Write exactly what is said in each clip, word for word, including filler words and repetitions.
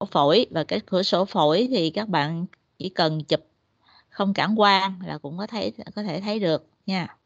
phổi, và cái cửa sổ phổi thì các bạn chỉ cần chụp không cản quang là cũng có thấy có thể thấy được nha.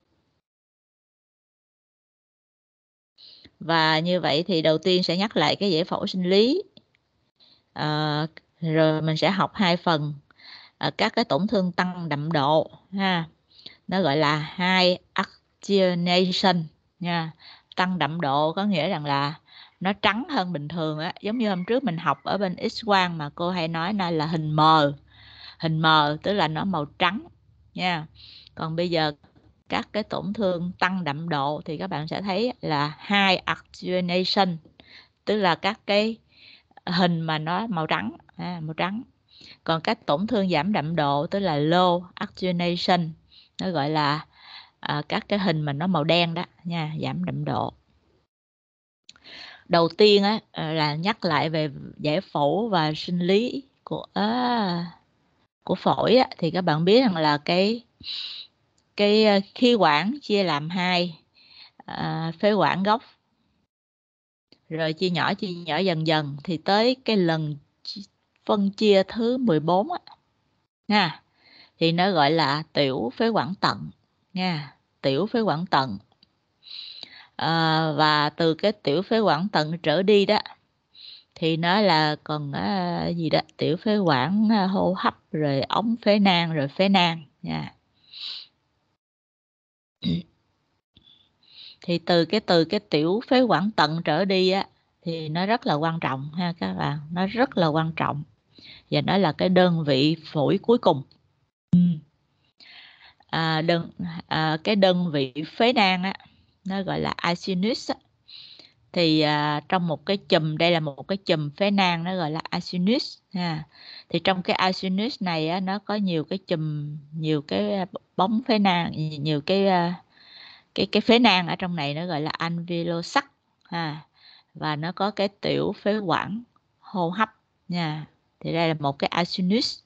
Và như vậy thì đầu tiên sẽ nhắc lại cái giải phẫu sinh lý, à, rồi mình sẽ học hai phần, à, các cái tổn thương tăng đậm độ ha, nó gọi là high oxygenation nha. Tăng đậm độ có nghĩa rằng là nó trắng hơn bình thường á, giống như hôm trước mình học ở bên X-quang mà cô hay nói là hình mờ, hình mờ tức là nó màu trắng nha. Còn bây giờ các cái tổn thương tăng đậm độ thì các bạn sẽ thấy là high oxygenation, tức là các cái hình mà nó màu trắng, à, màu trắng. Còn các tổn thương giảm đậm độ tức là low oxygenation, nó gọi là à, các cái hình mà nó màu đen đó nha, giảm đậm độ. Đầu tiên á là nhắc lại về giải phẫu và sinh lý của à, của phổi á, thì các bạn biết rằng là cái cái khí quản chia làm hai, à, phế quản gốc, rồi chia nhỏ chia nhỏ dần dần thì tới cái lần phân chia thứ mười bốn á nha, thì nó gọi là tiểu phế quản tận nha, tiểu phế quản tận. À, và từ cái tiểu phế quản tận trở đi đó thì nó là còn à, gì đó, tiểu phế quản à, hô hấp, rồi ống phế nang, rồi phế nang nha. Thì từ cái từ cái tiểu phế quản tận trở đi á thì nó rất là quan trọng ha các bạn, nó rất là quan trọng, và nó là cái đơn vị phổi cuối cùng. À, đơn à, cái đơn vị phế nang á nó gọi là acinus á. Thì à, trong một cái chùm, đây là một cái chùm phế nang, nó gọi là acinus ha. Thì trong cái acinus này á, nó có nhiều cái chùm, nhiều cái bóng phế nang, nhiều cái cái cái phế nang ở trong này, nó gọi là alveolar ha. Và nó có cái tiểu phế quản hô hấp nha. Thì đây là một cái acinus.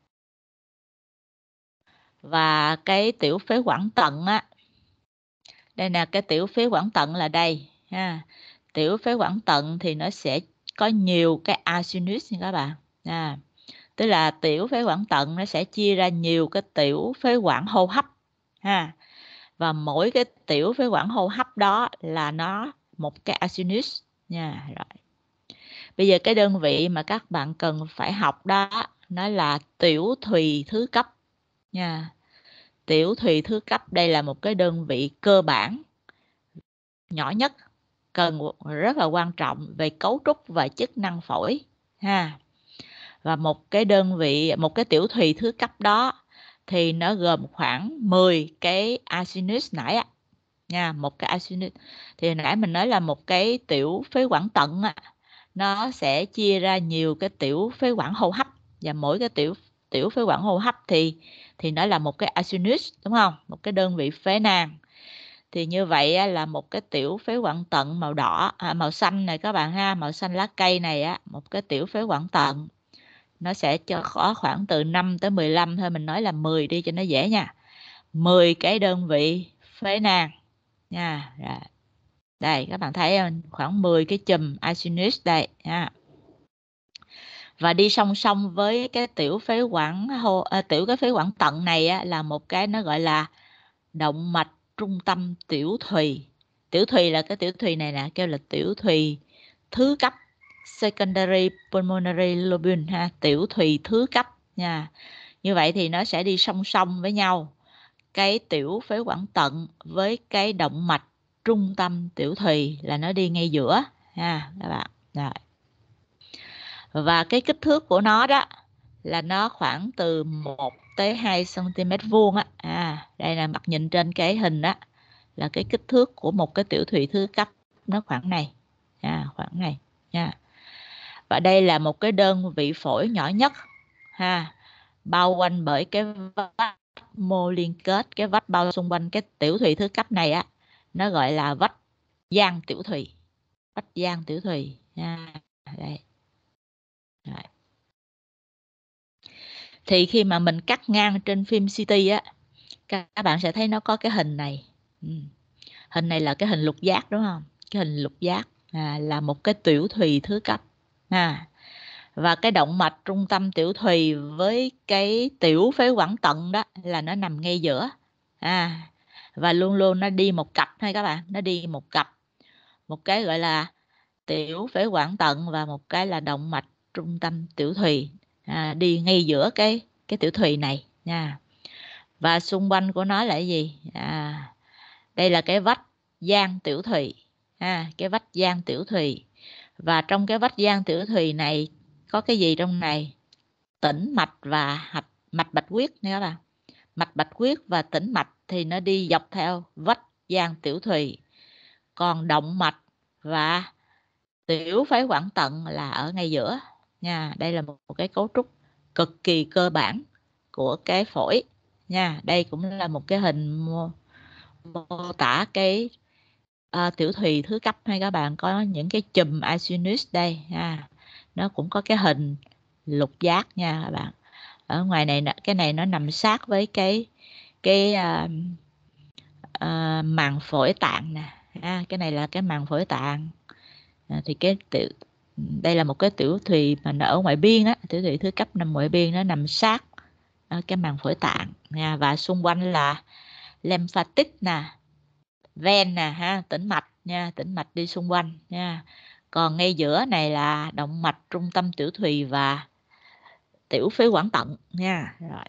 Và cái tiểu phế quản tận á, đây là cái tiểu phế quản tận là đây ha. Tiểu phế quản tận thì nó sẽ có nhiều cái acinus nha các bạn. À, tức là tiểu phế quản tận nó sẽ chia ra nhiều cái tiểu phế quản hô hấp ha. Và mỗi cái tiểu phế quản hô hấp đó là nó một cái acinus nha. Rồi. Bây giờ cái đơn vị mà các bạn cần phải học đó nó là tiểu thùy thứ cấp nha. Tiểu thùy thứ cấp đây là một cái đơn vị cơ bản nhỏ nhất, cần rất là quan trọng về cấu trúc và chức năng phổi ha. Và một cái đơn vị, một cái tiểu thùy thứ cấp đó thì nó gồm khoảng mười cái acinus nãy á nha, một cái acinus thì nãy mình nói là một cái tiểu phế quản tận á, nó sẽ chia ra nhiều cái tiểu phế quản hô hấp, và mỗi cái tiểu tiểu phế quản hô hấp thì thì nó là một cái acinus, đúng không? Một cái đơn vị phế nang. Thì như vậy á, là một cái tiểu phế quản tận màu đỏ, à, màu xanh này các bạn ha, màu xanh lá cây này á, một cái tiểu phế quản tận nó sẽ cho có khoảng từ năm tới mười lăm thôi, mình nói là mười đi cho nó dễ nha. mười cái đơn vị phế nang nha. Rồi. Đây các bạn thấy không? Khoảng mười cái chùm acinus đây ha. Và đi song song với cái tiểu phế quản hô à, tiểu cái phế quản tận này á, là một cái nó gọi là động mạch trung tâm tiểu thùy. Tiểu thùy là cái tiểu thùy này nè, kêu là tiểu thùy thứ cấp, secondary pulmonary lobule ha, tiểu thùy thứ cấp nha. Như vậy thì nó sẽ đi song song với nhau, cái tiểu phế quản tận với cái động mạch trung tâm tiểu thùy là nó đi ngay giữa ha các bạn. Rồi. Và cái kích thước của nó đó là nó khoảng từ một tới hai xăng-ti-mét vuông á. À, đây là mặt nhìn trên cái hình đó là cái kích thước của một cái tiểu thùy thứ cấp, nó khoảng này. À, khoảng này nha. Và đây là một cái đơn vị phổi nhỏ nhất ha, bao quanh bởi cái vách mô liên kết, cái vách bao xung quanh cái tiểu thùy thứ cấp này á, nó gọi là vách giang tiểu thùy. Vách giang tiểu thùy nha. Đây. Rồi. Thì khi mà mình cắt ngang trên phim xê tê á, các bạn sẽ thấy nó có cái hình này. Ừ. Hình này là cái hình lục giác đúng không? Cái hình lục giác à, là một cái tiểu thùy thứ cấp. À. Và cái động mạch trung tâm tiểu thùy với cái tiểu phế quản tận đó là nó nằm ngay giữa. À, và luôn luôn nó đi một cặp hay các bạn, nó đi một cặp. Một cái gọi là tiểu phế quản tận và một cái là động mạch trung tâm tiểu thùy, à, đi ngay giữa cái cái tiểu thùy này nha. Và xung quanh của nó là cái gì? À, đây là cái vách gian tiểu thùy, à, cái vách gian tiểu thùy. Và trong cái vách gian tiểu thùy này có cái gì trong này? Tĩnh mạch và hạch mạch bạch huyết nha các bạn. Mạch bạch huyết và tĩnh mạch thì nó đi dọc theo vách gian tiểu thùy. Còn động mạch và tiểu phế quản tận là ở ngay giữa nha. Đây là một, một cái cấu trúc cực kỳ cơ bản của cái phổi nha. Đây cũng là một cái hình mô, mô tả cái à, tiểu thùy thứ cấp hay các bạn, có những cái chùm acinus đây ha. Nó cũng có cái hình lục giác nha các bạn. Ở ngoài này cái này nó nằm sát với cái cái uh, uh, màng phổi tạng nè. À, cái này là cái màng phổi tạng. À, thì cái tiểu đây là một cái tiểu thùy mà nó ở ngoài biên á, tiểu thùy thứ cấp nằm ngoài biên, nó nằm sát uh, cái màng phổi tạng nha. Và xung quanh là lymphatic nè, ven nè ha, tĩnh mạch nha, tĩnh mạch đi xung quanh nha. Còn ngay giữa này là động mạch trung tâm tiểu thùy và tiểu phế quản tận nha. Rồi,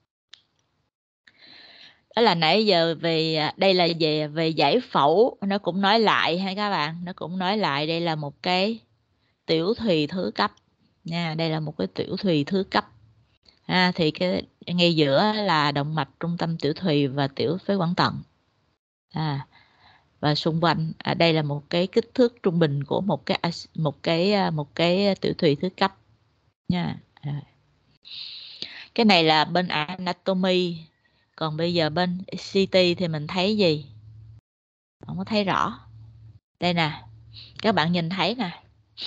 đó là nãy giờ về, đây là về về giải phẫu, nó cũng nói lại ha các bạn, nó cũng nói lại đây là một cái tiểu thùy thứ cấp nha. Đây là một cái tiểu thùy thứ cấp. À, thì cái ngay giữa là động mạch trung tâm tiểu thùy và tiểu phế quản tận. À, và xung quanh à, đây là một cái kích thước trung bình của một cái một cái một cái tiểu thùy thứ cấp nha. À. Cái này là bên anatomy, còn bây giờ bên xê tê thì mình thấy gì? Không có thấy rõ. Đây nè, các bạn nhìn thấy nè,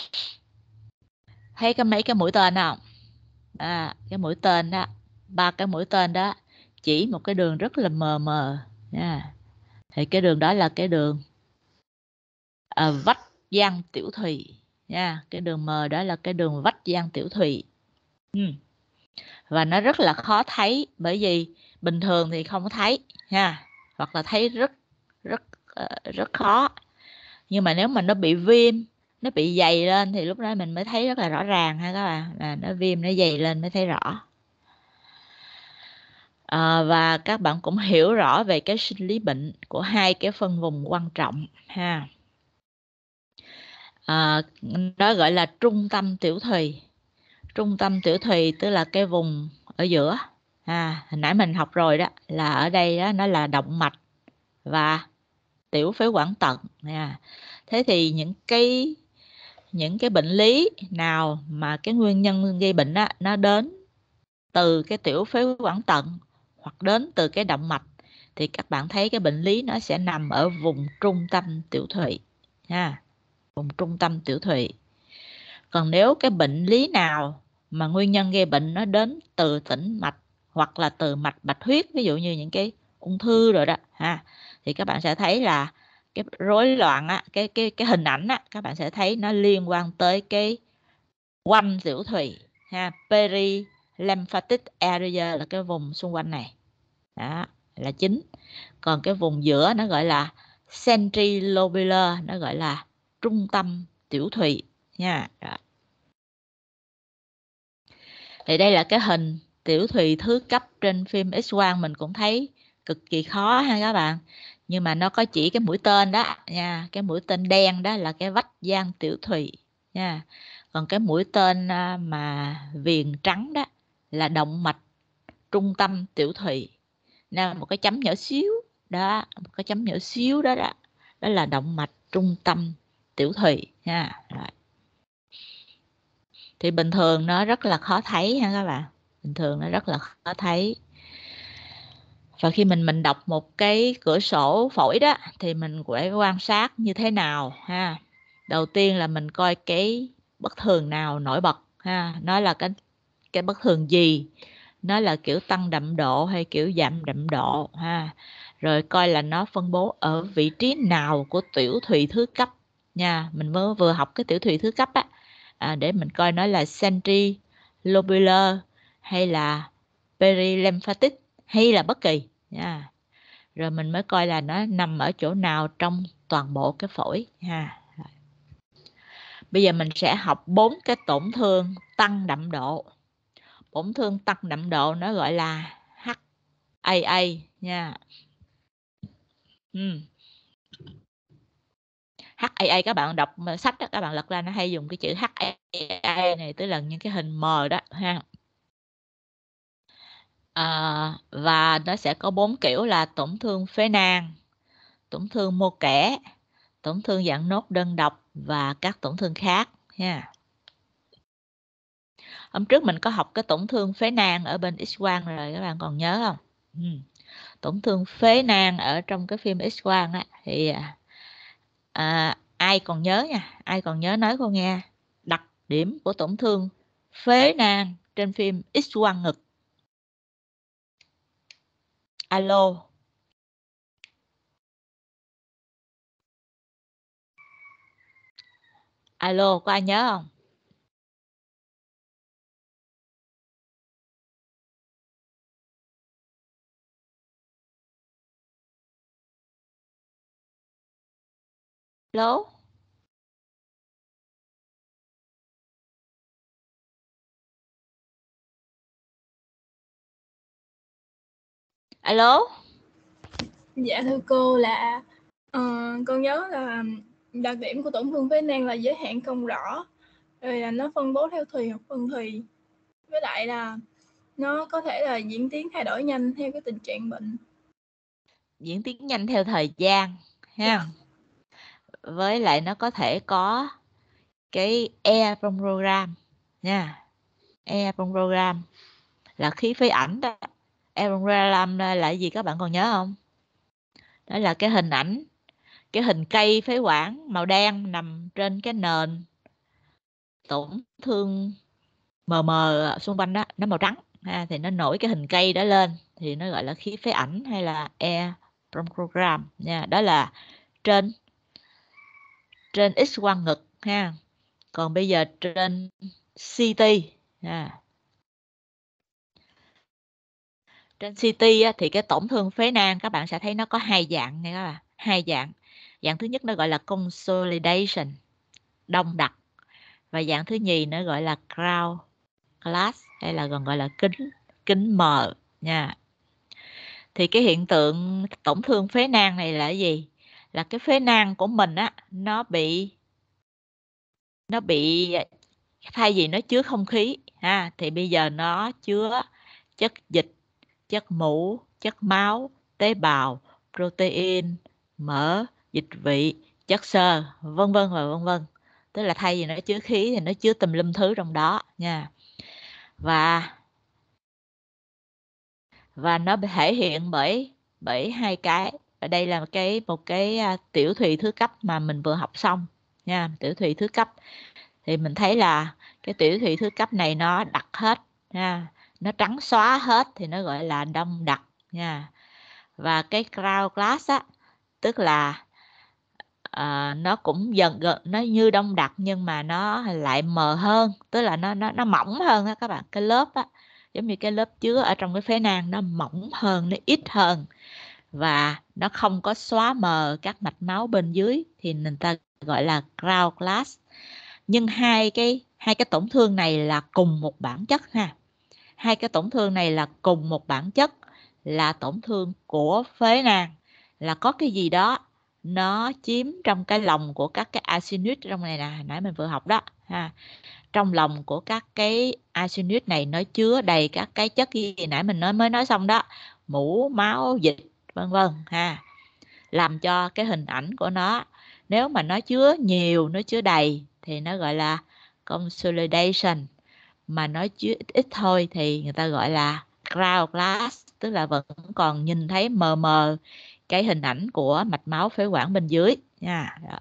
thấy cái mấy cái mũi tên không? À, cái mũi tên đó, ba cái mũi tên đó chỉ một cái đường rất là mờ mờ nha. Thì cái đường đó là cái đường à, vách gian tiểu thùy nha. Cái đường mờ đó là cái đường vách gian tiểu thùy. Ừ. Và nó rất là khó thấy, bởi vì bình thường thì không có thấy nha, hoặc là thấy rất rất rất khó. Nhưng mà nếu mà nó bị viêm, nó bị dày lên thì lúc đó mình mới thấy rất là rõ ràng ha các bạn. Là nó viêm, nó dày lên mới thấy rõ. À, và các bạn cũng hiểu rõ về cái sinh lý bệnh của hai cái phân vùng quan trọng ha. À, đó gọi là trung tâm tiểu thùy. Trung tâm tiểu thùy tức là cái vùng ở giữa. À, hồi nãy mình học rồi đó, là ở đây đó nó là động mạch và tiểu phế quản tận nha. Thế thì những cái những cái bệnh lý nào mà cái nguyên nhân gây bệnh đó, nó đến từ cái tiểu phế quản tận hoặc đến từ cái động mạch, thì các bạn thấy cái bệnh lý nó sẽ nằm ở vùng trung tâm tiểu thùy ha, vùng trung tâm tiểu thùy. Còn nếu cái bệnh lý nào mà nguyên nhân gây bệnh nó đến từ tĩnh mạch hoặc là từ mạch bạch huyết, ví dụ như những cái ung thư rồi đó ha, thì các bạn sẽ thấy là cái rối loạn á, cái cái cái hình ảnh á, các bạn sẽ thấy nó liên quan tới cái quanh tiểu thùy ha, peri lymphatic area là cái vùng xung quanh này đó là chính. Còn cái vùng giữa nó gọi là centrilobular, nó gọi là trung tâm tiểu thùy nha. Rồi. Thì đây là cái hình tiểu thùy thứ cấp trên phim X-quang, mình cũng thấy cực kỳ khó ha các bạn. Nhưng mà nó có chỉ cái mũi tên đó nha, cái mũi tên đen đó là cái vách gian tiểu thùy nha. Còn cái mũi tên mà viền trắng đó là động mạch trung tâm tiểu thùy. Nào một cái chấm nhỏ xíu đó, một cái chấm nhỏ xíu đó đó, đó là động mạch trung tâm tiểu thùy nha. Rồi. Thì bình thường nó rất là khó thấy ha các bạn, bình thường nó rất là khó thấy. Và khi mình mình đọc một cái cửa sổ phổi đó thì mình phải quan sát như thế nào ha. Đầu tiên là mình coi cái bất thường nào nổi bật ha, nó là cái cái bất thường gì, nó là kiểu tăng đậm độ hay kiểu giảm đậm độ ha. Rồi coi là nó phân bố ở vị trí nào của tiểu thùy thứ cấp nha. Mình mới vừa học cái tiểu thùy thứ cấp á, à, để mình coi nó là centrilobular hay là perilymphatic hay là bất kỳ nha. Rồi mình mới coi là nó nằm ở chỗ nào trong toàn bộ cái phổi ha. Bây giờ mình sẽ học bốn cái tổn thương tăng đậm độ. Tổn thương tăng đậm độ nó gọi là hát a a nha. Ừ. hát a a các bạn đọc sách đó, các bạn lật ra nó hay dùng cái chữ hát a a này, tức là những cái hình mờ đó ha. À, và nó sẽ có bốn kiểu là tổn thương phế nang, tổn thương mô kẽ, tổn thương dạng nốt đơn độc và các tổn thương khác nha. Hôm trước mình có học cái tổn thương phế nang ở bên X-quang rồi, các bạn còn nhớ không? Ừ. Tổn thương phế nang ở trong cái phim X-quang á thì à, ai còn nhớ nha, ai còn nhớ nói cô nghe đặc điểm của tổn thương phế nang trên phim X-quang ngực. Alo. Alo, có ai nhớ không? Alo. Alo. Dạ thưa cô là uh, con nhớ là đặc điểm của tổn thương phế nang là giới hạn không rõ, rồi là nó phân bố theo thùy hoặc phân thùy, với lại là nó có thể là diễn tiến thay đổi nhanh theo cái tình trạng bệnh. Diễn tiến nhanh theo thời gian ha. Dạ. Với lại nó có thể có cái e bronchogram nha. E bronchogram là khí phế ảnh đó. E bronchogram là gì các bạn còn nhớ không? Đó là cái hình ảnh, cái hình cây phế quản màu đen nằm trên cái nền tổn thương mờ mờ xung quanh đó, nó màu trắng ha, thì nó nổi cái hình cây đó lên thì nó gọi là khí phế ảnh hay là e bronchogram nha. Đó là trên trên X-quang ngực ha. Còn bây giờ trên xê tê ha. Trên xê tê á, thì cái tổn thương phế nang các bạn sẽ thấy nó có hai dạng nha các bạn, hai dạng. Dạng thứ nhất nó gọi là consolidation, đông đặc, và dạng thứ nhì nó gọi là crowd glass hay là còn gọi là kính kính mờ nha. Thì cái hiện tượng tổn thương phế nang này là cái gì? Là cái phế nang của mình á, nó bị nó bị thay vì nó chứa không khí ha, thì bây giờ nó chứa chất dịch, chất mũ, chất máu, tế bào, protein, mỡ, dịch vị, chất xơ, vân vân và vân vân. Tức là thay vì nó chứa khí thì nó chứa tùm lum thứ trong đó nha. Và và nó thể hiện bởi bởi hai cái. Ở đây là một cái một cái tiểu thùy thứ cấp mà mình vừa học xong nha, tiểu thùy thứ cấp. Thì mình thấy là cái tiểu thùy thứ cấp này nó đặc hết nha, nó trắng xóa hết thì nó gọi là đông đặc nha. Và cái crowd glass á, tức là à, nó cũng dần gần nó như đông đặc nhưng mà nó lại mờ hơn, tức là nó nó nó mỏng hơn á các bạn. Cái lớp á, giống như cái lớp chứa ở trong cái phế nang nó mỏng hơn, nó ít hơn và nó không có xóa mờ các mạch máu bên dưới thì người ta gọi là crowd glass. Nhưng hai cái hai cái tổn thương này là cùng một bản chất ha. Hai cái tổn thương này là cùng một bản chất, là tổn thương của phế nang, là có cái gì đó nó chiếm trong cái lòng của các cái axit trong này nè, hồi nãy mình vừa học đó ha. Trong lòng của các cái axit này nó chứa đầy các cái chất gì nãy mình nói mới nói xong đó, mũ, máu, dịch, vân vân ha. Làm cho cái hình ảnh của nó, nếu mà nó chứa nhiều, nó chứa đầy thì nó gọi là consolidation, mà nó chứa ít, ít thôi thì người ta gọi là crowd glass, tức là vẫn còn nhìn thấy mờ mờ cái hình ảnh của mạch máu phế quản bên dưới nha. Rồi.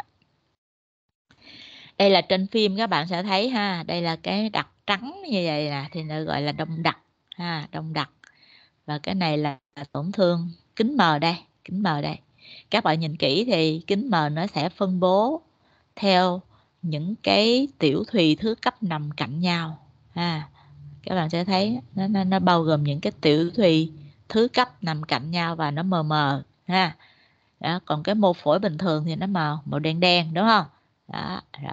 Đây là trên phim các bạn sẽ thấy ha, đây là cái đặc trắng như vậy nè thì nó gọi là đông đặc ha, đông đặc. Và cái này là tổn thương kính mờ đây, kính mờ đây. Các bạn nhìn kỹ thì kính mờ nó sẽ phân bố theo những cái tiểu thùy thứ cấp nằm cạnh nhau. À, các bạn sẽ thấy nó, nó, nó bao gồm những cái tiểu thùy thứ cấp nằm cạnh nhau và nó mờ mờ ha. Đó, còn cái mô phổi bình thường thì nó màu màu đen đen, đúng không? Đó, rồi.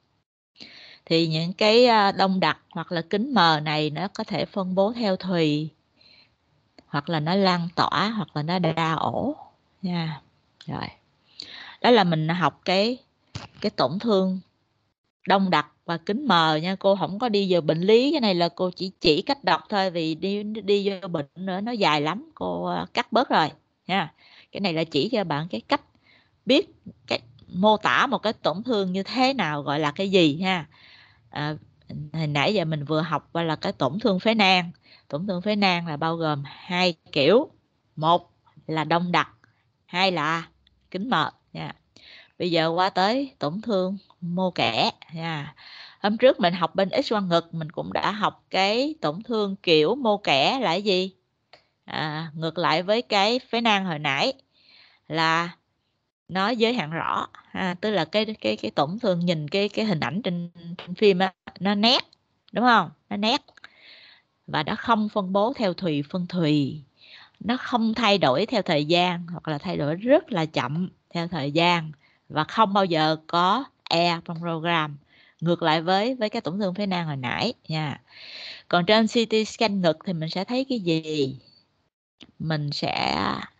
Thì những cái đông đặc hoặc là kính mờ này nó có thể phân bố theo thùy, hoặc là nó lan tỏa, hoặc là nó đa ổ nha. Rồi, đó là mình học cái cái tổn thương đông đặc và kính mờ nha. Cô không có đi vào bệnh lý, cái này là cô chỉ chỉ cách đọc thôi, vì đi đi vô bệnh nữa nó dài lắm, cô cắt bớt rồi nha. Cái này là chỉ cho bạn cái cách biết cái mô tả một cái tổn thương như thế nào, gọi là cái gì ha. À, hồi nãy giờ mình vừa học qua là cái tổn thương phế nang. Tổn thương phế nang là bao gồm hai kiểu, một là đông đặc, hai là kính mờ nha. Bây giờ qua tới tổn thương mô kẽ nha. Hôm trước mình học bên X quang ngực, mình cũng đã học cái tổn thương kiểu mô kẽ là cái gì? À, ngược lại với cái phế nang hồi nãy là nó giới hạn rõ, ha, tức là cái cái cái tổn thương nhìn cái cái hình ảnh trên, trên phim á, nó nét, đúng không? Nó nét và nó không phân bố theo thùy phân thùy, nó không thay đổi theo thời gian, hoặc là thay đổi rất là chậm theo thời gian, và không bao giờ có e trong program, ngược lại với với cái tổn thương phế nang hồi nãy nha. Còn trên xê tê scan ngực thì mình sẽ thấy cái gì? Mình sẽ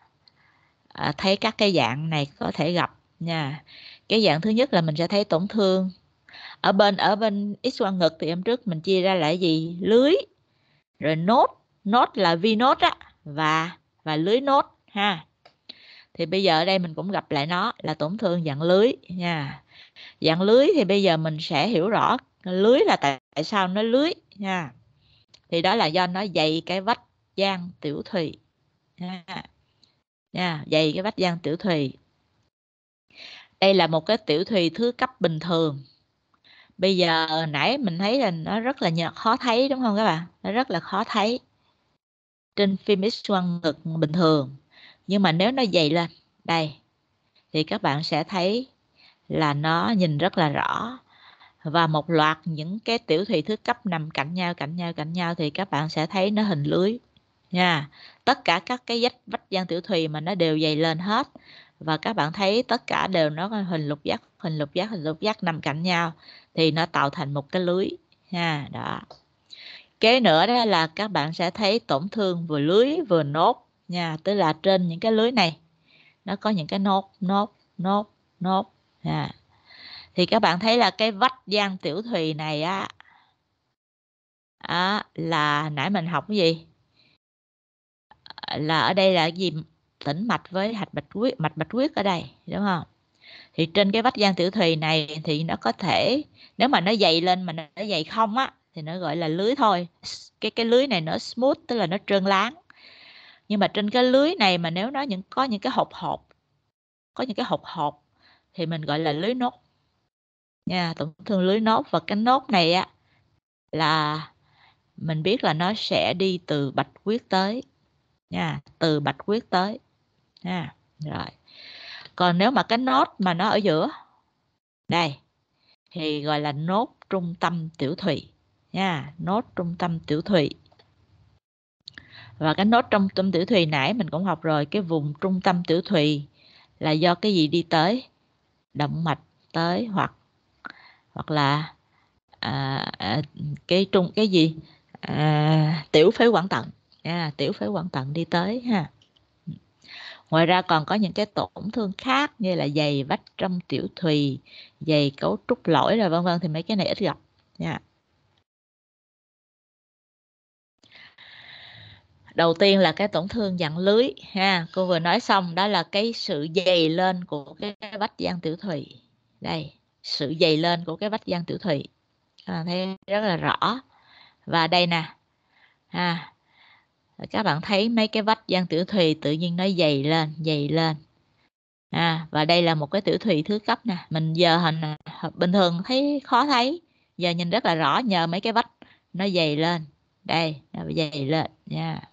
à, thấy các cái dạng này có thể gặp nha. Cái dạng thứ nhất là mình sẽ thấy tổn thương ở bên ở bên X quang ngực, thì hôm trước mình chia ra là cái gì? Lưới, rồi nốt, nốt là vi nốt á, và và lưới nốt ha. Thì bây giờ ở đây mình cũng gặp lại nó là tổn thương dạng lưới nha. Dạng lưới thì bây giờ mình sẽ hiểu rõ lưới là tại, tại sao nó lưới nha. Thì đó là do nó dày cái vách gian tiểu thùy nha. Nha, dày cái vách gian tiểu thùy. Đây là một cái tiểu thùy thứ cấp bình thường. Bây giờ nãy mình thấy là nó rất là nhạt, khó thấy, đúng không các bạn? Nó rất là khó thấy trên phim X quang ngực bình thường. Nhưng mà nếu nó dày lên đây thì các bạn sẽ thấy là nó nhìn rất là rõ. Và một loạt những cái tiểu thùy thứ cấp nằm cạnh nhau, cạnh nhau, cạnh nhau thì các bạn sẽ thấy nó hình lưới nha. Tất cả các cái vách vách gian tiểu thùy mà nó đều dày lên hết. Và các bạn thấy tất cả đều nó có hình lục giác, hình lục giác, hình lục giác nằm cạnh nhau, thì nó tạo thành một cái lưới ha. Đó. Kế nữa đó là các bạn sẽ thấy tổn thương vừa lưới vừa nốt nha. Tức là trên những cái lưới này nó có những cái nốt, nốt, nốt, nốt ha. Thì các bạn thấy là cái vách gian tiểu thùy này á, á là nãy mình học cái gì? Là ở đây là cái gì? Tĩnh mạch với hạch bạch huyết, mạch bạch huyết ở đây, đúng không? Thì trên cái vách gian tiểu thùy này thì nó có thể, nếu mà nó dày lên mà nó dày không á thì nó gọi là lưới thôi. Cái cái lưới này nó smooth, tức là nó trơn láng. Nhưng mà trên cái lưới này mà nếu nó những có những cái hột hột, có những cái hột hột thì mình gọi là lưới nốt nha, tổn thương lưới nốt. Và cái nốt này á là mình biết là nó sẽ đi từ bạch huyết tới nha, từ bạch huyết tới nha. Rồi, còn nếu mà cái nốt mà nó ở giữa đây thì gọi là nốt trung tâm tiểu thùy nha, nốt trung tâm tiểu thùy. Và cái nốt trung tâm tiểu thùy nãy mình cũng học rồi, cái vùng trung tâm tiểu thùy là do cái gì đi tới? Động mạch tới, hoặc hoặc là à, à, cái trung cái gì à, tiểu phế quản tận à, tiểu phế quản tận đi tới ha. Ngoài ra còn có những cái tổn thương khác như là dày vách trong tiểu thùy, dày cấu trúc lỗi rồi vân vân, thì mấy cái này ít gặp nha. Đầu tiên là cái tổn thương dạng lưới ha, cô vừa nói xong, đó là cái sự dày lên của cái vách gian tiểu thùy. Đây, sự dày lên của cái vách gian tiểu thùy à, thấy rất là rõ. Và đây nè ha, các bạn thấy mấy cái vách gian tiểu thùy tự nhiên nó dày lên, dày lên à, và đây là một cái tiểu thùy thứ cấp nè. Mình giờ hình bình thường thấy khó thấy, giờ nhìn rất là rõ nhờ mấy cái vách nó dày lên. Đây, nó dày lên nha.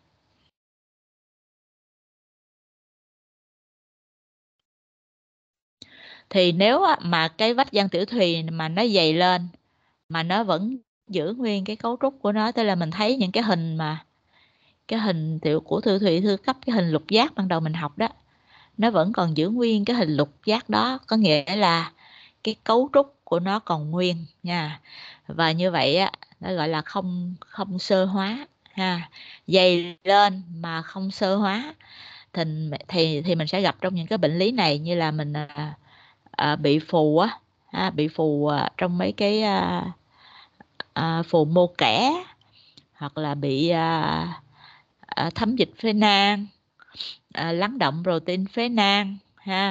Thì nếu mà cái vách van tiểu thùy mà nó dày lên mà nó vẫn giữ nguyên cái cấu trúc của nó, tức là mình thấy những cái hình mà cái hình tiểu của tiểu thùy thư cấp, cái hình lục giác ban đầu mình học đó, nó vẫn còn giữ nguyên cái hình lục giác đó, có nghĩa là cái cấu trúc của nó còn nguyên nha. Và như vậy á, nó gọi là không không xơ hóa ha, dày lên mà không xơ hóa. Thì thì thì mình sẽ gặp trong những cái bệnh lý này, như là mình à, à, bị phù á, à, bị phù à, trong mấy cái à, à, phù mô kẽ, hoặc là bị à, à, thấm dịch phế nang, à, lắng động protein phế nang ha,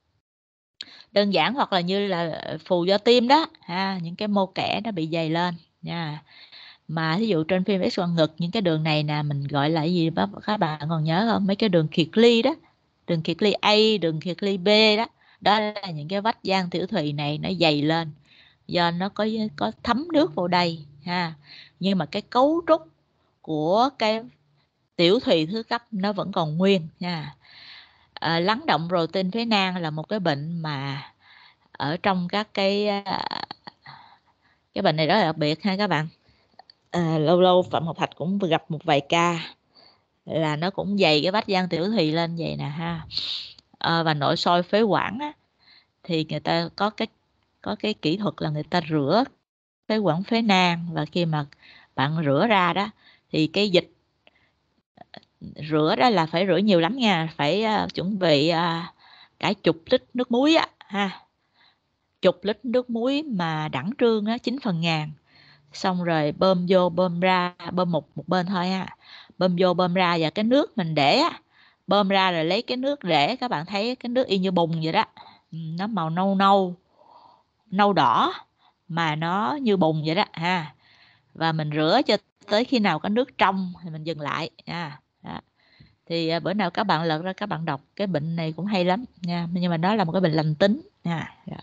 đơn giản, hoặc là như là phù do tim đó ha, những cái mô kẽ nó bị dày lên nha. Mà ví dụ trên phim X quang ngực, những cái đường này nè mình gọi là cái gì đó, các bạn còn nhớ không? Mấy cái đường kiệt ly đó, đường kiệt ly A, đường kiệt ly B đó, đó là những cái vách van tiểu thùy này nó dày lên do nó có có thấm nước vào đây ha. Nhưng mà cái cấu trúc của cái tiểu thùy thứ cấp nó vẫn còn nguyên nha. À, lắng động protein phế nang là một cái bệnh mà ở trong các cái cái bệnh này rất là đặc biệt ha các bạn. À, lâu lâu Phạm Ngọc Thạch cũng gặp một vài ca là nó cũng dày cái vách van tiểu thùy lên vậy nè ha. À, và nội soi phế quản á, thì người ta có cái có cái kỹ thuật là người ta rửa phế quản phế nang, và khi mà bạn rửa ra đó thì cái dịch rửa đó là phải rửa nhiều lắm nha, phải uh, chuẩn bị uh, cả chục lít nước muối á ha, chục lít nước muối mà đẳng trương á, chín phần ngàn, xong rồi bơm vô bơm ra, bơm một một bên thôi ha, bơm vô bơm ra, và cái nước mình để á, bơm ra rồi lấy cái nước để, các bạn thấy cái nước y như bùn vậy đó, nó màu nâu nâu nâu đỏ mà nó như bùn vậy đó ha. Và mình rửa cho tới khi nào có nước trong thì mình dừng lại nha. Đó. Thì bữa nào các bạn lật ra các bạn đọc, cái bệnh này cũng hay lắm nha, nhưng mà nó là một cái bệnh lành tính nha. Rồi.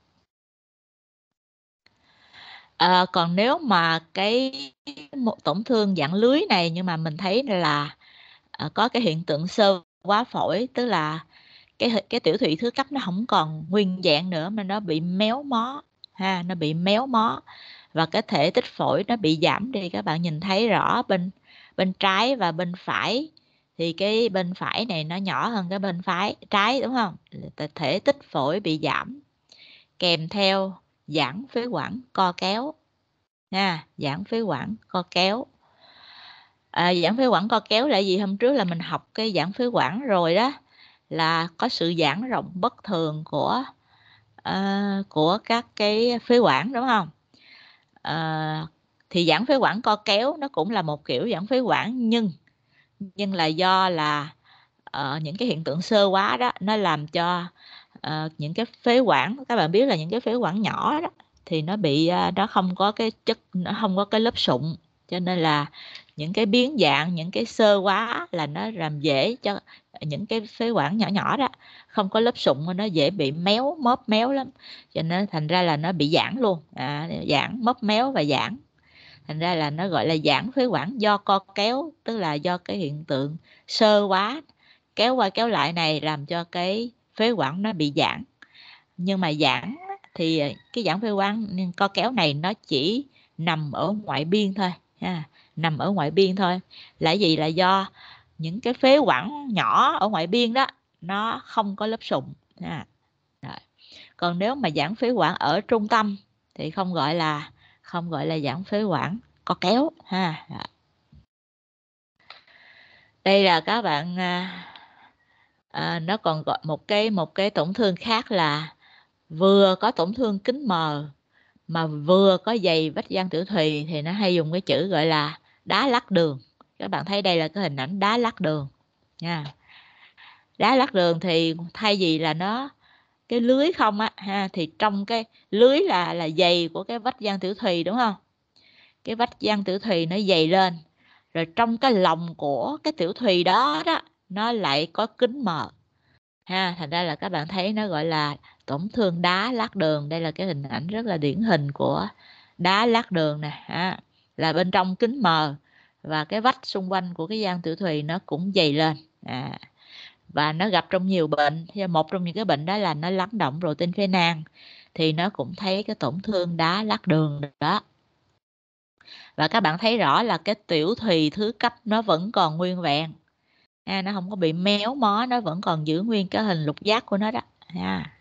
À, còn nếu mà cái một tổn thương dạng lưới này, nhưng mà mình thấy là à, có cái hiện tượng xơ hóa phổi, tức là cái cái tiểu thùy thứ cấp nó không còn nguyên dạng nữa mà nó bị méo mó ha, nó bị méo mó, và cái thể tích phổi nó bị giảm đi. Các bạn nhìn thấy rõ bên bên trái và bên phải, thì cái bên phải này nó nhỏ hơn cái bên phải trái, đúng không? Thể tích phổi bị giảm kèm theo giãn phế quản co kéo nha, giãn phế quản co kéo. À, giãn phế quản co kéo là gì? Hôm trước là mình học cái giãn phế quản rồi đó, là có sự giãn rộng bất thường của uh, của các cái phế quản, đúng không? Uh, thì giãn phế quản co kéo nó cũng là một kiểu giãn phế quản, nhưng nhưng là do là uh, những cái hiện tượng xơ hóa đó, nó làm cho uh, những cái phế quản, các bạn biết là những cái phế quản nhỏ đó thì nó bị uh, nó không có cái chất, nó không có cái lớp sụn, cho nên là những cái biến dạng, những cái xơ hóa là nó làm dễ cho những cái phế quản nhỏ nhỏ đó không có lớp sụn, nó dễ bị méo móp méo lắm, cho nên thành ra là nó bị giãn luôn, à, giãn móp méo và giãn, thành ra là nó gọi là giãn phế quản do co kéo, tức là do cái hiện tượng xơ hóa kéo qua kéo lại này làm cho cái phế quản nó bị giãn. Nhưng mà giãn thì cái giãn phế quản co kéo này nó chỉ nằm ở ngoại biên thôi ha, nằm ở ngoại biên thôi, là gì? Là do những cái phế quản nhỏ ở ngoại biên đó nó không có lớp sụn ha. Rồi. Còn nếu mà giãn phế quản ở trung tâm thì không gọi là không gọi là giãn phế quản co kéo ha. Rồi. Đây là các bạn à, à, nó còn gọi một cái một cái tổn thương khác là vừa có tổn thương kính mờ mà vừa có dày vách van tiểu thùy, thì nó hay dùng cái chữ gọi là đá lắc đường. Các bạn thấy đây là cái hình ảnh đá lắc đường nha. Đá lắc đường thì thay vì là nó cái lưới không á ha, thì trong cái lưới là là dày của cái vách van tiểu thùy, đúng không? Cái vách van tiểu thùy nó dày lên, rồi trong cái lòng của cái tiểu thùy đó đó nó lại có kính mờ ha, thành ra là các bạn thấy nó gọi là tổn thương đá lát đường. Đây là cái hình ảnh rất là điển hình của đá lát đường nè ha, là bên trong kính mờ và cái vách xung quanh của cái van tiểu thùy nó cũng dày lên, à, và nó gặp trong nhiều bệnh. Một trong những cái bệnh đó là nó lắng động protein phế nang, thì nó cũng thấy cái tổn thương đá lát đường đó. Và các bạn thấy rõ là cái tiểu thùy thứ cấp nó vẫn còn nguyên vẹn, à, nó không có bị méo mó, nó vẫn còn giữ nguyên cái hình lục giác của nó đó. À,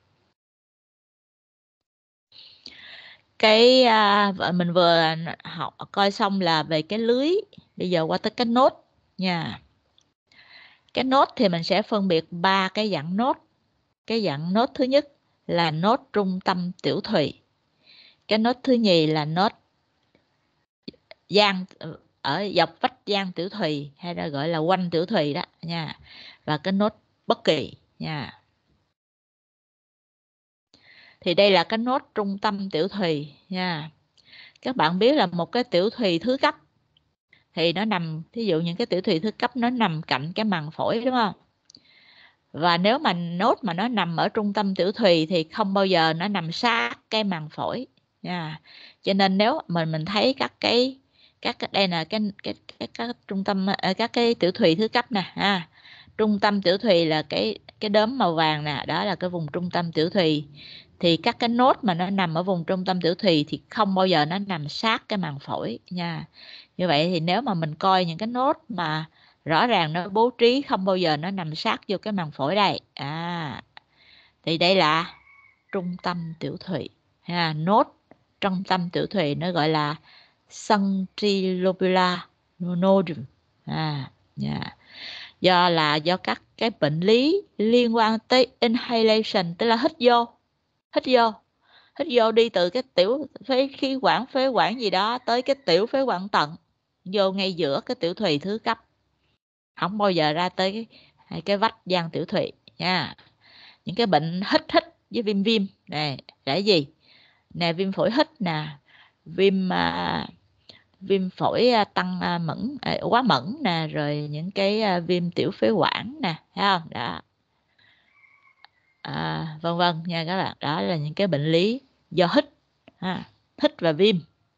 cái à, mình vừa học coi xong là về cái lưới, bây giờ qua tới cái nốt nha. Cái nốt thì mình sẽ phân biệt ba cái dạng nốt. Cái dạng nốt thứ nhất là nốt trung tâm tiểu thùy. Cái nốt thứ nhì là nốt gian ở dọc vách gian tiểu thùy, hay là gọi là quanh tiểu thùy đó nha. Và cái nốt bất kỳ nha. Thì đây là cái nốt trung tâm tiểu thùy nha. Các bạn biết là một cái tiểu thùy thứ cấp thì nó nằm, thí dụ những cái tiểu thùy thứ cấp nó nằm cạnh cái màng phổi, đúng không? Và nếu mà nốt mà nó nằm ở trung tâm tiểu thùy thì không bao giờ nó nằm sát cái màng phổi nha. Cho nên nếu mình mình thấy các cái các cái đây là cái cái các cái trung tâm các cái tiểu thùy thứ cấp nè ha. Trung tâm tiểu thùy là cái cái đốm màu vàng nè, đó là cái vùng trung tâm tiểu thùy. Thì các cái nốt mà nó nằm ở vùng trung tâm tiểu thùy thì không bao giờ nó nằm sát cái màng phổi nha. Như vậy thì nếu mà mình coi những cái nốt mà rõ ràng nó bố trí không bao giờ nó nằm sát vô cái màng phổi đây, à, thì đây là trung tâm tiểu thùy ha. Nốt trung tâm tiểu thùy nó gọi là centrilobular nodule, à, yeah. Do là do các cái bệnh lý liên quan tới inhalation, tức là hít vô hít vô hít vô đi từ cái tiểu phế khí quản, phế quản gì đó tới cái tiểu phế quản tận, vô ngay giữa cái tiểu thùy thứ cấp, không bao giờ ra tới cái, cái vách gian tiểu thùy nha. Những cái bệnh hít hít với viêm viêm này là gì nè? Viêm phổi hít nè, viêm à, viêm phổi tăng à, mẫn à, quá mẫn nè, rồi những cái à, viêm tiểu phế quản nè, thấy không đó, à, vân vân nha các bạn. Đó là những cái bệnh lý do hít ha, hít và viêm.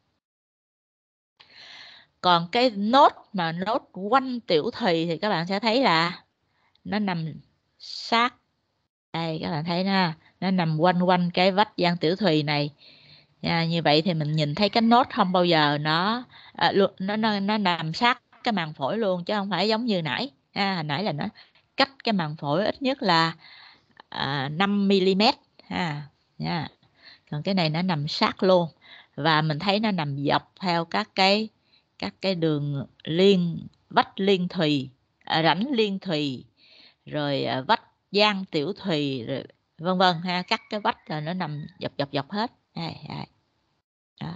Còn cái nốt mà nốt quanh tiểu thùy thì các bạn sẽ thấy là nó nằm sát đây, các bạn thấy nè, nó nằm quanh quanh cái vách gian tiểu thùy này à. Như vậy thì mình nhìn thấy cái nốt không bao giờ nó à, nó, nó nó nằm sát cái màng phổi luôn, chứ không phải giống như nãy à, hồi nãy là nó cách cái màng phổi ít nhất là à, năm mi-li-mét ha nha. Còn cái này nó nằm sát luôn, và mình thấy nó nằm dọc theo các cái các cái đường liên vách liên thùy, à, rãnh liên thùy, rồi à, vách gian tiểu thùy, rồi vân vân ha. Các cái vách là nó nằm dọc dọc dọc hết đây, đây. Đó.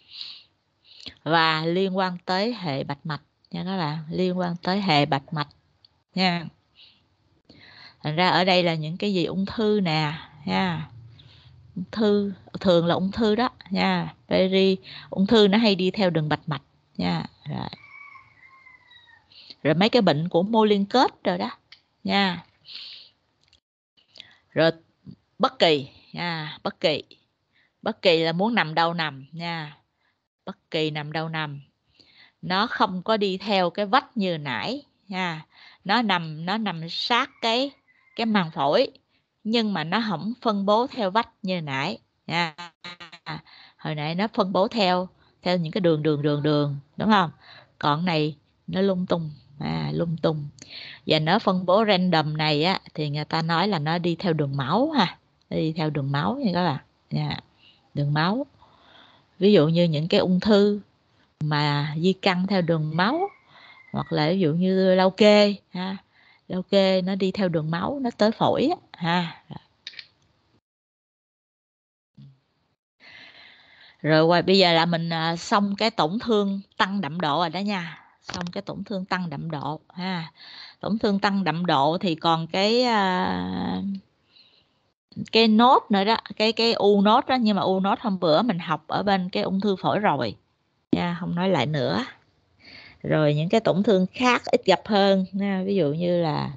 Và liên quan tới hệ bạch mạch nha các bạn, liên quan tới hệ bạch mạch nha. Thành ra ở đây là những cái gì ung thư nè nha, ung thư thường là ung thư đó nha. Peri ung thư nó hay đi theo đường bạch mạch nha. Rồi, rồi mấy cái bệnh của mô liên kết rồi đó nha. Rồi bất kỳ nha, bất kỳ bất kỳ là muốn nằm đâu nằm nha, bất kỳ nằm đâu nằm, nó không có đi theo cái vách như nãy nha. Nó nằm nó nằm sát cái cái màng phổi, nhưng mà nó không phân bố theo vách như nãy nha. Hồi nãy nó phân bố theo theo những cái đường đường đường đường, đúng không? Còn này nó lung tung à, lung tung. Và nó phân bố random này á thì người ta nói là nó đi theo đường máu ha, nó đi theo đường máu nha các bạn nha. Đường máu, ví dụ như những cái ung thư mà di căn theo đường máu, hoặc là ví dụ như lao kê ha, lao kê nó đi theo đường máu, nó tới phổi á, ha. Rồi qua bây giờ là mình à, xong cái tổn thương tăng đậm độ rồi đó nha, xong cái tổn thương tăng đậm độ ha. Tổn thương tăng đậm độ thì còn cái à, cái nốt nữa đó, cái cái u nốt đó, nhưng mà u nốt hôm bữa mình học ở bên cái ung thư phổi rồi nha, không nói lại nữa. Rồi những cái tổn thương khác ít gặp hơn nha, ví dụ như là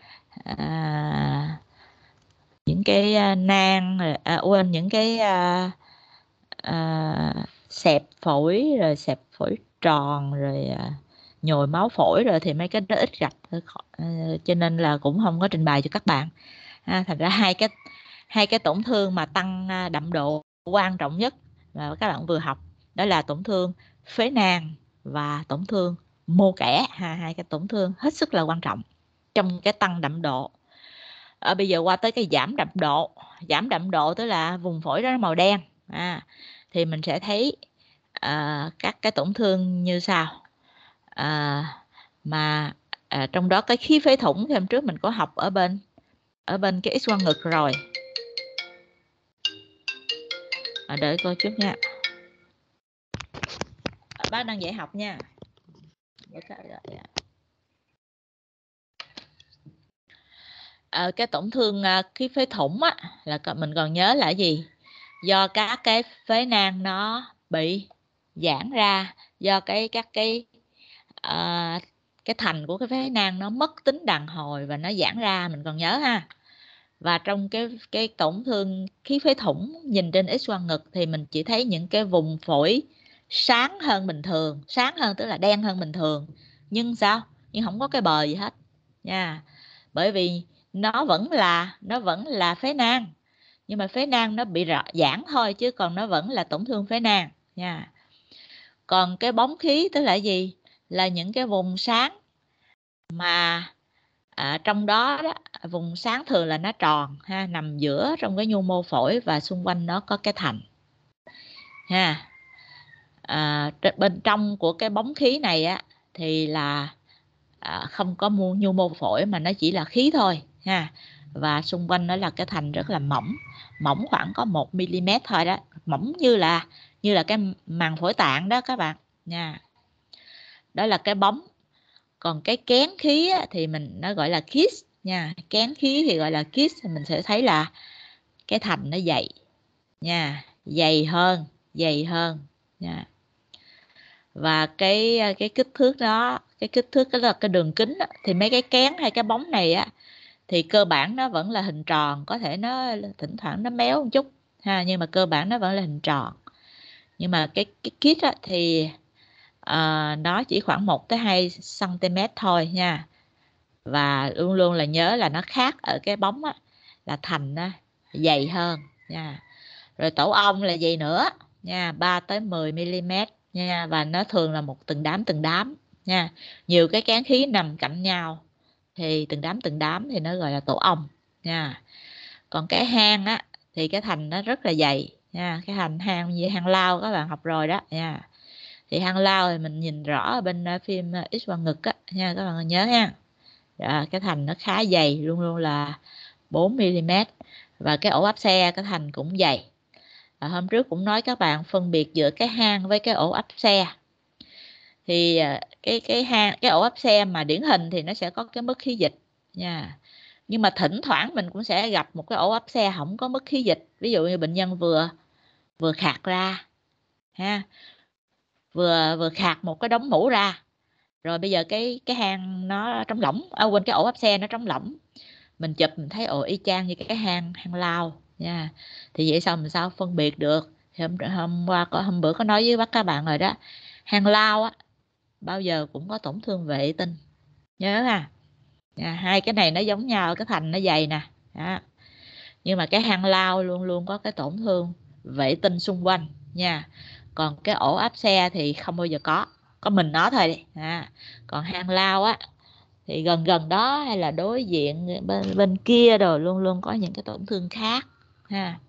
à, những cái à, nang à, quên những cái à, à, xẹp phổi, rồi xẹp phổi tròn, rồi à, nhồi máu phổi rồi thì mấy cái đó ít gặp, cho nên là cũng không có trình bày cho các bạn. À, thành ra hai cái hai cái tổn thương mà tăng đậm độ quan trọng nhất mà các bạn vừa học đó là tổn thương phế nang và tổn thương mô kẽ. Ha, hai cái tổn thương hết sức là quan trọng trong cái tăng đậm độ. À, bây giờ qua tới cái giảm đậm độ. Giảm đậm độ tức là vùng phổi đó màu đen. À, thì mình sẽ thấy à, các cái tổn thương như sau. À, mà à, trong đó cái khí phế thủng thì hôm trước mình có học ở bên ở bên cái X quang ngực rồi. À, đợi cô chút nha. À, bác đang dạy học nha. À, cái tổn thương à, khí phế thủng á, là mình còn nhớ là gì? Do các cái phế nang nó bị giãn ra, do cái các cái à, cái thành của cái phế nang nó mất tính đàn hồi và nó giãn ra, mình còn nhớ ha. Và trong cái cái tổn thương khí phế thủng nhìn trên X quang ngực thì mình chỉ thấy những cái vùng phổi sáng hơn bình thường, sáng hơn tức là đen hơn bình thường, nhưng sao? Nhưng không có cái bờ gì hết nha. Bởi vì nó vẫn là nó vẫn là phế nang, nhưng mà phế nang nó bị giãn thôi, chứ còn nó vẫn là tổn thương phế nang nha. Còn cái bóng khí tức là gì? Là những cái vùng sáng mà à, trong đó, đó vùng sáng thường là nó tròn ha, nằm giữa trong cái nhu mô phổi và xung quanh nó có cái thành ha. À, bên trong của cái bóng khí này á thì là à, không có nhu mô phổi mà nó chỉ là khí thôi ha, và xung quanh nó là cái thành rất là mỏng, mỏng khoảng có một mi-li-mét thôi đó, mỏng như là như là cái màng phổi tạng đó các bạn nha. Đó là cái bóng. Còn cái kén khí á, thì mình nó gọi là kiss nha. Kén khí thì gọi là kiss, thì mình sẽ thấy là cái thành nó dày nha, dày hơn, dày hơn nha. Và cái cái kích thước đó, cái kích thước đó là cái đường kính đó, thì mấy cái kén hay cái bóng này á thì cơ bản nó vẫn là hình tròn, có thể nó thỉnh thoảng nó méo một chút ha, nhưng mà cơ bản nó vẫn là hình tròn. Nhưng mà cái cái kit á, thì à, nó chỉ khoảng một tới hai xăng-ti-mét thôi nha. Và luôn luôn là nhớ là nó khác ở cái bóng á, là thành á, dày hơn nha. Rồi tổ ong là dày nữa nha, ba tới mười mi-li-mét nha, và nó thường là một từng đám từng đám nha. Nhiều cái kén khí nằm cạnh nhau thì từng đám từng đám thì nó gọi là tổ ong nha. Còn cái hang á thì cái thành nó rất là dày nha, cái thành hang như hang lao các bạn học rồi đó nha. Thì hang lao thì mình nhìn rõ ở bên phim X quang ngực á nha, các bạn nhớ ha. Đó, cái thành nó khá dày, luôn luôn là bốn mi-li-mét. Và cái ổ áp xe cái thành cũng dày. À, hôm trước cũng nói các bạn phân biệt giữa cái hang với cái ổ áp xe. Thì cái cái hang cái ổ áp xe mà điển hình thì nó sẽ có cái mức khí dịch nha. Nhưng mà thỉnh thoảng mình cũng sẽ gặp một cái ổ áp xe không có mức khí dịch. Ví dụ như bệnh nhân vừa vừa khạc ra ha, vừa vừa khạc một cái đống mũ ra, rồi bây giờ cái cái hang nó trống lỏng, à, quên, cái ổ áp xe nó trống lỏng, mình chụp mình thấy ồ y chang như cái hang hang lao nha. Thì vậy sao mình sao phân biệt được? Thì hôm, hôm qua có hôm bữa có nói với bác các bạn rồi đó, hang lao á bao giờ cũng có tổn thương vệ tinh, nhớ ha. À, hai cái này nó giống nhau, cái thành nó dày nè đó. Nhưng mà cái hang lao luôn luôn có cái tổn thương vệ tinh xung quanh nha. Còn cái ổ áp xe thì không bao giờ có, có mình nó thôi à. Còn hang lao á thì gần gần đó hay là đối diện bên bên kia rồi luôn luôn có những cái tổn thương khác ha.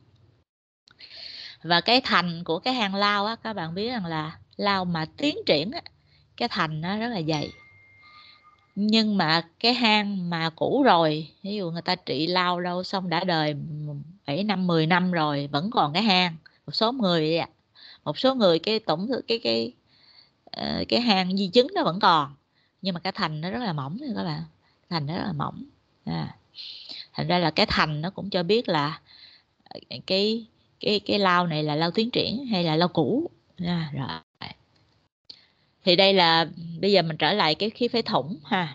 Và cái thành của cái hang lao á, các bạn biết rằng là lao mà tiến triển á, cái thành nó rất là dày. Nhưng mà cái hang mà cũ rồi, ví dụ người ta trị lao đâu xong đã đời bảy năm mười năm rồi vẫn còn cái hang, một số người một số người cái tổn thương cái cái cái hang di chứng nó vẫn còn, nhưng mà cái thành nó rất là mỏng thôi các bạn, thành nó rất là mỏng à. Thành ra là cái thành nó cũng cho biết là cái cái cái lao này là lao tiến triển hay là lao cũ à, rồi. Thì đây là bây giờ mình trở lại cái khí phế thủng ha.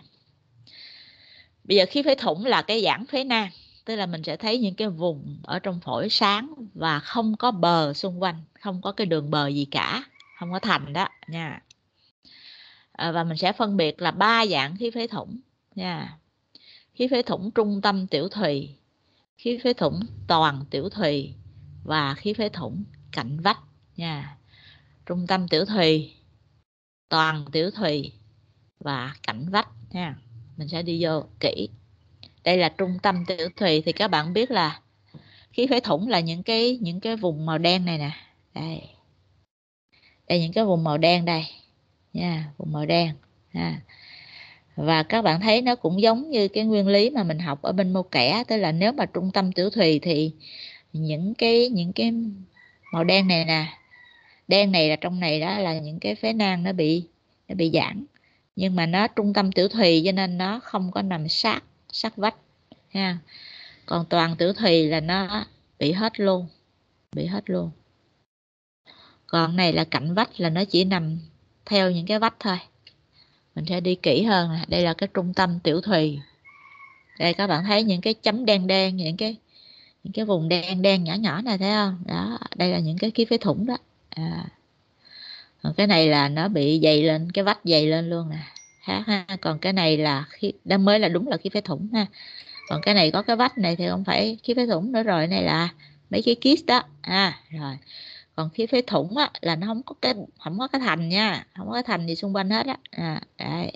Bây giờ khí phế thủng là cái giãn phế nang, tức là mình sẽ thấy những cái vùng ở trong phổi sáng và không có bờ xung quanh, không có cái đường bờ gì cả, không có thành đó nha. À, và mình sẽ phân biệt là ba dạng khí phế thủng nha. Khí phế thủng trung tâm tiểu thùy, khí phế thủng toàn tiểu thùy và khí phế thủng cạnh vách nha. Trung tâm tiểu thùy, toàn tiểu thùy và cạnh vách nha. Mình sẽ đi vô kỹ. Đây là trung tâm tiểu thùy thì các bạn biết là khí phế thủng là những cái những cái vùng màu đen này nè. Đây. Đây những cái vùng màu đen đây nha, vùng màu đen ha. Và các bạn thấy nó cũng giống như cái nguyên lý mà mình học ở bên mô kẻ, tức là nếu mà trung tâm tiểu thùy thì những cái những cái màu đen này nè, đen này là trong này đó là những cái phế nang nó bị nó bị giãn, nhưng mà nó trung tâm tiểu thùy cho nên nó không có nằm sát sát vách ha. Còn toàn tiểu thùy là nó bị hết luôn, bị hết luôn. Còn này là cạnh vách là nó chỉ nằm theo những cái vách thôi. Mình sẽ đi kỹ hơn. Đây là cái trung tâm tiểu thùy. Đây các bạn thấy những cái chấm đen đen, những cái những cái vùng đen đen nhỏ nhỏ này thấy không? Đó, đây là những cái khí phế thủng đó. À. Còn cái này là nó bị dày lên, cái vách dày lên luôn nè. Khác ha. Còn cái này là khí, đó mới là đúng là khí phế thủng ha. Còn cái này có cái vách này thì không phải khí phế thủng nữa rồi, cái này là mấy cái kiss đó. À, rồi. Còn khí phế thủng á, là nó không có cái không có cái thành nha, không có cái thành gì xung quanh hết á. À, đấy.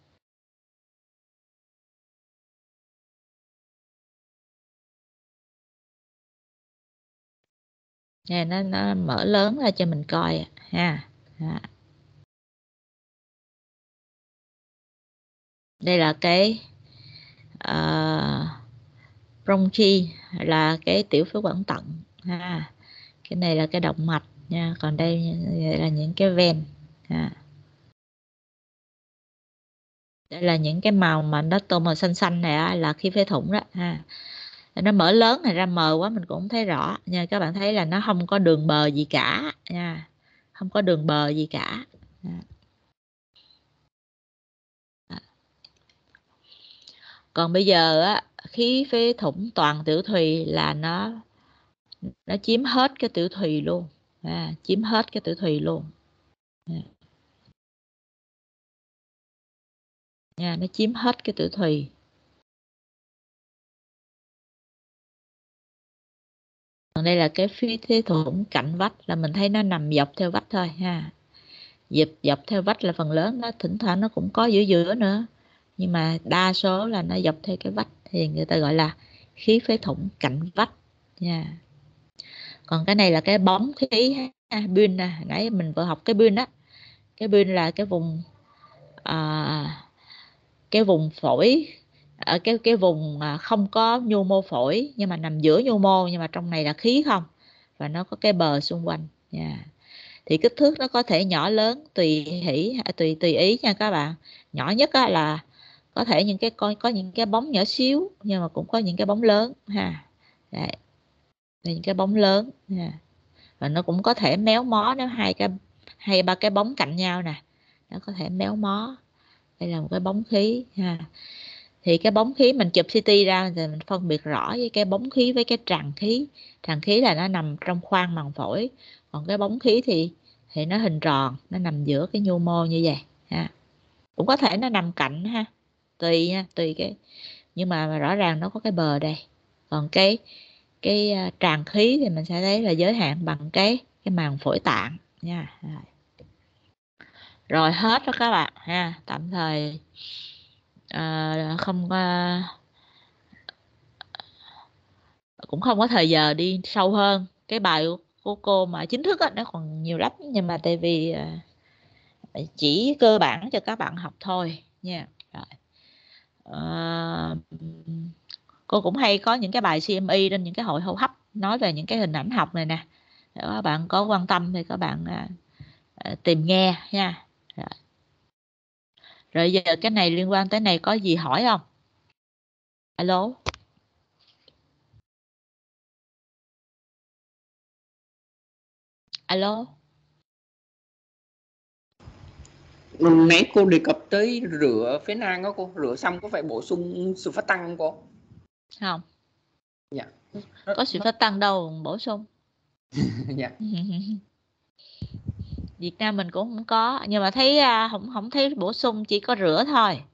Nè, nó nó mở lớn ra cho mình coi ha. À. Đây là cái uh, bronchi, là cái tiểu phế quản tận ha. Cái này là cái động mạch nha, còn đây là những cái ven ha. Đây là những cái màu mà nó tô màu xanh xanh này á, là khí phế thủng đó ha. Nó mở lớn này ra mờ quá mình cũng không thấy rõ nha. Các bạn thấy là nó không có đường bờ gì cả nha, không có đường bờ gì cả. Còn bây giờ á, khí phế thủng toàn tiểu thùy là nó nó chiếm hết cái tiểu thùy luôn, à, chiếm hết cái tiểu thùy luôn nha, nó chiếm hết cái tiểu thùy. Còn đây là cái khí phế thủng cạnh vách, là mình thấy nó nằm dọc theo vách thôi ha. Dịp dọc theo vách là phần lớn, nó thỉnh thoảng nó cũng có giữa giữa nữa, nhưng mà đa số là nó dọc theo cái vách thì người ta gọi là khí phế thủng cạnh vách nha. Còn cái này là cái bóng khí ha, pin nè, nãy mình vừa học cái pin đó. Cái pin là cái vùng à, cái vùng phổi, ở cái cái vùng không có nhu mô phổi nhưng mà nằm giữa nhu mô, nhưng mà trong này là khí không, và nó có cái bờ xung quanh nha. Thì kích thước nó có thể nhỏ lớn tùy hỷ tùy tùy ý nha các bạn. Nhỏ nhất là có thể những cái coi có những cái bóng nhỏ xíu, nhưng mà cũng có những cái bóng lớn ha. Đấy. Đây, những cái bóng lớn ha. Và nó cũng có thể méo mó, nếu hai cái hay ba cái bóng cạnh nhau nè, nó có thể méo mó. Đây là một cái bóng khí ha. Thì cái bóng khí mình chụp xê tê ra thì mình phân biệt rõ với cái bóng khí với cái tràn khí. Tràn khí là nó nằm trong khoang màng phổi, còn cái bóng khí thì thì nó hình tròn, nó nằm giữa cái nhu mô như vậy ha. Cũng có thể nó nằm cạnh ha, tùy ha, tùy cái, nhưng mà rõ ràng nó có cái bờ đây. Còn cái cái tràn khí thì mình sẽ thấy là giới hạn bằng cái cái màng phổi tạng nha. Rồi, rồi hết đó các bạn ha. Tạm thời à, không uh, cũng không có thời giờ đi sâu hơn. Cái bài của cô mà chính thức á, nó còn nhiều lắm, nhưng mà tại vì uh, chỉ cơ bản cho các bạn học thôi nha. Rồi. Uh, cô cũng hay có những cái bài xê em e trên những cái hội hô hấp nói về những cái hình ảnh học này nè. Nếu các bạn có quan tâm thì các bạn uh, uh, tìm nghe nha. Rồi. Rồi giờ cái này liên quan tới này có gì hỏi không? Alo. Alo. Nãy cô đề cập tới rửa phế nang đó cô, rửa xong có phải bổ sung sự phát tăng không cô? Không. Dạ. Có sự phát tăng đâu bổ sung. Dạ. Việt Nam mình cũng không có, nhưng mà thấy à, không không thấy bổ sung, chỉ có rửa thôi.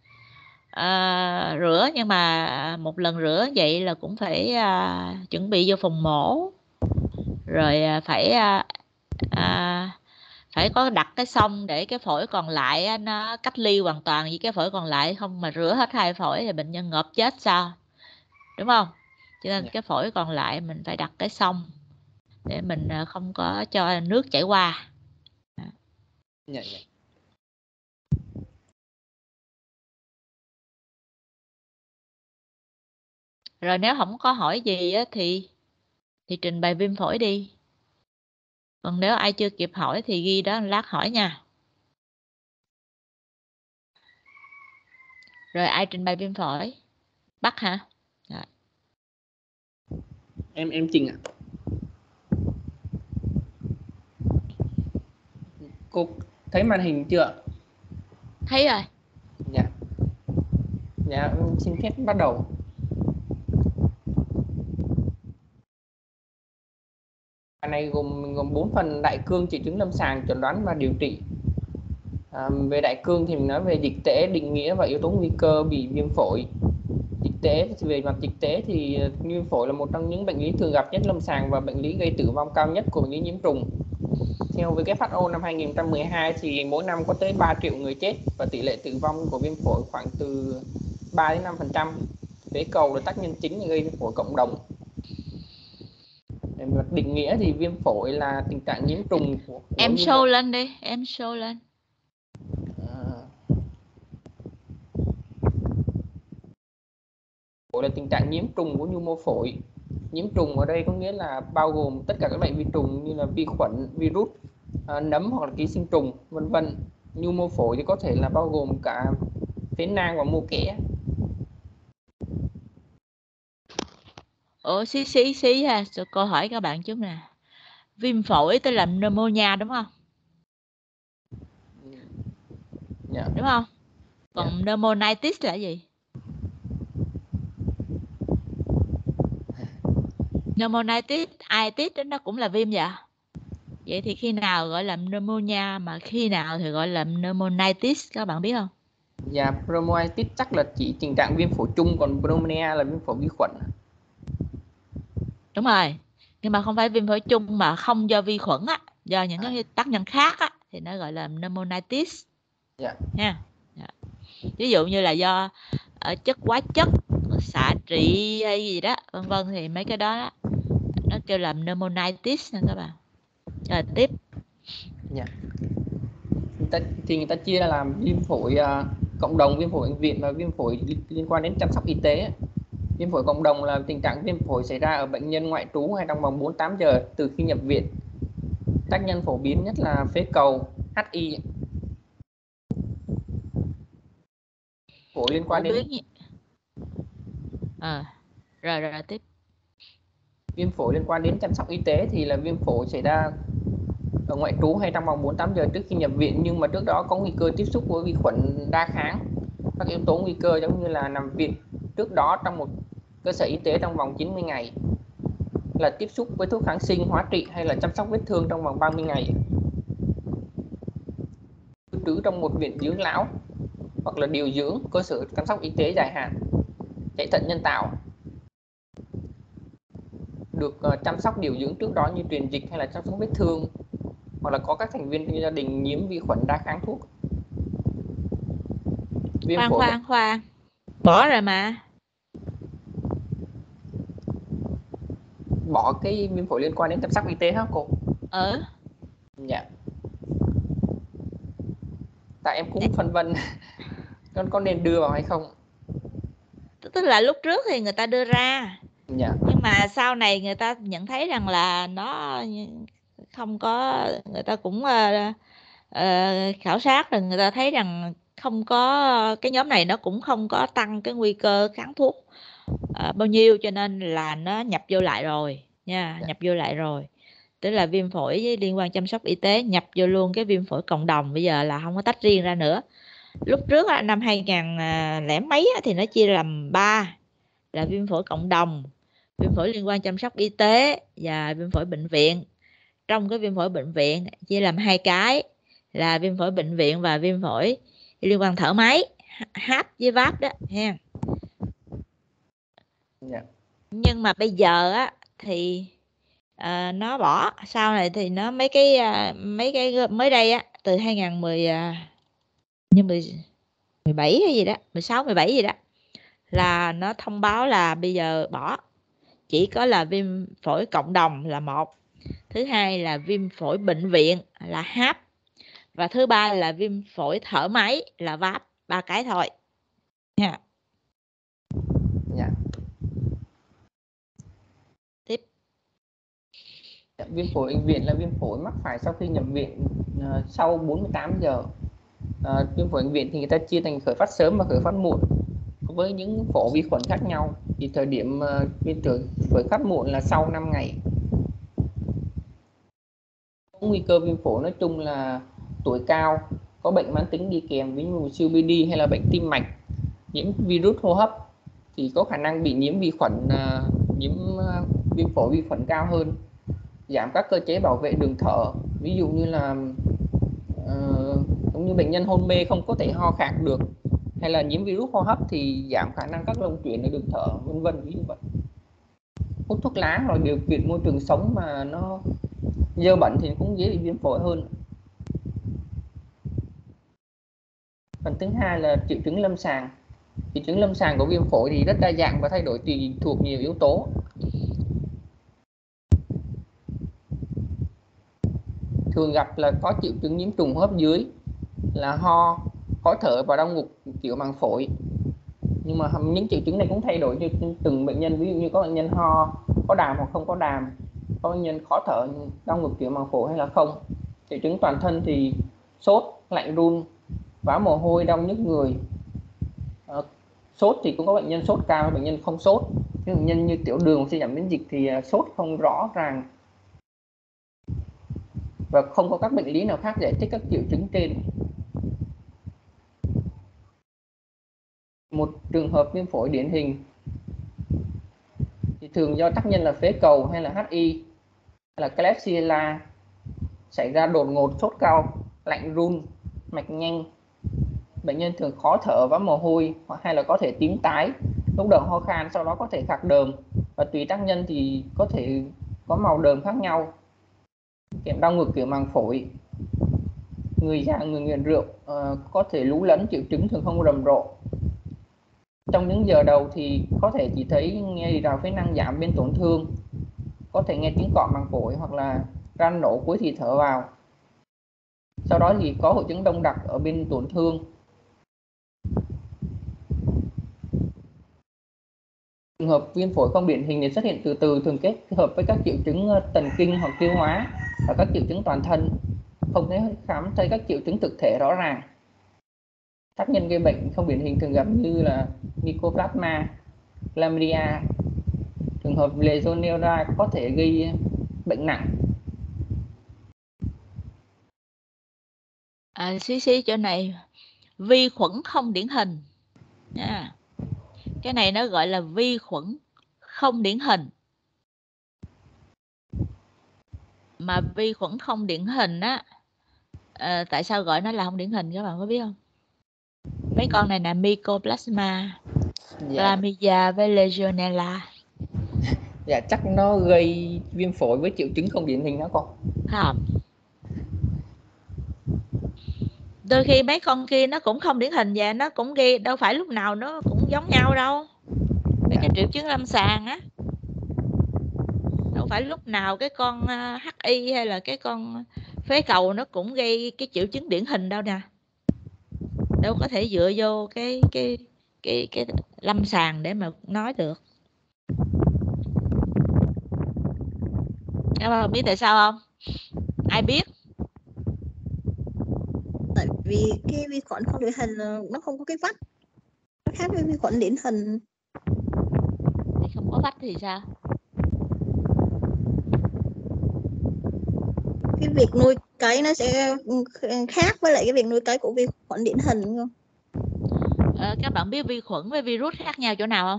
À, rửa nhưng mà một lần rửa vậy là cũng phải à, chuẩn bị vô phòng mổ, rồi à, phải à, à, phải có đặt cái xông để cái phổi còn lại á, nó cách ly hoàn toàn với cái phổi còn lại, không mà rửa hết hai phổi thì bệnh nhân ngợp chết sao, đúng không? Cho nên Dạ. cái phổi còn lại mình phải đặt cái xông để mình à, không có cho nước chảy qua. Dạ, dạ. Rồi nếu không có hỏi gì á, thì thì trình bày viêm phổi đi. Còn nếu ai chưa kịp hỏi thì ghi đó, lát hỏi nha. Rồi ai trình bày viêm phổi? Bắc hả? Rồi. Em em Trình ạ. Cô thấy màn hình chưa? Thấy rồi. Dạ. Dạ, xin phép bắt đầu. Bài này gồm gồm bốn phần: đại cương, triệu chứng lâm sàng, chẩn đoán và điều trị. À, về đại cương thì mình nói về dịch tễ, định nghĩa và yếu tố nguy cơ bị viêm phổi. Dịch tễ thì về mặt dịch tễ thì viêm phổi là một trong những bệnh lý thường gặp nhất lâm sàng và bệnh lý gây tử vong cao nhất của bệnh lý nhiễm trùng. Theo vê kép hát o năm hai nghìn không trăm mười hai thì mỗi năm có tới ba triệu người chết và tỷ lệ tử vong của viêm phổi khoảng từ ba đến năm phần trăm. Phế cầu là tác nhân chính gây viêm phổi cộng đồng. Về mặt định nghĩa thì viêm phổi là tình trạng nhiễm trùng của, của Em nhu show mô. lên đi, em show lên. À, phổi là tình trạng nhiễm trùng của nhu mô phổi. Nhiễm trùng ở đây có nghĩa là bao gồm tất cả các loại vi trùng như là vi khuẩn, virus, à, nấm hoặc là ký sinh trùng, vân vân. Nhu mô phổi thì có thể là bao gồm cả phế nang và mô kẽ. Ủa xí xí xí ha, rồi cô hỏi các bạn chút nè. Viêm phổi tức là pneumonia đúng không? Dạ. Đúng không? Còn Dạ. pneumonitis là gì? Pneumonitis, itis đó nó cũng là viêm vậy. Vậy thì khi nào gọi là pneumonia mà khi nào thì gọi là pneumonitis, các bạn biết không? Dạ, pneumonitis chắc là chỉ tình trạng viêm phổi chung, còn pneumonia là viêm phổi vi khuẩn. Đúng rồi. Nhưng mà không phải viêm phổi chung mà không do vi khuẩn á, do những cái tác nhân khác á thì nó gọi là pneumonitis. Dạ. Nha. Dạ. Ví dụ như là do ở chất hóa chất, xạ trị hay gì đó, vân vân thì mấy cái đó, đó nó kêu là pneumonitis nha các bạn. Rồi tiếp. Dạ. Người ta, thì người ta chia ra làm viêm phổi uh, cộng đồng, viêm phổi bệnh viện và viêm phổi liên quan đến chăm sóc y tế. Viêm phổi cộng đồng là tình trạng viêm phổi xảy ra ở bệnh nhân ngoại trú hay trong vòng bốn mươi tám giờ từ khi nhập viện. Tác nhân phổ biến nhất là phế cầu, hát i. Phổi liên quan đến à, rồi, rồi rồi tiếp. Viêm phổi liên quan đến chăm sóc y tế thì là viêm phổi xảy ra ở ngoại trú hay trong vòng bốn mươi tám giờ trước khi nhập viện, nhưng mà trước đó có nguy cơ tiếp xúc với vi khuẩn đa kháng. Các yếu tố nguy cơ giống như là nằm viện trước đó trong một cơ sở y tế trong vòng chín mươi ngày, là tiếp xúc với thuốc kháng sinh, hóa trị hay là chăm sóc vết thương trong vòng ba mươi ngày, cư trú trong một viện dưỡng lão hoặc là điều dưỡng, cơ sở chăm sóc y tế dài hạn, chạy thận nhân tạo, được chăm sóc điều dưỡng trước đó như truyền dịch hay là chăm sóc vết thương, hoặc là có các thành viên trong gia đình nhiễm vi khuẩn đa kháng thuốc. Viêm Khoan phổi khoan khoan, bỏ rồi mà. Bỏ cái viêm phổi liên quan đến chăm sóc y tế hả cô? Ừ. Dạ. Tại em cũng phân vân con có nên đưa vào hay không. Tức là lúc trước thì người ta đưa ra, Dạ. nhưng mà sau này người ta nhận thấy rằng là nó không có, người ta cũng uh, uh, khảo sát rồi người ta thấy rằng không có, cái nhóm này nó cũng không có tăng cái nguy cơ kháng thuốc uh, bao nhiêu, cho nên là nó nhập vô lại rồi nha. Dạ. Nhập vô lại rồi, tức là viêm phổi với liên quan chăm sóc y tế nhập vô luôn cái viêm phổi cộng đồng, bây giờ là không có tách riêng ra nữa. Lúc trước năm hai nghìn lẻ mấy thì nó chia làm ba, là viêm phổi cộng đồng, viêm phổi liên quan chăm sóc y tế và viêm phổi bệnh viện. trong cái viêm phổi bệnh viện chia làm hai cái là viêm phổi bệnh viện và viêm phổi liên quan thở máy, hát với váp đó ha. Dạ. Nhưng mà bây giờ á thì à, nó bỏ, sau này thì nó mấy cái à, mấy cái mới đây á, từ hai không một không à, như mười bảy hay gì đó, mười sáu mười bảy gì đó, là nó thông báo là bây giờ bỏ, chỉ có là viêm phổi cộng đồng là một, thứ hai là viêm phổi bệnh viện là hát, và thứ ba là viêm phổi thở máy là váp, ba cái thôi nha. Dạ. Tiếp. Viêm phổi bệnh viện là viêm phổi mắc phải sau khi nhập viện uh, sau bốn mươi tám giờ. Uh, viêm phổi bệnh viện thì người ta chia thành khởi phát sớm và khởi phát muộn với những phổ vi khuẩn khác nhau. Thì thời điểm uh, viêm khởi phát muộn là sau năm ngày. Nguy cơ viêm phổi nói chung là tuổi cao, có bệnh mãn tính đi kèm, ví dụ siêu bê đê hay là bệnh tim mạch, nhiễm virus hô hấp thì có khả năng bị nhiễm vi khuẩn, uh, nhiễm uh, viêm phổi vi khuẩn cao hơn. Giảm các cơ chế bảo vệ đường thở, ví dụ như là uh, giống như bệnh nhân hôn mê không có thể ho khạc được, hay là nhiễm virus hô hấp thì giảm khả năng các lông chuyển ở đường thở, vân vân, ví dụ vậy. Hút thuốc lá rồi điều kiện môi trường sống mà nó dơ bẩn thì cũng dễ bị viêm phổi hơn. Phần thứ hai là triệu chứng lâm sàng. Triệu chứng lâm sàng của viêm phổi thì rất đa dạng và thay đổi tùy thuộc nhiều yếu tố. Thường gặp là có triệu chứng nhiễm trùng hô hấp dưới là ho, khó thở và đau ngực tiểu màng phổi. Nhưng mà những triệu chứng này cũng thay đổi cho từng bệnh nhân, ví dụ như có bệnh nhân ho có đàm hoặc không có đàm, có bệnh nhân khó thở đau ngực tiểu màng phổi hay là không. Triệu chứng toàn thân thì sốt, lạnh run, vã mồ hôi, đau nhức người. À, sốt thì cũng có bệnh nhân sốt cao, bệnh nhân không sốt. Những bệnh nhân như tiểu đường, suy giảm miễn dịch thì sốt không rõ ràng và không có các bệnh lý nào khác giải thích các triệu chứng trên. Một trường hợp viêm phổi điển hình thì thường do tác nhân là phế cầu hay là hát i hay là Klebsiella, xảy ra đột ngột, sốt cao, lạnh run, mạch nhanh. Bệnh nhân thường khó thở, vã mồ hôi hoặc hay là có thể tím tái, lúc đầu ho khan sau đó có thể khạc đờm, và tùy tác nhân thì có thể có màu đờm khác nhau. Kèm đau ngực kiểu màng phổi. Người già, người nghiện rượu uh, có thể lú lẫn, triệu chứng thường không rầm rộ. Trong những giờ đầu thì có thể chỉ thấy nghe rào phế năng giảm bên tổn thương, có thể nghe tiếng cọ màng phổi hoặc là ran nổ cuối thì thở vào. Sau đó thì có hội chứng đông đặc ở bên tổn thương. Trường hợp viêm phổi không điển hình thì xuất hiện từ từ, thường kết hợp với các triệu chứng thần kinh hoặc tiêu hóa và các triệu chứng toàn thân, không thấy khám thấy các triệu chứng thực thể rõ ràng. Tác nhân gây bệnh không điển hình thường gặp như là Mycoplasma, Chlamydia. Trường hợp Legionella có thể gây bệnh nặng. À, xí xí chỗ này vi khuẩn không điển hình nha. Cái này nó gọi là vi khuẩn không điển hình. Mà vi khuẩn không điển hình á, à, tại sao gọi nó là không điển hình các bạn có biết không? Mấy con này là Mycoplasma, Chlamydia với Legionella. Dạ chắc nó gây viêm phổi với triệu chứng không điển hình đó con. Không. Đôi khi mấy con kia nó cũng không điển hình và nó cũng gây, đâu phải lúc nào nó cũng giống nhau đâu. Mấy cái triệu chứng lâm sàng á, đâu phải lúc nào cái con hát i hay là cái con phế cầu nó cũng gây cái triệu chứng điển hình đâu nè. Đâu có thể dựa vô cái cái cái cái lâm sàng để mà nói được. Các bạn biết tại sao không? Ai biết? Tại vì cái vi khuẩn không điển hình nó không có cái vách, nó khác với vi khuẩn điển hình. Thì không có vách thì sao? Cái việc nuôi cấy nó sẽ khác với lại cái việc nuôi cấy của vi khuẩn điển hình không? Ờ, các bạn biết vi khuẩn với virus khác nhau chỗ nào không?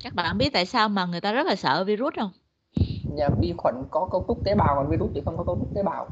Các bạn biết tại sao mà người ta rất là sợ virus không? Dạ, vi khuẩn có cấu trúc tế bào, còn virus thì không có cấu trúc tế bào.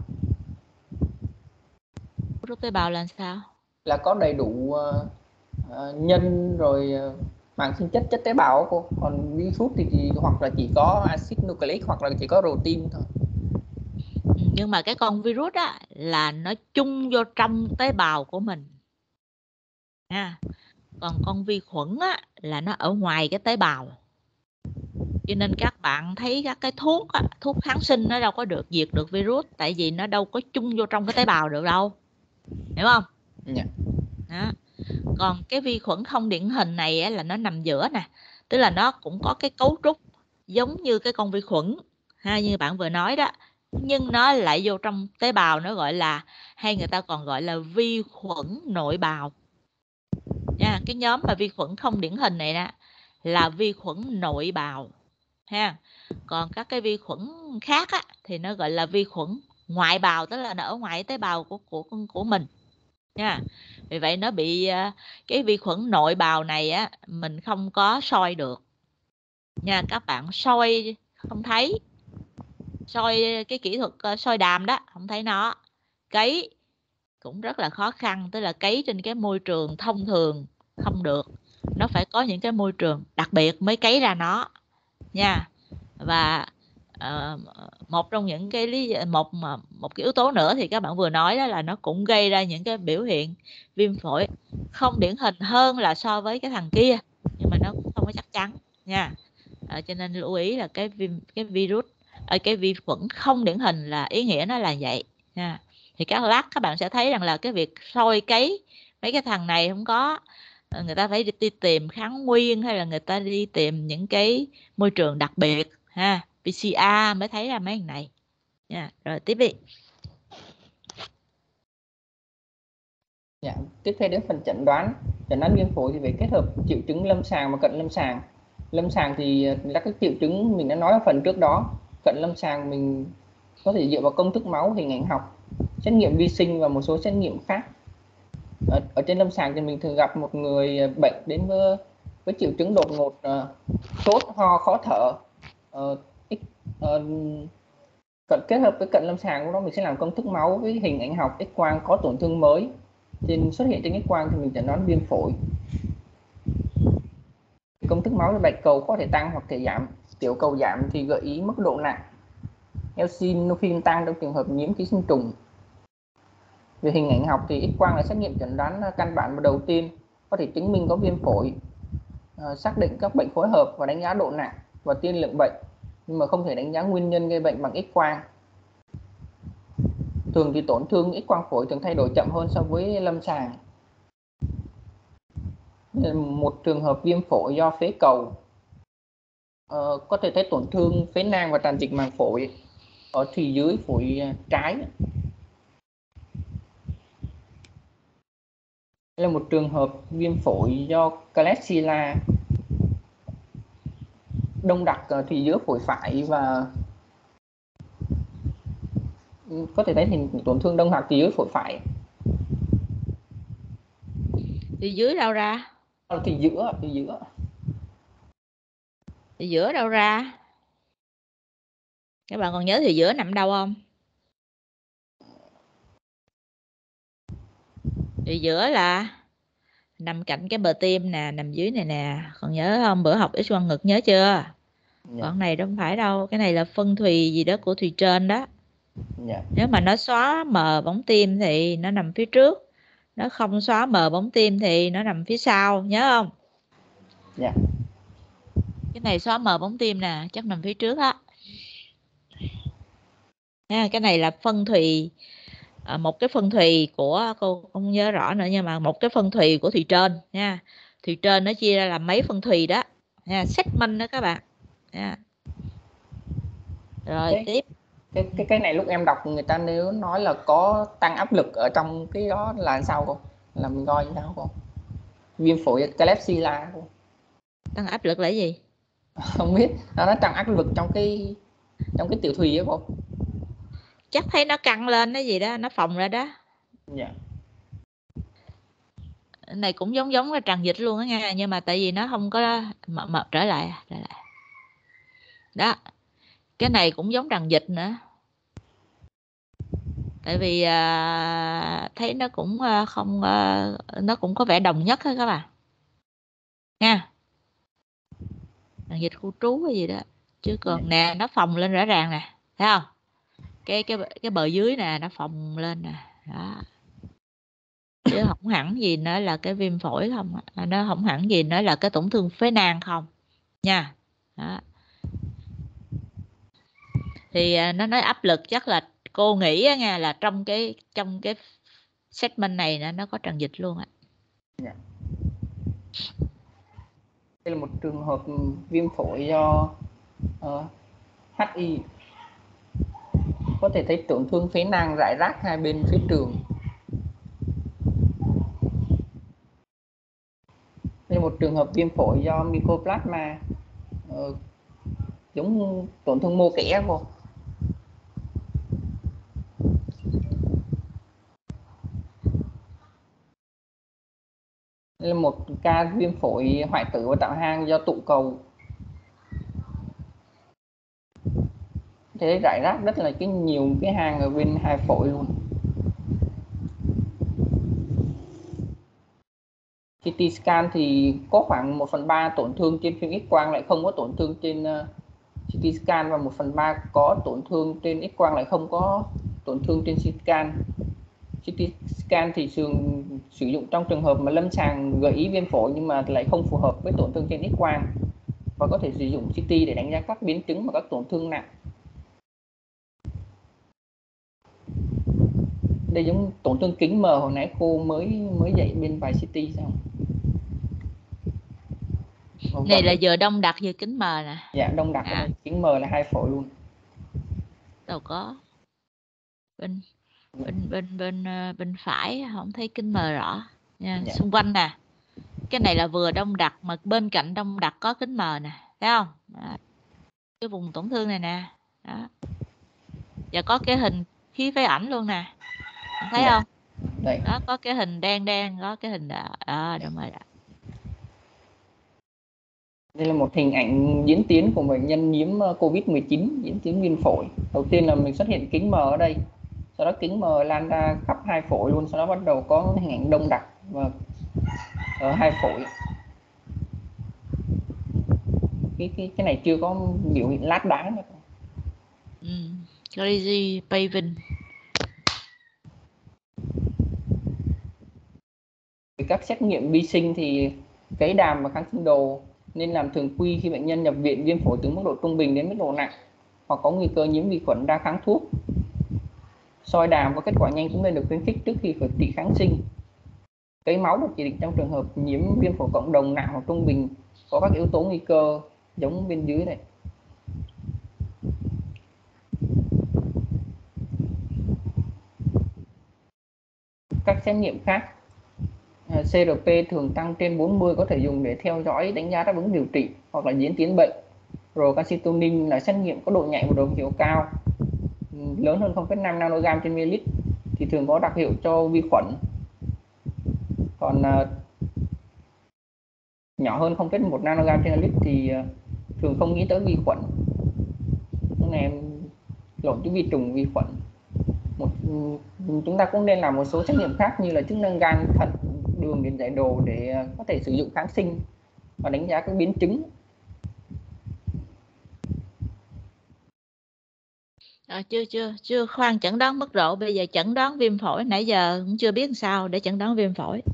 Cấu trúc tế bào là sao? Là có đầy đủ uh, uh, nhân rồi uh, màng sinh chất, chất tế bào cô. Còn virus thì, thì hoặc là chỉ có axit nucleic hoặc là chỉ có protein thôi. Nhưng mà cái con virus á là nó chung vô trong tế bào của mình ha. Còn con vi khuẩn á là nó ở ngoài cái tế bào. Cho nên các bạn thấy các cái thuốc á, thuốc kháng sinh nó đâu có được diệt được virus, tại vì nó đâu có chung vô trong cái tế bào được đâu, hiểu không? Yeah. Đó. Còn cái vi khuẩn không điển hình này á, là nó nằm giữa nè, tức là nó cũng có cái cấu trúc giống như cái con vi khuẩn ha, như bạn vừa nói đó, nhưng nó lại vô trong tế bào, nó gọi là, hay người ta còn gọi là vi khuẩn nội bào nha. Cái nhóm mà vi khuẩn không điển hình này nè là vi khuẩn nội bào ha. Còn các cái vi khuẩn khác á, thì nó gọi là vi khuẩn ngoại bào, tức là nó ở ngoài tế bào của của của mình nha. Vì vậy nó bị cái vi khuẩn nội bào này á mình không có soi được nha. Các bạn soi không thấy, soi cái kỹ thuật soi đàm đó không thấy nó, cấy cũng rất là khó khăn, tức là cấy trên cái môi trường thông thường không được, nó phải có những cái môi trường đặc biệt mới cấy ra nó nha. Và uh, một trong những cái lý một một cái yếu tố nữa thì các bạn vừa nói đó là nó cũng gây ra những cái biểu hiện viêm phổi không điển hình hơn là so với cái thằng kia, nhưng mà nó cũng không có chắc chắn nha. Uh, cho nên lưu ý là cái viêm cái virus ở cái vi khuẩn không điển hình là ý nghĩa nó là vậy nha. Thì các lát các bạn sẽ thấy rằng là cái việc soi cấy mấy cái thằng này không có, người ta phải đi tìm kháng nguyên hay là người ta đi tìm những cái môi trường đặc biệt ha, pê xê rờ mới thấy ra mấy thằng này nha. Rồi tiếp đi. Dạ, tiếp theo đến phần chẩn đoán. Chẩn đoán viêm phổi thì phải kết hợp triệu chứng lâm sàng và cận lâm sàng. Lâm sàng thì là các triệu chứng mình đã nói ở phần trước đó. Cận lâm sàng mình có thể dựa vào công thức máu, hình ảnh học, xét nghiệm vi sinh và một số xét nghiệm khác. Ở, ở trên lâm sàng thì mình thường gặp một người bệnh đến với, với triệu chứng đột ngột, uh, sốt, ho, khó thở. Uh, uh, cận kết hợp với cận lâm sàng của nó mình sẽ làm công thức máu với hình ảnh học, X quang có tổn thương mới trên xuất hiện trên X quang thì mình chẩn đoán viêm phổi. Công thức máu bạch cầu có thể tăng hoặc thể giảm, tiểu cầu giảm thì gợi ý mức độ nặng, eosinophil tăng trong trường hợp nhiễm ký sinh trùng. Về hình ảnh học thì X quang là xét nghiệm chẩn đoán căn bản và đầu tiên có thể chứng minh có viêm phổi, à, xác định các bệnh phối hợp và đánh giá độ nặng và tiên lượng bệnh, nhưng mà không thể đánh giá nguyên nhân gây bệnh bằng X quang. Thường thì tổn thương X quang phổi thường thay đổi chậm hơn so với lâm sàng. Một trường hợp viêm phổi do phế cầu, uh, có thể thấy tổn thương phế nang và tràn dịch màng phổi ở thùy dưới phổi trái. Đây là một trường hợp viêm phổi do Klebsiella đông đặc ở thùy giữa phổi phải và có thể thấy hình tổn thương đông đặc thùy dưới phổi phải. Thùy dưới đâu ra? Thùy giữa, thùy giữa. Thùy giữa đâu ra? Các bạn còn nhớ thùy giữa nằm đâu không? Thùy giữa là nằm cạnh cái bờ tim nè, nằm dưới này nè. Còn nhớ không? Bữa học X quang ngực nhớ chưa? Yeah. Còn này đâu phải đâu. Cái này là phân thùy gì đó của thùy trên đó. Yeah. Nếu mà nó xóa mờ bóng tim thì nó nằm phía trước. Nó không xóa mờ bóng tim thì nó nằm phía sau. Nhớ không? Dạ. Yeah. Cái này xóa mờ bóng tim nè, chắc nằm phía trước á. À, cái này là phân thùy, à, một cái phân thùy của, cô không nhớ rõ nữa, nhưng mà một cái phân thùy của thùy trên nha. Thùy trên nó chia ra làm mấy phân thùy đó nha, segment đó các bạn nha. Rồi cái, tiếp cái cái cái này lúc em đọc người ta nếu nói là có tăng áp lực ở trong cái đó là sao không? Là mình coi như sao không? Viêm phổi Klebsiella không? Tăng áp lực là gì? Không biết, nó nói tăng áp lực trong cái trong cái tiểu thùy đó không? Chắc thấy nó căng lên cái gì đó, nó phồng ra đó. Dạ. Cái này cũng giống giống cái tràn dịch luôn á nha, nhưng mà tại vì nó không có mập mập trở lại trở lại đó. Cái này cũng giống tràn dịch nữa, tại vì à, thấy nó cũng à, không à, nó cũng có vẻ đồng nhất hết các bạn nha. Tràn dịch khu trú hay gì đó, chứ còn nè nó phồng lên rõ ràng nè, thấy không? Cái cái cái bờ dưới nè nó phồng lên nè đó, chứ không hẳn gì nữa là cái viêm phổi không, nó không hẳn gì nữa là cái tổn thương phế nang không nha. Đó. Thì à, nó nói áp lực chắc là cô nghĩ á nha, là trong cái trong cái segment này nó nó có tràn dịch luôn á. Dạ. Đây là một trường hợp viêm phổi do uh, hát i, có thể thấy tổn thương phế nang rải rác hai bên phía trường. Đây là một trường hợp viêm phổi do mycoplasma, uh, giống tổn thương mô kẽ vô. Đây là một ca viêm phổi hoại tử và tạo hang do tụ cầu. Thế rải rác rất là cái nhiều cái hang ở bên hai phổi luôn. xê tê scan thì có khoảng một phần ba tổn thương trên phim X quang lại không có tổn thương trên uh, xê tê scan, và một phần ba có tổn thương trên X quang lại không có tổn thương trên xê tê scan. xê tê scan thì thường sử dụng trong trường hợp mà lâm sàng gợi ý viêm phổi nhưng mà lại không phù hợp với tổn thương trên X quang, và có thể sử dụng xê tê để đánh giá các biến chứng và các tổn thương nặng. Đây giống tổn thương kính mờ hồi nãy cô mới mới dạy bên bài xê tê sao? Này là vừa đông đặc vừa kính mờ nè. Dạ, đông đặc à. Kính mờ là hai phổi luôn. Đâu có. Bên bên bên bên bên phải không thấy kính mờ rõ nha. Dạ. Xung quanh nè. Cái này là vừa đông đặc mà bên cạnh đông đặc có kính mờ nè, thấy không? Đó. Cái vùng tổn thương này nè. Đó. Và có cái hình khí phế ảnh luôn nè. Thấy dạ. không? Đây. Đó, có cái hình đen đen, có cái hình đó. À, đúng rồi đó. Đây là một hình ảnh diễn tiến của bệnh nhân nhiễm Covid mười chín, diễn tiến viêm phổi. Đầu tiên là mình xuất hiện kính mờ ở đây, sau đó kính mờ lan ra khắp hai phổi luôn, sau đó bắt đầu có hình ảnh đông đặc và ở hai phổi. Cái cái cái này chưa có biểu hiện lát đá nữa. Ừ. Crazy paving. Các xét nghiệm vi sinh thì cấy đàm và kháng sinh đồ nên làm thường quy khi bệnh nhân nhập viện viêm phổi từ mức độ trung bình đến mức độ nặng hoặc có nguy cơ nhiễm vi khuẩn đa kháng thuốc. Soi đàm có kết quả nhanh cũng nên được khuyến khích trước khi khởi trị kháng sinh. Cấy máu được chỉ định trong trường hợp nhiễm viêm phổi cộng đồng nặng hoặc trung bình có các yếu tố nguy cơ giống bên dưới này. Các xét nghiệm khác, xê rờ pê thường tăng trên bốn mươi có thể dùng để theo dõi đánh giá đáp ứng điều trị hoặc là diễn tiến bệnh. Procalcitonin là xét nghiệm có độ nhạy và độ hiệu cao, lớn hơn không phẩy năm nanogam trên ml thì thường có đặc hiệu cho vi khuẩn, còn uh, nhỏ hơn không phẩy một nanogam trên ml thì uh, thường không nghĩ tới vi khuẩn. Cái này lộn chữ vi trùng, vi khuẩn. Một, chúng ta cũng nên làm một số xét nghiệm khác như là chức năng gan, thận, đường, điện giải đồ để có thể sử dụng kháng sinh và đánh giá các biến chứng. À, chưa chưa chưa khoan chẩn đoán mức độ, bây giờ chẩn đoán viêm phổi, nãy giờ cũng chưa biết làm sao để chẩn đoán viêm phổi.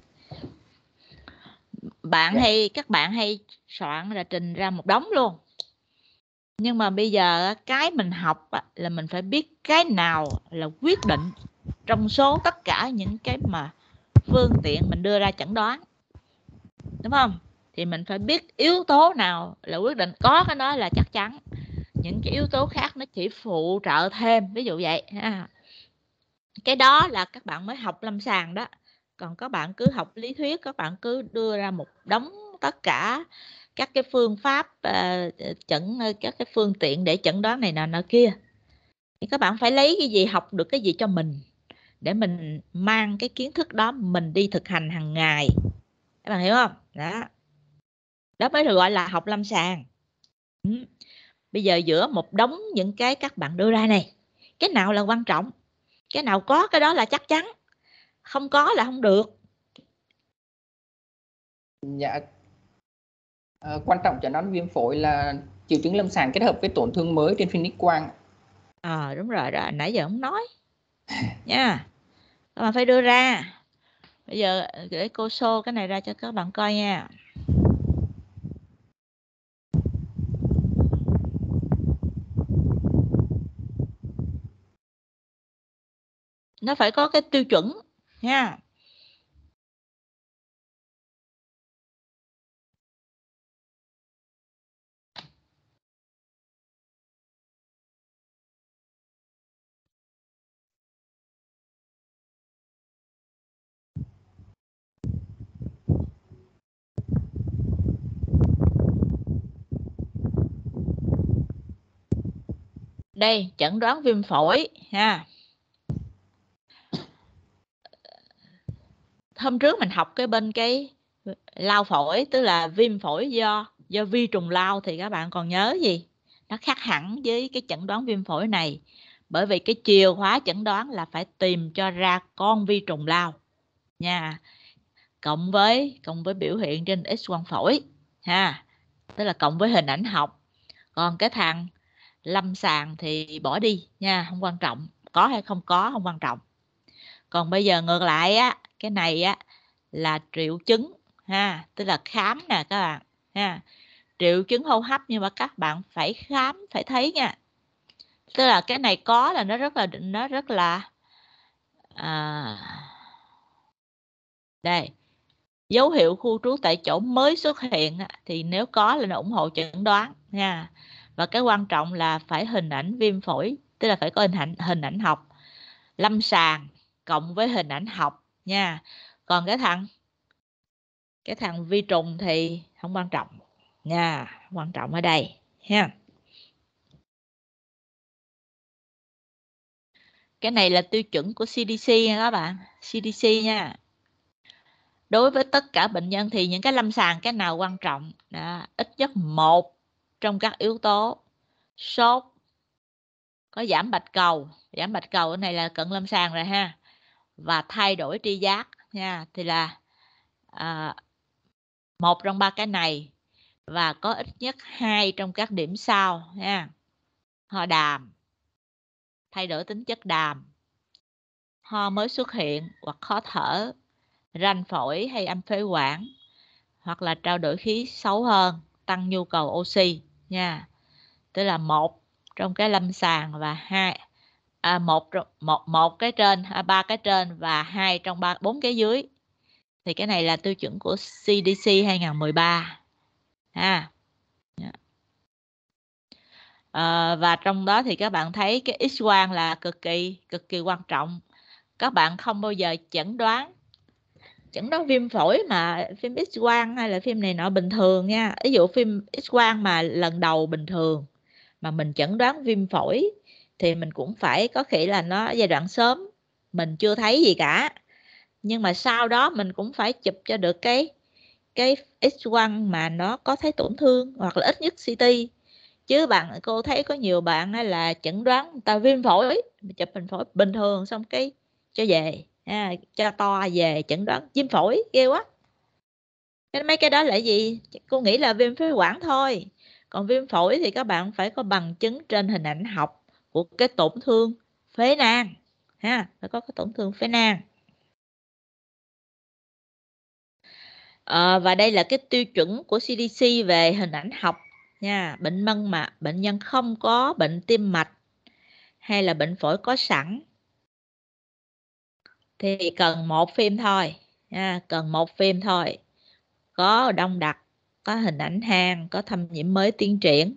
Bạn yeah. hay các bạn hay soạn là trình ra một đống luôn, nhưng mà bây giờ cái mình học là mình phải biết cái nào là quyết định trong số tất cả những cái mà phương tiện mình đưa ra chẩn đoán, đúng không? Thì mình phải biết yếu tố nào là quyết định, có cái đó là chắc chắn, những cái yếu tố khác nó chỉ phụ trợ thêm, ví dụ vậy ha. Cái đó là các bạn mới học lâm sàng đó, còn các bạn cứ học lý thuyết, các bạn cứ đưa ra một đống tất cả các cái phương pháp uh, chẩn các cái phương tiện để chẩn đoán này nọ nọ kia, thì các bạn phải lấy cái gì, học được cái gì cho mình để mình mang cái kiến thức đó mình đi thực hành hàng ngày Các bạn hiểu không? Đó. Đó mới được gọi là học lâm sàng. Ừ. Bây giờ giữa một đống những cái các bạn đưa ra này, cái nào là quan trọng? Cái nào có cái đó là chắc chắn, không có là không được. Dạ, à, quan trọng chẩn đoán viêm phổi là triệu chứng lâm sàng kết hợp với tổn thương mới trên phim X quang. À, đúng rồi đó, nãy giờ không nói nha. Các bạn phải đưa ra. Bây giờ để cô show cái này ra cho các bạn coi nha. Nó phải có cái tiêu chuẩn nha. Đây, chẩn đoán viêm phổi ha. Hôm trước mình học cái bên cái lao phổi, tức là viêm phổi do do vi trùng lao, thì các bạn còn nhớ gì? Nó khác hẳn với cái chẩn đoán viêm phổi này. Bởi vì cái chìa khóa chẩn đoán là phải tìm cho ra con vi trùng lao nha. Cộng với cộng với biểu hiện trên X quang phổi ha. Tức là cộng với hình ảnh học. Còn cái thằng lâm sàng thì bỏ đi nha, không quan trọng. Có hay không có không quan trọng. Còn bây giờ ngược lại á, cái này á là triệu chứng ha, tức là khám nè các bạn ha. Triệu chứng hô hấp nhưng mà các bạn phải khám, phải thấy nha. Tức là cái này có là nó rất là nó rất là à, đây. Dấu hiệu khu trú tại chỗ mới xuất hiện thì nếu có là nó ủng hộ chẩn đoán nha. Và cái quan trọng là phải hình ảnh viêm phổi, tức là phải có hình ảnh hình ảnh học lâm sàng cộng với hình ảnh học nha. Còn cái thằng cái thằng vi trùng thì không quan trọng nha, quan trọng ở đây ha. Cái này là tiêu chuẩn của xê đê xê nha các bạn, xê đê xê nha. Đối với tất cả bệnh nhân thì những cái lâm sàng cái nào quan trọng? Đó, ít nhất một trong các yếu tố: sốt, có giảm bạch cầu, giảm bạch cầu cái này là cận lâm sàng rồi ha, và thay đổi tri giác nha, thì là à, một trong ba cái này, và có ít nhất hai trong các điểm sau nha: ho đàm, thay đổi tính chất đàm, ho mới xuất hiện hoặc khó thở, ranh phổi hay âm phế quản, hoặc là trao đổi khí xấu hơn, tăng nhu cầu oxy nha. Tức là một trong cái lâm sàng và hai à, một một một cái trên, à, ba cái trên và hai trong ba bốn cái dưới. Thì cái này là tiêu chuẩn của xê đê xê hai không một ba ha. À, và trong đó thì các bạn thấy cái X quang là cực kỳ cực kỳ quan trọng. Các bạn không bao giờ chẩn đoán chẩn đoán viêm phổi mà phim X quang hay là phim này nọ bình thường nha. Ví dụ phim X quang mà lần đầu bình thường mà mình chẩn đoán viêm phổi thì mình cũng phải có khi là nó giai đoạn sớm, mình chưa thấy gì cả, nhưng mà sau đó mình cũng phải chụp cho được cái cái X quang mà nó có thấy tổn thương, hoặc là ít nhất xê tê. Chứ bạn cô thấy có nhiều bạn là chẩn đoán người ta viêm phổi, chụp hình phổi bình thường xong cái cho về ha, cho to về chẩn đoán viêm phổi, ghê quá. Cái mấy cái đó là gì? Cô nghĩ là viêm phế quản thôi. Còn viêm phổi thì các bạn phải có bằng chứng trên hình ảnh học của cái tổn thương phế nang ha, phải có cái tổn thương phế nang. À, và đây là cái tiêu chuẩn của xê đê xê về hình ảnh học nha. Bệnh nhân mà bệnh nhân không có bệnh tim mạch hay là bệnh phổi có sẵn thì cần một phim thôi nha, cần một phim thôi, có đông đặc, có hình ảnh hang, có thâm nhiễm mới tiến triển,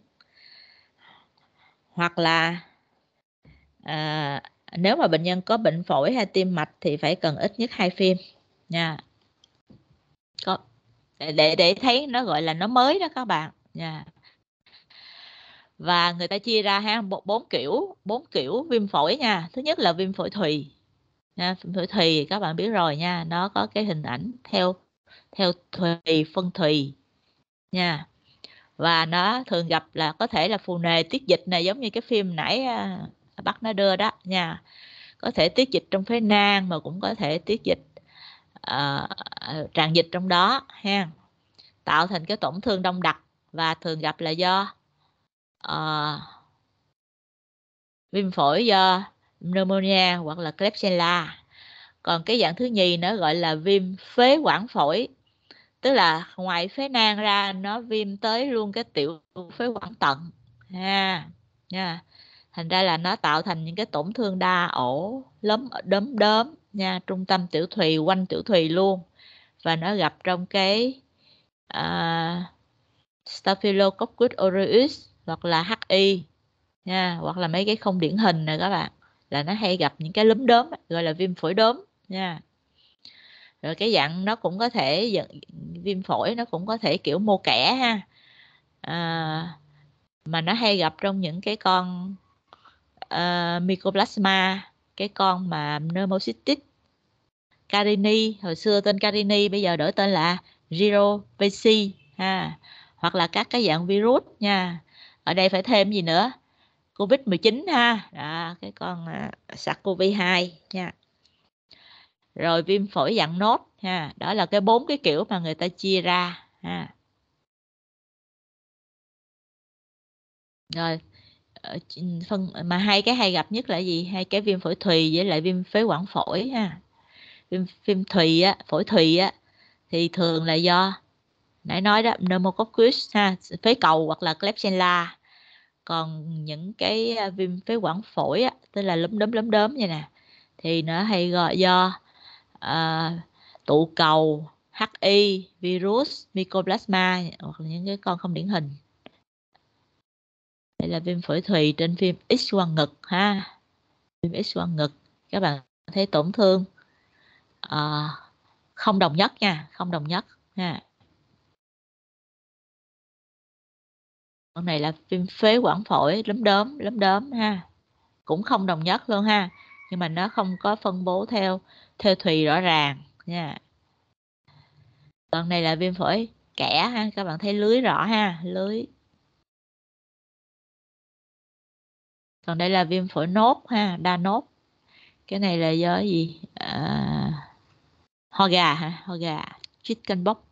hoặc là à, nếu mà bệnh nhân có bệnh phổi hay tim mạch thì phải cần ít nhất hai phim nha. Có để để thấy nó gọi là nó mới đó các bạn nha. Và người ta chia ra ha bốn kiểu bốn kiểu viêm phổi nha. Thứ nhất là viêm phổi thùy nha. Viêm phổi thùy các bạn biết rồi nha, nó có cái hình ảnh theo theo thùy, phân thùy nha. Và nó thường gặp là có thể là phù nề tiết dịch này, giống như cái phim nãy uh, bác nó đưa đó nha. Có thể tiết dịch trong phế nang mà cũng có thể tiết dịch uh, tràn dịch trong đó ha, tạo thành cái tổn thương đông đặc và thường gặp là do uh, viêm phổi do pneumonia hoặc là Klebsiella. Còn cái dạng thứ nhì nó gọi là viêm phế quản phổi, tức là ngoài phế nang ra nó viêm tới luôn cái tiểu phế quản tận ha nha. Thành ra là nó tạo thành những cái tổn thương đa ổ, lấm đốm đốm nha, trung tâm tiểu thùy, quanh tiểu thùy luôn. Và nó gặp trong cái uh, Staphylococcus aureus hoặc là hát i nha, hoặc là mấy cái không điển hình này các bạn, là nó hay gặp những cái lúm đốm gọi là viêm phổi đốm nha. Rồi cái dạng nó cũng có thể viêm phổi nó cũng có thể kiểu mô kẻ ha, à, mà nó hay gặp trong những cái con uh, Mycoplasma, cái con mà Pneumocystis carini, hồi xưa tên carini bây giờ đổi tên là Girovaci ha, hoặc là các cái dạng virus nha. Ở đây phải thêm gì nữa, Covid mười chín ha, đó, cái con uh, SARS-CoV hai nha. Rồi viêm phổi dạng nốt ha, đó là cái bốn cái kiểu mà người ta chia ra ha. Rồi phần mà hai cái hay gặp nhất là gì? Hai cái viêm phổi thùy với lại viêm phế quản phổi ha. Viêm viêm thùy á, phổi thùy á thì thường là do nãy nói đó, pneumococcus ha, phế cầu hoặc là Klebsiella. Còn những cái viêm phế quản phổi á, tức là lúm đốm lúm đốm như nè, thì nó hay gọi do uh, tụ cầu, hát i, virus, Mycoplasma hoặc là những cái con không điển hình. Đây là viêm phổi thùy trên phim X quang ngực ha. Phim X quang ngực các bạn thấy tổn thương uh, không đồng nhất nha, không đồng nhất ha. Con này là viêm phế quản phổi lúm đốm lúm đốm ha, cũng không đồng nhất luôn ha, nhưng mà nó không có phân bố theo theo thùy rõ ràng nha. Còn này là viêm phổi kẽ ha, các bạn thấy lưới rõ ha, lưới. Còn đây là viêm phổi nốt ha, đa nốt. Cái này là do gì? À, ho gà ha, ho gà, chicken pox.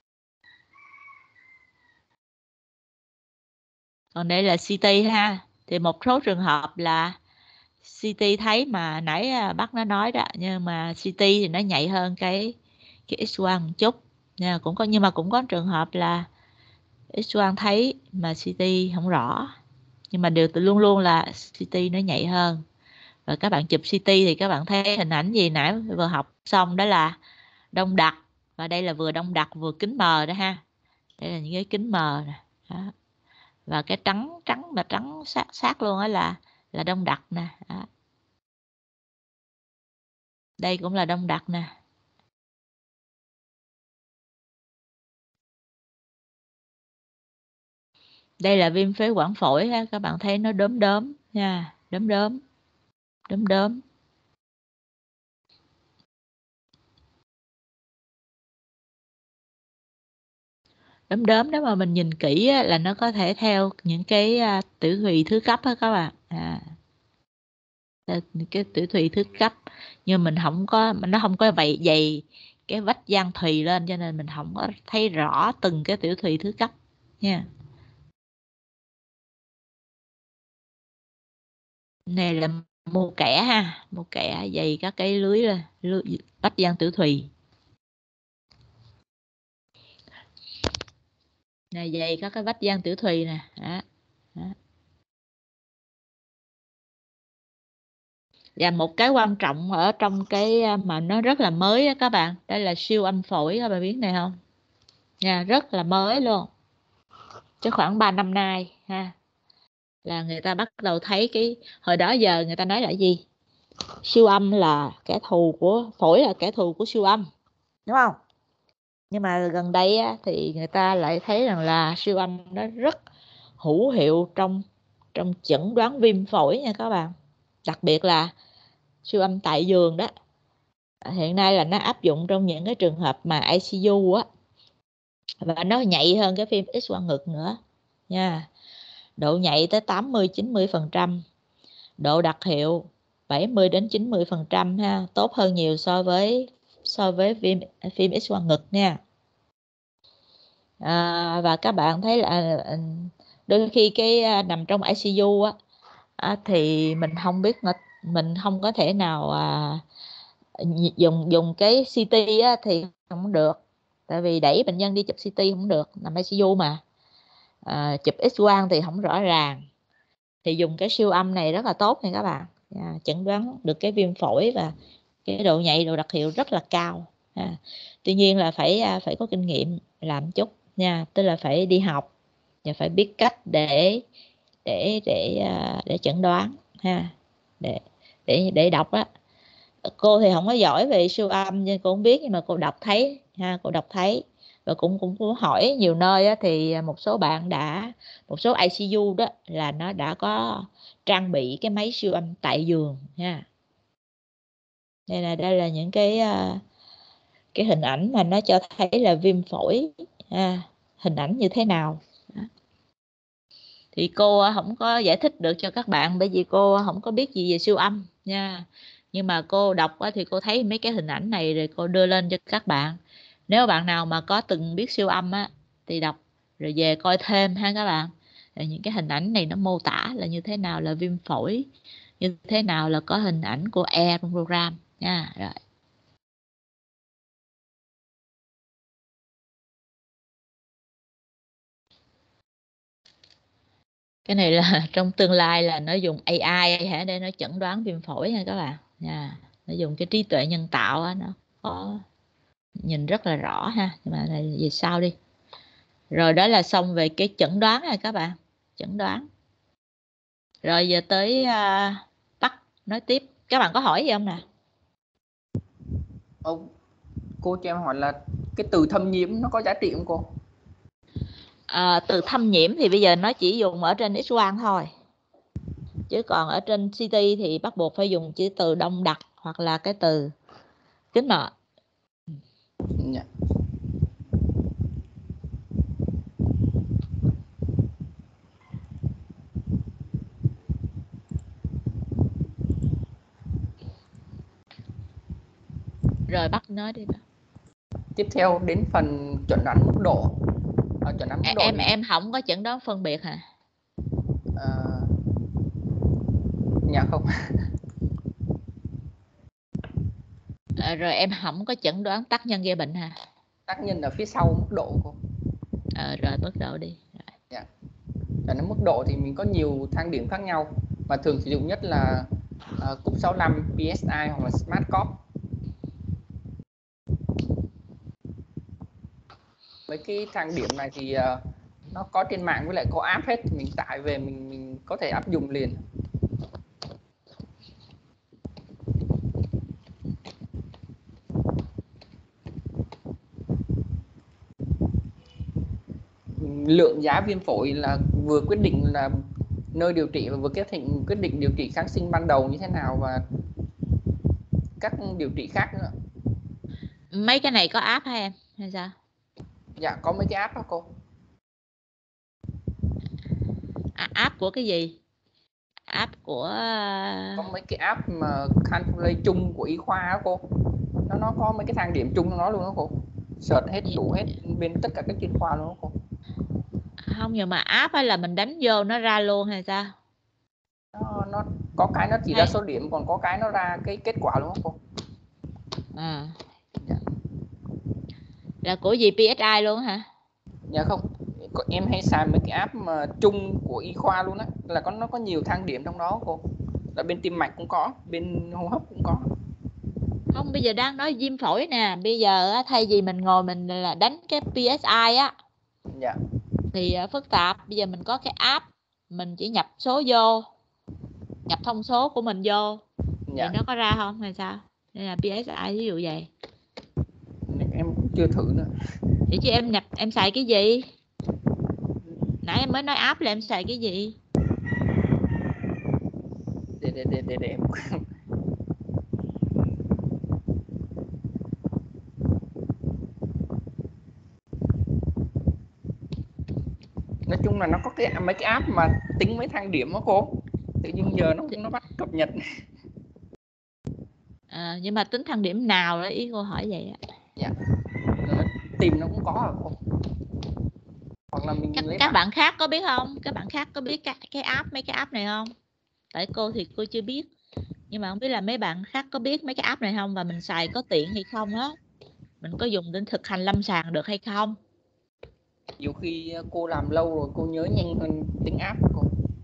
Còn đây là xê tê ha, thì một số trường hợp là xê tê thấy mà nãy bác nó nói đó, nhưng mà xê tê thì nó nhạy hơn cái cái X quang một chút nha, cũng có, nhưng mà cũng có trường hợp là X quang thấy mà xê tê không rõ, nhưng mà đều luôn luôn là xê tê nó nhạy hơn. Và các bạn chụp xê tê thì các bạn thấy hình ảnh gì nãy vừa học xong, đó là đông đặc, và đây là vừa đông đặc vừa kính mờ đó ha, đây là những cái kính mờ nè đó. Và cái trắng trắng mà trắng sát sát luôn đó là là đông đặc nè đó. Đây cũng là đông đặc nè. Đây là viêm phế quản phổi ha, các bạn thấy nó đốm đốm nha, đốm đốm đốm đốm. Đốm đốm đó mà mình nhìn kỹ á, là nó có thể theo những cái uh, tiểu thùy thứ cấp á các bạn. À, cái tiểu thùy thứ cấp, nhưng mình không có, nó không có vậy dày cái vách gian thùy lên, cho nên mình không có thấy rõ từng cái tiểu thùy thứ cấp nha. Này là mô kẻ ha, mô kẻ dày các cái lưới, lưới vách gian tiểu thùy. Này dày các cái vách gian tiểu thùy nè đó, đó. Và một cái quan trọng ở trong cái mà nó rất là mới đó các bạn, đây là siêu âm phổi, các bạn biết này không nha, rất là mới luôn, chứ khoảng ba năm nay ha, là người ta bắt đầu thấy cái, hồi đó giờ người ta nói là gì, siêu âm là kẻ thù của phổi, là kẻ thù của siêu âm, đúng không? Nhưng mà gần đây á, thì người ta lại thấy rằng là siêu âm nó rất hữu hiệu trong trong chẩn đoán viêm phổi nha các bạn, đặc biệt là siêu âm tại giường đó. hiện nay là nó áp dụng trong những cái trường hợp mà i xê u á, và nó nhạy hơn cái phim X quang ngực nữa nha. Độ nhạy tới tám mươi chín mươi phần trăm, độ đặc hiệu bảy mươi đến chín mươi phần trăm ha, tốt hơn nhiều so với so với phim phim X quang ngực nha. À, và các bạn thấy là đôi khi cái nằm trong i xê u á, à, thì mình không biết mình không có thể nào à, dùng dùng cái xê tê á, thì không được, tại vì đẩy bệnh nhân đi chụp xê tê không được, nằm i xê u mà. À, chụp X quang thì không rõ ràng, thì dùng cái siêu âm này rất là tốt nha các bạn. À, chẩn đoán được cái viêm phổi và cái độ nhạy, độ đặc hiệu rất là cao. À, tuy nhiên là phải phải có kinh nghiệm làm chút nha, tức là phải đi học và phải biết cách để để để để chẩn đoán ha, để để để đọc á. Cô thì không có giỏi về siêu âm nhưng cô không biết, nhưng mà cô đọc thấy ha, cô đọc thấy và cũng cũng, cũng hỏi nhiều nơi á, thì một số bạn đã, một số i xê u đó là nó đã có trang bị cái máy siêu âm tại giường ha. Đây là đây là những cái cái hình ảnh mà nó cho thấy là viêm phổi ha, hình ảnh như thế nào. Đó. Thì cô không có giải thích được cho các bạn bởi vì cô không có biết gì về siêu âm nha. Nhưng mà cô đọc thì cô thấy mấy cái hình ảnh này rồi cô đưa lên cho các bạn. Nếu bạn nào mà có từng biết siêu âm á, thì đọc rồi về coi thêm ha các bạn. Rồi những cái hình ảnh này nó mô tả là như thế nào là viêm phổi, như thế nào là có hình ảnh của E trong program nha. Rồi. Cái này là trong tương lai là nó dùng a i hả, để nó chẩn đoán viêm phổi nha các bạn nha. Nó dùng cái trí tuệ nhân tạo á, nó có nhìn rất là rõ ha. Nhưng mà này về sau đi. Rồi đó là xong về cái chẩn đoán rồi các bạn, chẩn đoán. Rồi giờ tới uh, tắt nói tiếp. Các bạn có hỏi gì không nè? Ô, cô cho em hỏi là cái từ thâm nhiễm nó có giá trị không cô? À, từ thâm nhiễm thì bây giờ nó chỉ dùng ở trên X quang thôi, chứ còn ở trên xê tê thì bắt buộc phải dùng chữ từ đông đặc hoặc là cái từ kính mờ. Dạ. Rồi bắt nói đi. Tiếp theo đến phần chẩn đoán mức độ. À, chẩn đoán mức độ em thì... em không có chẩn đoán phân biệt hả? À... Dạ không. À, rồi em không có chẩn đoán tác nhân gây bệnh hả? Tác nhân ở phía sau mức độ cô. À, rồi mức độ đi. Rồi. Dạ. Chẩn đoán mức độ thì mình có nhiều thang điểm khác nhau, và thường sử dụng nhất là uh, cúp sáu mươi lăm, pê ét i hoặc là SmartCop. Mấy cái thang điểm này thì uh, nó có trên mạng với lại có app hết, thì mình tải về mình mình có thể áp dụng liền. Lượng giá viêm phổi là vừa quyết định là nơi điều trị và vừa quyết định quyết định điều trị kháng sinh ban đầu như thế nào và các điều trị khác nữa. Mấy cái này có app hả em hay sao? Dạ có mấy cái app đó cô. À, app của cái gì? App của có mấy cái app mà calculate chung của y khoa đó cô. Nó nó có mấy cái thang điểm chung của nó luôn đó cô. Search hết đủ hết bên tất cả các chuyên khoa luôn đó cô. Không, nhưng mà app ấy là mình đánh vô nó ra luôn hay sao? Nó, nó có cái nó chỉ ra số điểm, còn có cái nó ra cái kết quả luôn đó cô. À. Dạ. Là của gì, pê ét i luôn hả? Dạ không, em hay xài mấy cái app mà chung của y khoa luôn á, là có nó có nhiều thang điểm trong đó cô. Là bên tim mạch cũng có, bên hô hấp cũng có. Không, bây giờ đang nói viêm phổi nè. Bây giờ thay vì mình ngồi mình là đánh cái pê ét i á, dạ, thì phức tạp. Bây giờ mình có cái app, mình chỉ nhập số vô, nhập thông số của mình vô, dạ. thì nó có ra không hay sao? Đây là pê ét i ví dụ vậy. Em cũng chưa thử nữa. Thì chứ em nhập, em xài cái gì? Nãy em mới nói app là em xài cái gì? Để để để để, để em chung là nó có cái mấy cái app mà tính mấy thang điểm đó cô, tự nhiên giờ nó nó bắt cập nhật. À, nhưng mà tính thang điểm nào đó, ý cô hỏi vậy á. Dạ. Nó tìm nó cũng có à cô, hoặc là mình các, lấy các bạn khác có biết không, các bạn khác có biết cái, cái app mấy cái app này không? Tại cô thì cô chưa biết, nhưng mà không biết là mấy bạn khác có biết mấy cái app này không, và mình xài có tiện hay không á, mình có dùng đến thực hành lâm sàng được hay không? Nhiều khi cô làm lâu rồi cô nhớ nhanh hơn tính app cô.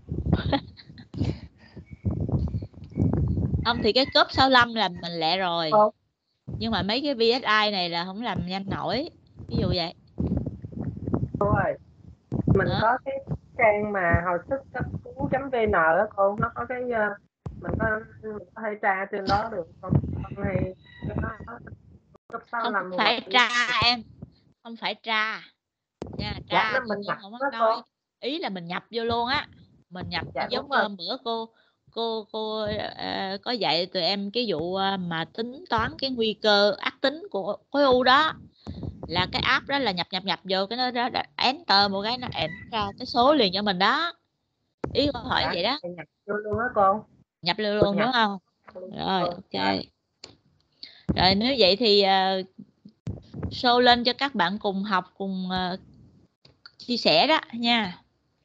Không thì cái cốp sáu lăm là mình lẹ rồi, Không. nhưng mà mấy cái vê ét i này là không làm nhanh nổi, ví dụ vậy. Cô ơi, mình Hả? có cái trang mà hồi sức cấp cứu chấm vn đó cô, nó có cái uh, mình có mình có thể tra trên đó được không? Không hay Không phải tra em, không phải tra nha, tra dạ, thì mình cô nhập không có đó nói, cô. ý là mình nhập vô luôn á, mình nhập Dạ, giống đúng như rồi. hôm bữa cô cô cô uh, có dạy tụi em cái vụ uh, mà tính toán cái nguy cơ ác tính của khối u đó, là cái app đó là nhập nhập nhập vô cái nó đó, đó enter một cái nó enter ra cái số liền cho mình đó, ý cô hỏi Dạ, vậy đó. nhập vô luôn đó cô. Nhập luôn luôn nhập. đúng không? Rồi Ừ, ok. dạ. Rồi nếu vậy thì uh, show lên cho các bạn cùng học, cùng uh, chia sẻ đó nha.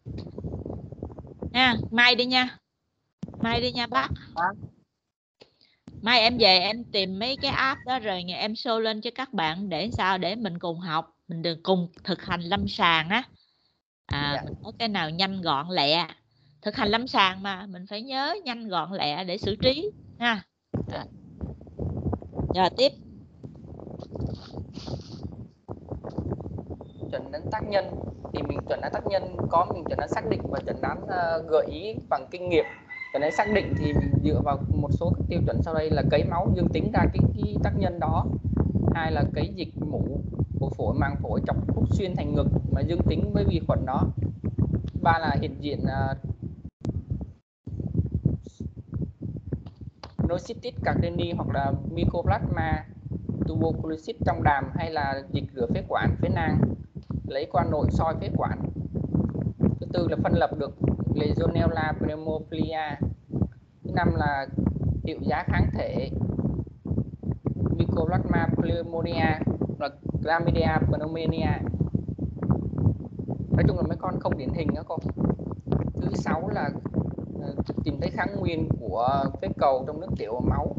Nha, mai đi nha. Mai đi nha bác. Dạ. Mai em về em tìm mấy cái app đó rồi em show lên cho các bạn để sao để mình cùng học, mình đừng cùng thực hành lâm sàng á. À, Dạ. mình có cái nào nhanh gọn lẹ. Thực hành lâm sàng mà mình phải nhớ nhanh gọn lẹ để xử trí ha. Rồi, rồi tiếp. Chẩn đoán tác nhân thì mình chẩn đoán tác nhân có mình chẩn đoán xác định và chẩn đoán uh, gợi ý bằng kinh nghiệm. Chẩn đoán xác định thì mình dựa vào một số các tiêu chuẩn sau đây là cấy máu dương tính ra cái, cái tác nhân đó, hai là cấy dịch mũ của phổi màng phổi chọc hút xuyên thành ngực mà dương tính với vi khuẩn đó, ba là hiện diện uh, Nocytis cancreni hoặc là Mycoplasma tuberculosis trong đàm hay là dịch rửa phế quản phế nang lấy qua nội soi phế quản. Thứ tư là phân lập được Legionella pneumophila. Thứ năm là hiệu giá kháng thể Mycoplasma pneumonia và Chlamydia pneumoniae. Nói chung là mấy con không điển hình đó cô. Thứ sáu là tìm thấy kháng nguyên của phế cầu trong nước tiểu và máu.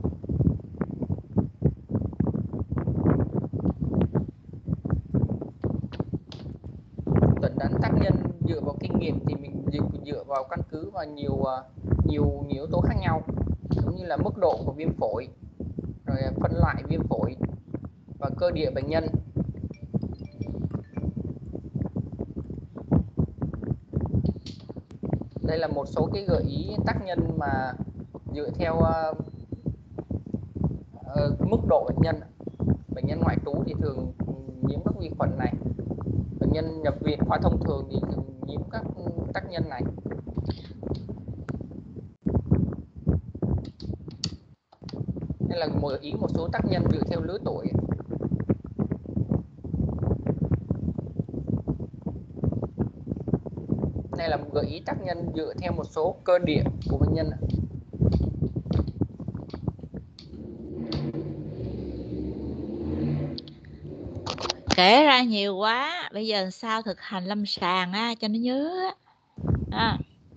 Chẩn đoán tác nhân dựa vào kinh nghiệm thì mình dựa, dựa vào căn cứ vào nhiều nhiều nhiều yếu tố khác nhau, giống như là mức độ của viêm phổi, rồi phân loại viêm phổi và cơ địa bệnh nhân. Đây là một số cái gợi ý tác nhân mà dựa theo uh, uh, mức độ bệnh nhân. Bệnh nhân ngoại trú thì thường nhiễm các vi khuẩn này, bệnh nhân nhập viện khoa thông thường thì thường nhiễm các tác nhân này. Đây là một ý một số tác nhân dựa theo lứa tuổi. Đây là một gợi ý tác nhân dựa theo một số cơ địa của bệnh nhân. Kể ra nhiều quá, bây giờ sao thực hành lâm sàng á, cho nó nhớ á.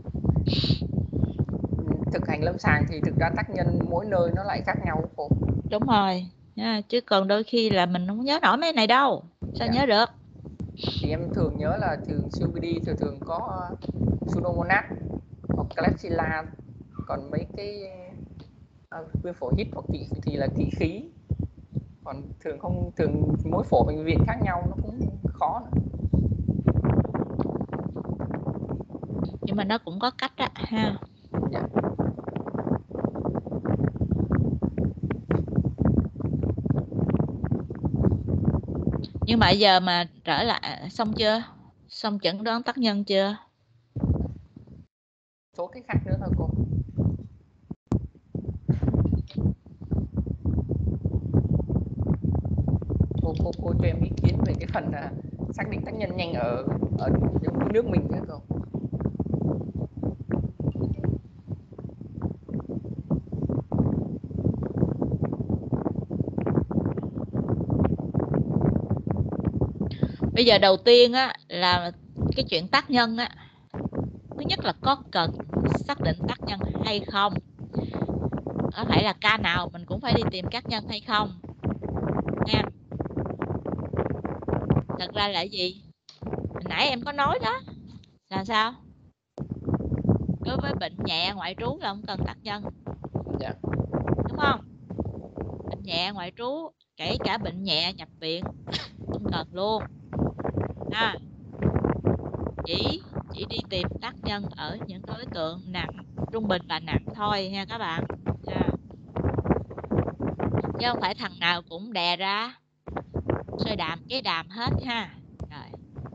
Thực hành lâm sàng thì thực ra tác nhân mỗi nơi nó lại khác nhau cô. Đúng rồi, chứ còn đôi khi là mình không nhớ nổi mấy này đâu, sao dạ. nhớ được? Thì em thường nhớ là thường xê ô pê đê thường thường có Pseudomonas hoặc Klebsiella, còn mấy cái viêm phổi hít hoặc thị thì là thị khí, còn thường không thường mỗi phổi bệnh viện khác nhau nó cũng khó nữa. Nhưng mà nó cũng có cách á ha. Dạ. Nhưng mà giờ mà trở lại xong chưa? Xong chẩn đoán tác nhân chưa? Số cái khác nữa thôi cô. Cô cô cô cho em ý kiến về cái phần là xác định tác nhân nhanh ở ở nước mình nhé cô. Bây giờ đầu tiên á là cái chuyện tác nhân á, thứ nhất là có cần xác định tác nhân hay không, có phải là ca nào mình cũng phải đi tìm tác nhân hay không nha. Thật ra là gì, hồi nãy em có nói đó là sao, đối với bệnh nhẹ ngoại trú là không cần tác nhân, Dạ. đúng không? Bệnh nhẹ ngoại trú, kể cả bệnh nhẹ nhập viện không cần luôn à. chỉ chỉ đi tìm tác nhân ở những đối tượng nặng, trung bình và nặng thôi nha các bạn à. Chứ không phải thằng nào cũng đè ra soi đàm cái đàm hết ha. Rồi.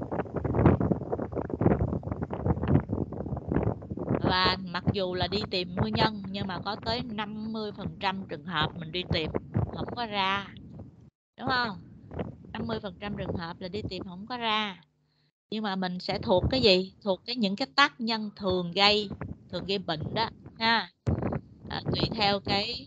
Và mặc dù là đi tìm nguyên nhân nhưng mà có tới năm mươi phần trăm trường hợp mình đi tìm không có ra, đúng không? năm mươi phần trăm trường hợp là đi tìm không có ra. Nhưng mà mình sẽ thuộc cái gì? Thuộc cái những cái tác nhân thường gây thường gây bệnh đó ha. À, tùy theo cái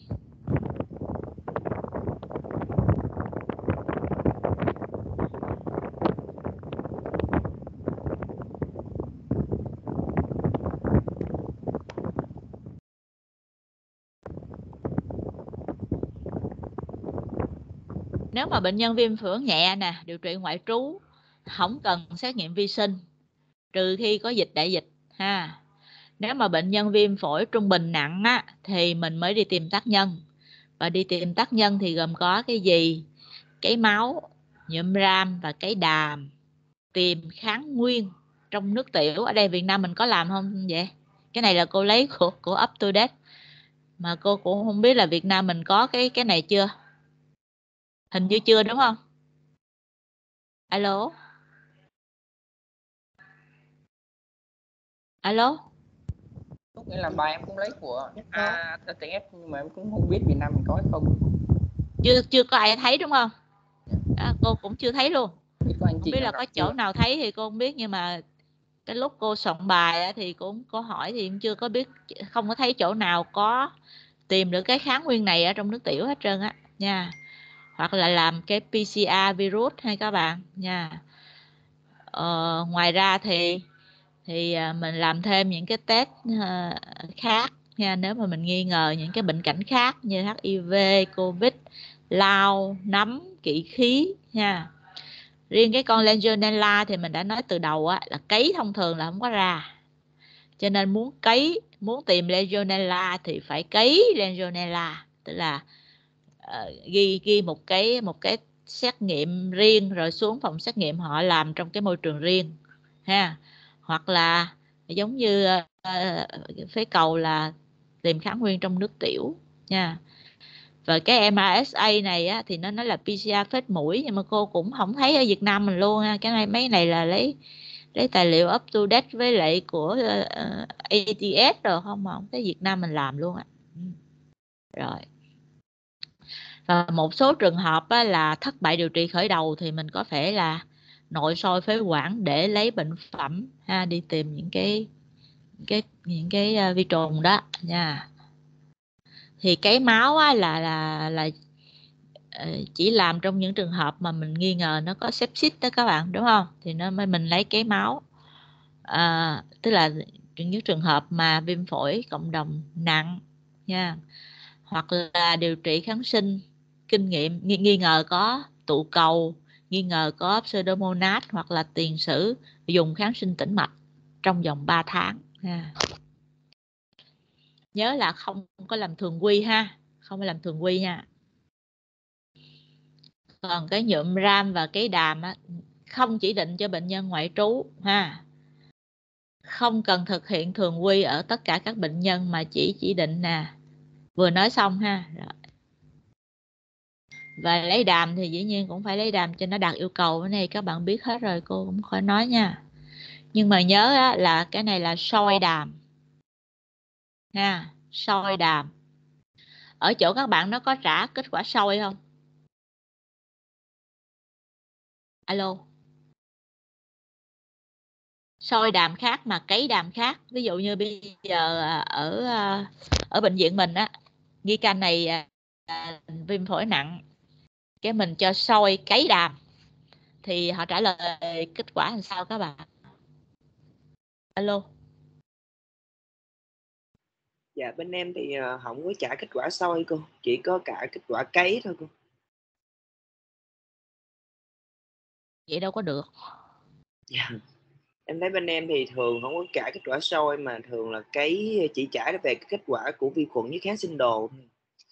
nếu mà bệnh nhân viêm phổi nhẹ nè, điều trị ngoại trú không cần xét nghiệm vi sinh trừ khi có dịch đại dịch ha. Nếu mà bệnh nhân viêm phổi trung bình nặng á, thì mình mới đi tìm tác nhân. Và đi tìm tác nhân thì gồm có cái gì? Cái máu, nhuộm ram và cái đàm. Tìm kháng nguyên trong nước tiểu. Ở đây Việt Nam mình có làm không vậy? Cái này là cô lấy của, của Up to Date. Mà cô cũng không biết là Việt Nam mình có cái cái này chưa? Hình như chưa đúng không? Alo? Alo? Lúc em làm bài em cũng lấy của a tê tê ép nhưng mà em cũng không biết Việt Nam mình có hay không. Chưa chưa có ai thấy đúng không? Đó, cô cũng chưa thấy luôn. Biết có anh Không chị biết nào là gặp có chưa? chỗ nào thấy thì cô không biết, nhưng mà cái lúc cô soạn bài á, thì cũng có hỏi thì cũng chưa có biết, không có thấy chỗ nào có tìm được cái kháng nguyên này ở trong nước tiểu hết trơn á nha. Hoặc là làm cái pê xê rờ virus hay các bạn nha. Ờ, ngoài ra thì thì mình làm thêm những cái test khác nha, nếu mà mình nghi ngờ những cái bệnh cảnh khác như hát i vê, Covid, lao, nấm, kỵ khí nha. Riêng cái con Legionella thì mình đã nói từ đầu á, là cấy thông thường là không có ra. Cho nên muốn cấy, muốn tìm Legionella thì phải cấy Legionella, tức là uh, ghi ghi một cái một cái xét nghiệm riêng rồi xuống phòng xét nghiệm họ làm trong cái môi trường riêng ha. Hoặc là giống như uh, phế cầu là tìm kháng nguyên trong nước tiểu nha. Và cái em rờ ét a này á, thì nó nói là pê xê rờ phết mũi, nhưng mà cô cũng không thấy ở Việt Nam mình luôn ha. Cái này mấy này là lấy lấy tài liệu up to date với lại của uh, a tê ét rồi không mà không thấy Việt Nam mình làm luôn ạ. Rồi. Và một số trường hợp á, là thất bại điều trị khởi đầu thì mình có thể là nội soi phế quản để lấy bệnh phẩm ha, đi tìm những cái cái những cái uh, vi trùng đó nha. Thì cái máu á, là là là chỉ làm trong những trường hợp mà mình nghi ngờ nó có sepsis đó các bạn, đúng không? Thì nó mới mình lấy cái máu, à, tức là những trường hợp mà viêm phổi cộng đồng nặng nha, hoặc là điều trị kháng sinh kinh nghiệm nghi, nghi ngờ có tụ cầu, nghi ngờ có Pseudomonas hoặc là tiền sử dùng kháng sinh tĩnh mạch trong vòng ba tháng nha. Nhớ là không có làm thường quy ha, không có làm thường quy nha. Còn cái nhuộm ram và cái đàm á, không chỉ định cho bệnh nhân ngoại trú ha, không cần thực hiện thường quy ở tất cả các bệnh nhân mà chỉ chỉ định nè, vừa nói xong ha. Rồi. Và lấy đàm thì dĩ nhiên cũng phải lấy đàm cho nó đạt yêu cầu. Cái này các bạn biết hết rồi, cô cũng khỏi nói nha. Nhưng mà nhớ á, là cái này là soi đàm nha, soi đàm. Ở chỗ các bạn nó có trả kết quả soi không? Alo. soi đàm khác mà cấy đàm khác. Ví dụ như bây giờ ở ở bệnh viện mình á, nghi can này à, viêm phổi nặng, cái mình cho soi cấy đàm thì họ trả lời kết quả làm sao các bạn? Alo. Dạ bên em thì không có trả kết quả soi cô, chỉ có cả kết quả cấy thôi cô. Vậy đâu có được. Dạ. Em thấy bên em thì thường không có trả kết quả soi mà thường là cấy, chỉ trả về kết quả của vi khuẩn với kháng sinh đồ thôi.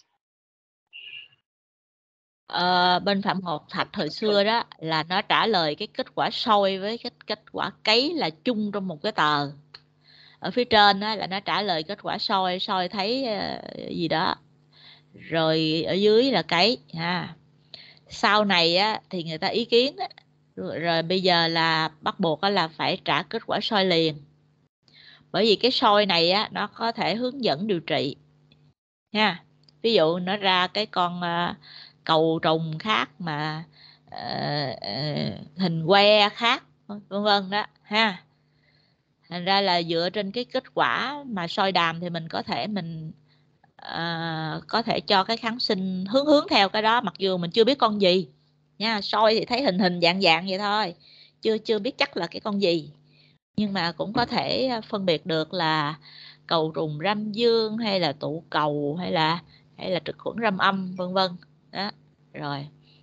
Ờ, bên Phạm Ngọc Thạch thời xưa đó là nó trả lời cái kết quả soi với cái kết quả cấy là chung trong một cái tờ. Ở phía trên đó là nó trả lời kết quả soi, soi thấy uh, gì đó, rồi ở dưới là cấy ha. Sau này á, thì người ta ý kiến á, rồi, rồi bây giờ là bắt buộc là phải trả kết quả soi liền, bởi vì cái soi này á, nó có thể hướng dẫn điều trị nha. Ví dụ nó ra cái con uh, cầu trùng khác mà uh, uh, hình que khác vân vân đó ha. Thành ra là dựa trên cái kết quả mà soi đàm thì mình có thể mình uh, có thể cho cái kháng sinh hướng hướng theo cái đó, mặc dù mình chưa biết con gì nha. Soi thì thấy hình hình dạng dạng vậy thôi, chưa chưa biết chắc là cái con gì, nhưng mà cũng có thể phân biệt được là cầu trùng răm dương hay là tụ cầu hay là hay là trực khuẩn răm âm vân vân đó. Rồi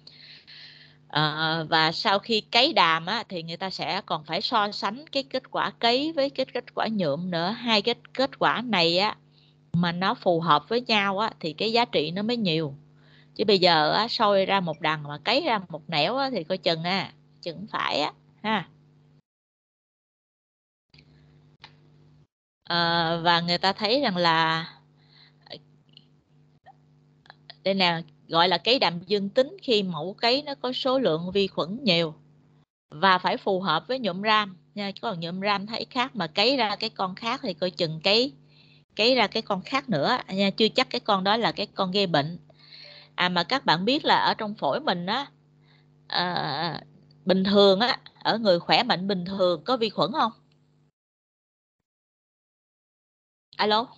à, và sau khi cấy đàm á, thì người ta sẽ còn phải so sánh cái kết quả cấy với cái kết quả nhuộm nữa. Hai cái kết quả này á mà nó phù hợp với nhau á thì cái giá trị nó mới nhiều. Chứ bây giờ á, soi ra một đằng mà cấy ra một nẻo á, thì coi chừng á, chừng phải á ha. À, và người ta thấy rằng là đây nè, gọi là cấy đàm dương tính khi mẫu cấy nó có số lượng vi khuẩn nhiều và phải phù hợp với nhuộm ram nha. Còn nhuộm ram thấy khác mà cấy ra cái con khác thì coi chừng cấy cấy ra cái con khác nữa nha, chưa chắc cái con đó là cái con gây bệnh. À mà các bạn biết là ở trong phổi mình á, à, bình thường á, ở người khỏe mạnh bình thường có vi khuẩn không? Alo.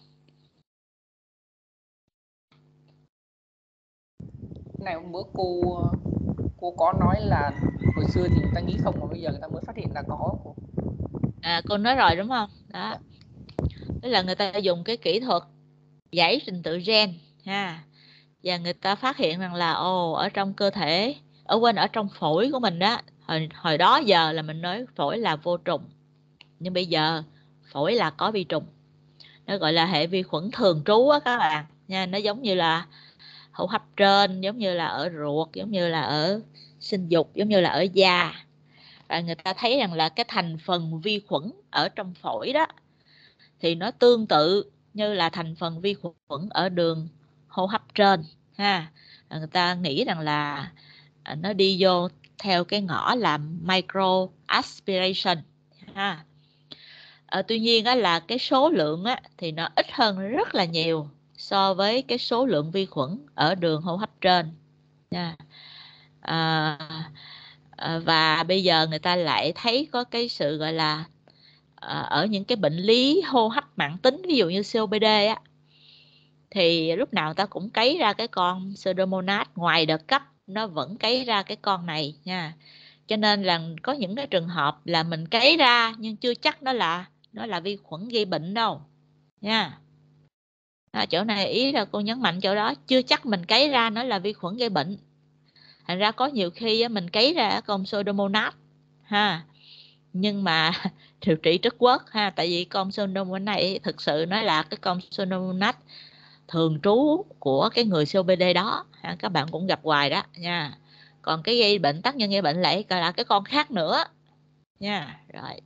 Này hôm bữa cô cô có nói là hồi xưa thì người ta nghĩ không, mà bây giờ người ta mới phát hiện là có cô. À cô nói rồi đúng không? Đó. Tức là người ta dùng cái kỹ thuật giải trình tự gen ha, và người ta phát hiện rằng là ồ ở trong cơ thể, ở quên ở trong phổi của mình đó, hồi hồi đó giờ là mình nói phổi là vô trùng, nhưng bây giờ phổi là có vi trùng. Nó gọi là hệ vi khuẩn thường trú á các bạn nha. Nó giống như là hô hấp trên, giống như là ở ruột, giống như là ở sinh dục, giống như là ở da. Và người ta thấy rằng là cái thành phần vi khuẩn ở trong phổi đó thì nó tương tự như là thành phần vi khuẩn ở đường hô hấp trên ha. Người ta nghĩ rằng là nó đi vô theo cái ngõ làm micro aspiration ha. À, tuy nhiên á, là cái số lượng á, thì nó ít hơn rất là nhiều so với cái số lượng vi khuẩn ở đường hô hấp trên nha. À, à, và bây giờ người ta lại thấy có cái sự gọi là à, ở những cái bệnh lý hô hấp mãn tính, ví dụ như xê ô pê đê á, thì lúc nào ta cũng cấy ra cái con Pseudomonas, ngoài đợt cấp nó vẫn cấy ra cái con này nha. Cho nên là có những cái trường hợp là mình cấy ra nhưng chưa chắc nó là nó là vi khuẩn gây bệnh đâu nha. À, chỗ này ý là cô nhấn mạnh chỗ đó, chưa chắc mình cấy ra nó là vi khuẩn gây bệnh. Thành ra có nhiều khi á, mình cấy ra con Pseudomonas ha, nhưng mà điều trị rất quất ha, tại vì con Pseudomonas này thực sự nó là cái con Pseudomonas thường trú của cái người xê ô pê đê đó ha, các bạn cũng gặp hoài đó nha. Còn cái gây bệnh, tác nhân gây bệnh lại là cái con khác nữa nha. Rồi.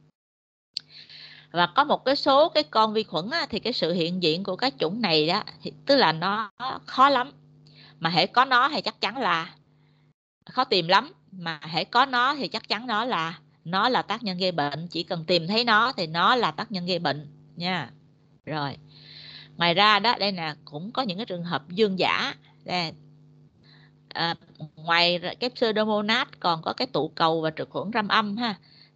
Và có một cái số cái con vi khuẩn á, thì cái sự hiện diện của các chủng này đó thì tức là nó khó lắm, mà hễ có nó thì chắc chắn là khó tìm lắm, mà hễ có nó thì chắc chắn nó là nó là tác nhân gây bệnh. Chỉ cần tìm thấy nó thì nó là tác nhân gây bệnh nha. Rồi ngoài ra đó, đây nè, cũng có những cái trường hợp dương giả đây. À, ngoài cái Pseudomonas còn có cái tụ cầu và trực khuẩn răm âm ha.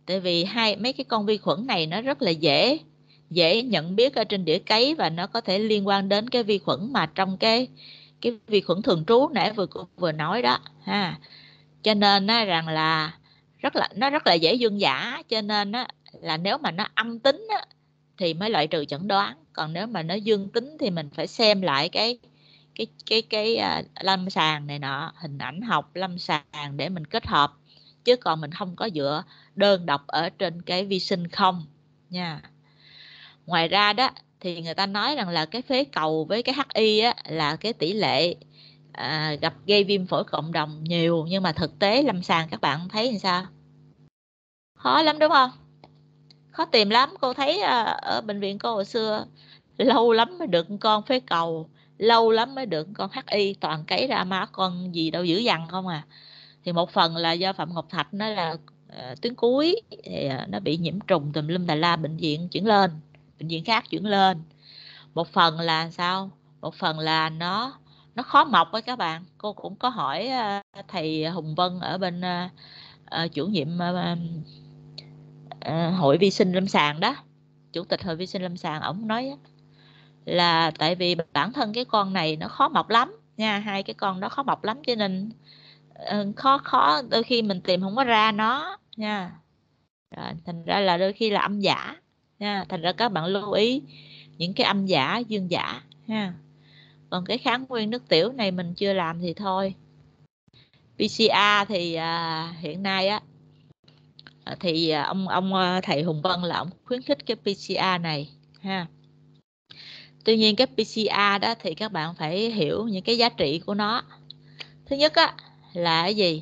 Tại vì hai mấy cái con vi khuẩn này nó rất là dễ dễ nhận biết ở trên đĩa cấy, và nó có thể liên quan đến cái vi khuẩn mà trong cái cái vi khuẩn thường trú nãy vừa vừa nói đó ha. Cho nên nó rằng là rất là nó rất là dễ dương giả, cho nên á, là nếu mà nó âm tính á, thì mới loại trừ chẩn đoán, còn nếu mà nó dương tính thì mình phải xem lại cái cái cái cái uh, lâm sàng này nọ, hình ảnh học lâm sàng để mình kết hợp, chứ còn mình không có dựa đơn độc ở trên cái vi sinh không nha. Ngoài ra đó thì người ta nói rằng là cái phế cầu với cái hát i á, là cái tỷ lệ à, gặp gây viêm phổi cộng đồng nhiều, nhưng mà thực tế lâm sàng các bạn thấy làm sao? Khó lắm đúng không? Khó tìm lắm. Cô thấy à, ở bệnh viện cô hồi xưa lâu lắm mới được con phế cầu, lâu lắm mới được con hát i, toàn cấy ra má con gì đâu dữ dằn không à. Thì một phần là do Phạm Ngọc Thạch nó là uh, tuyến cuối, thì uh, nó bị nhiễm trùng tùm lum tà la, bệnh viện chuyển lên, bệnh viện khác chuyển lên. Một phần là sao? Một phần là nó nó khó mọc với các bạn. Cô cũng có hỏi uh, thầy Hùng Vân ở bên uh, uh, chủ nhiệm uh, uh, hội vi sinh lâm sàng đó, chủ tịch hội vi sinh lâm sàng, ổng nói là tại vì bản thân cái con này nó khó mọc lắm nha, hai cái con đó khó mọc lắm, cho nên uh, khó khó đôi khi mình tìm không có ra nó nha. Rồi, thành ra là đôi khi là âm giả nha, thành ra các bạn lưu ý những cái âm giả dương giả ha. Còn cái kháng nguyên nước tiểu này mình chưa làm thì thôi. pê xê rờ thì à, hiện nay á thì ông ông thầy Hùng Vân là ông khuyến khích cái pê xê rờ này ha. Tuy nhiên cái pê xê rờ đó thì các bạn phải hiểu những cái giá trị của nó. Thứ nhất á là cái gì?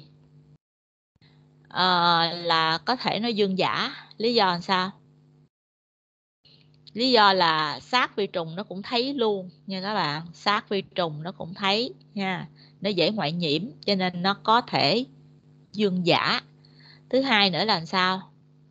À, là có thể nó dương giả. Lý do làm sao? Lý do là sát vi trùng nó cũng thấy luôn nha các bạn, sát vi trùng nó cũng thấy nha, nó dễ ngoại nhiễm cho nên nó có thể dương giả. Thứ hai nữa là làm sao?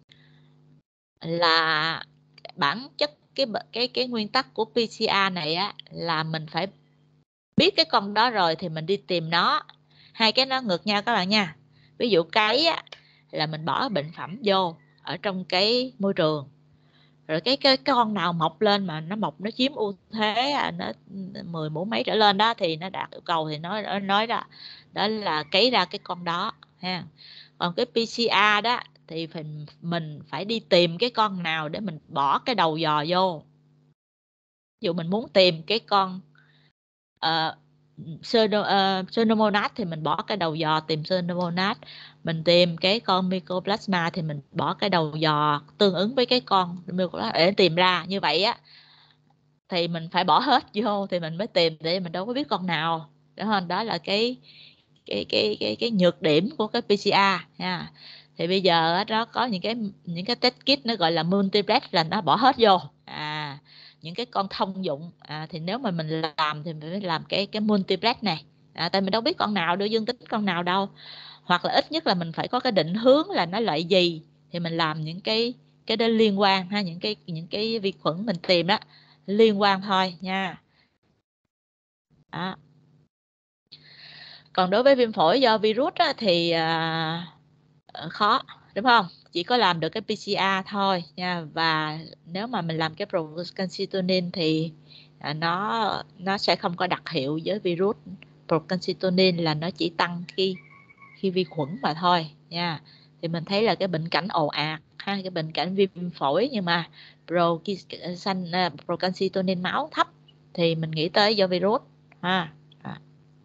Là bản chất cái cái cái nguyên tắc của pê xê rờ này á là mình phải biết cái con đó rồi thì mình đi tìm nó. Hai cái nó ngược nhau các bạn nha. Ví dụ cấy á là mình bỏ bệnh phẩm vô ở trong cái môi trường, rồi cái cái con nào mọc lên mà nó mọc nó chiếm ưu thế, nó mười mũ mấy trở lên đó thì nó đạt yêu cầu thì nó nói, nói đó đó là cấy ra cái con đó ha. Còn cái pê xê rờ đó thì mình mình phải đi tìm cái con nào để mình bỏ cái đầu dò vô. Ví dụ mình muốn tìm cái con uh, Pseudomonas thì mình bỏ cái đầu dò tìm Pseudomonas. Mình tìm cái con Mycoplasma thì mình bỏ cái đầu dò tương ứng với cái con Mycoplasma để tìm ra. Như vậy á thì mình phải bỏ hết vô thì mình mới tìm, để mình đâu có biết con nào. Đúng không? Đó là cái cái cái cái cái nhược điểm của cái pê xê rờ nha. Thì bây giờ nó có những cái những cái test kit nó gọi là multiplex, là nó bỏ hết vô. À, những cái con thông dụng à, thì nếu mà mình làm thì mình phải làm cái cái multiplex này. À, tại mình đâu biết con nào đưa dương tính con nào đâu. Hoặc là ít nhất là mình phải có cái định hướng là nó loại gì thì mình làm những cái cái đó liên quan ha, những cái những cái vi khuẩn mình tìm đó liên quan thôi nha. Đó. Còn đối với viêm phổi do virus á, thì à, khó đúng không? Chỉ có làm được cái pê xê rờ thôi nha. Và nếu mà mình làm cái procalcitonin thì à, nó nó sẽ không có đặc hiệu với virus. Procalcitonin là nó chỉ tăng khi khi vi khuẩn mà thôi nha. Thì mình thấy là cái bệnh cảnh ồ ạt ha, cái bệnh cảnh viêm phổi, nhưng mà procalcitonin máu thấp thì mình nghĩ tới do virus ha. À.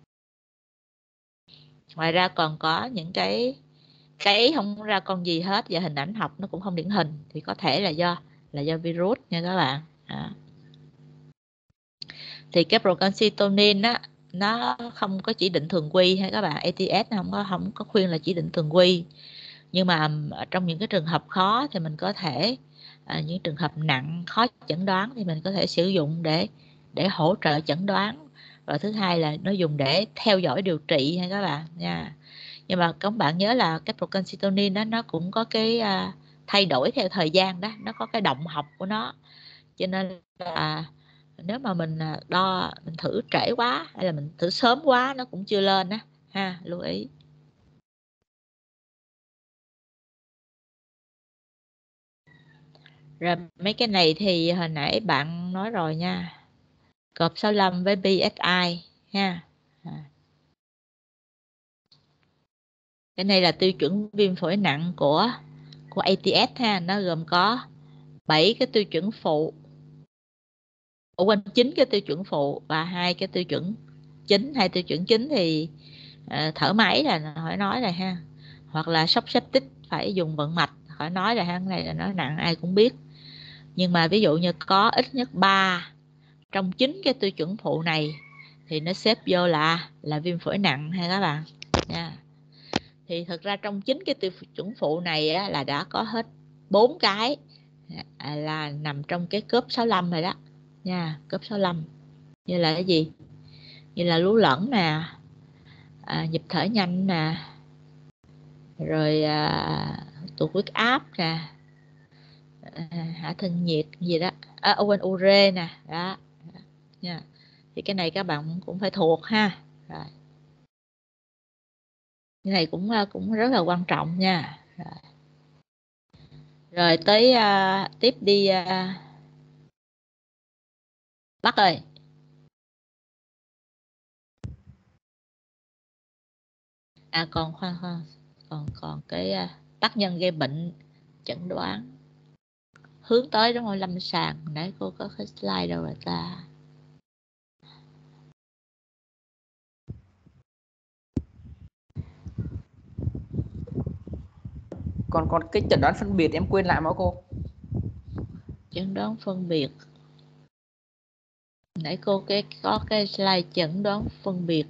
Ngoài ra còn có những cái cái không ra con gì hết và hình ảnh học nó cũng không điển hình thì có thể là do là do virus nha các bạn. À. Thì cái procalcitonin á nó không có chỉ định thường quy hay các bạn, a tê ét nó không có không có khuyên là chỉ định thường quy, nhưng mà trong những cái trường hợp khó thì mình có thể à, những trường hợp nặng khó chẩn đoán thì mình có thể sử dụng để để hỗ trợ chẩn đoán. Rồi thứ hai là nó dùng để theo dõi điều trị ha các bạn nha. Nhưng mà các bạn nhớ là cái procalcitonin đó nó cũng có cái uh, thay đổi theo thời gian đó, nó có cái động học của nó, cho nên là nếu mà mình đo mình thử trễ quá hay là mình thử sớm quá nó cũng chưa lên á ha, lưu ý. Rồi mấy cái này thì hồi nãy bạn nói rồi nha, cọp sáu lăm với bê ét i ha. À. Cái này là tiêu chuẩn viêm phổi nặng của của a tê ét ha, nó gồm có bảy cái tiêu chuẩn phụ, ủa quên chín cái tiêu chuẩn phụ và hai cái tiêu chuẩn chính. Hai tiêu chuẩn chính thì uh, thở máy là khỏi nói rồi ha, hoặc là sốc septic phải dùng vận mạch khỏi nói rồi ha, cái này là nó nặng ai cũng biết. Nhưng mà ví dụ như có ít nhất ba trong chín cái tiêu chuẩn phụ này thì nó xếp vô là là viêm phổi nặng ha các bạn nha. Thì thực ra trong chín cái tiêu chuẩn phụ này á, là đã có hết bốn cái là nằm trong cái cớp sáu lăm rồi đó nha. Cớp sáu lăm như là cái gì, như là lú lẫn nè, à, nhịp thở nhanh nè, rồi à, tụt huyết áp nè, à, hạ thân nhiệt gì đó, à, quên ure nè đó nha. Thì cái này các bạn cũng phải thuộc ha. Rồi. Cái này cũng cũng rất là quan trọng nha. Rồi, rồi tới uh, tiếp đi uh, Bắc ơi. À còn khoan khoan còn còn cái uh, tác nhân gây bệnh chẩn đoán hướng tới đúng không, lâm sàng. Nãy cô có cái slide đâu rồi ta. Còn còn cái chẩn đoán phân biệt em quên lại mà cô. Chẩn đoán phân biệt. Nãy cô cái có cái slide chẩn đoán phân biệt.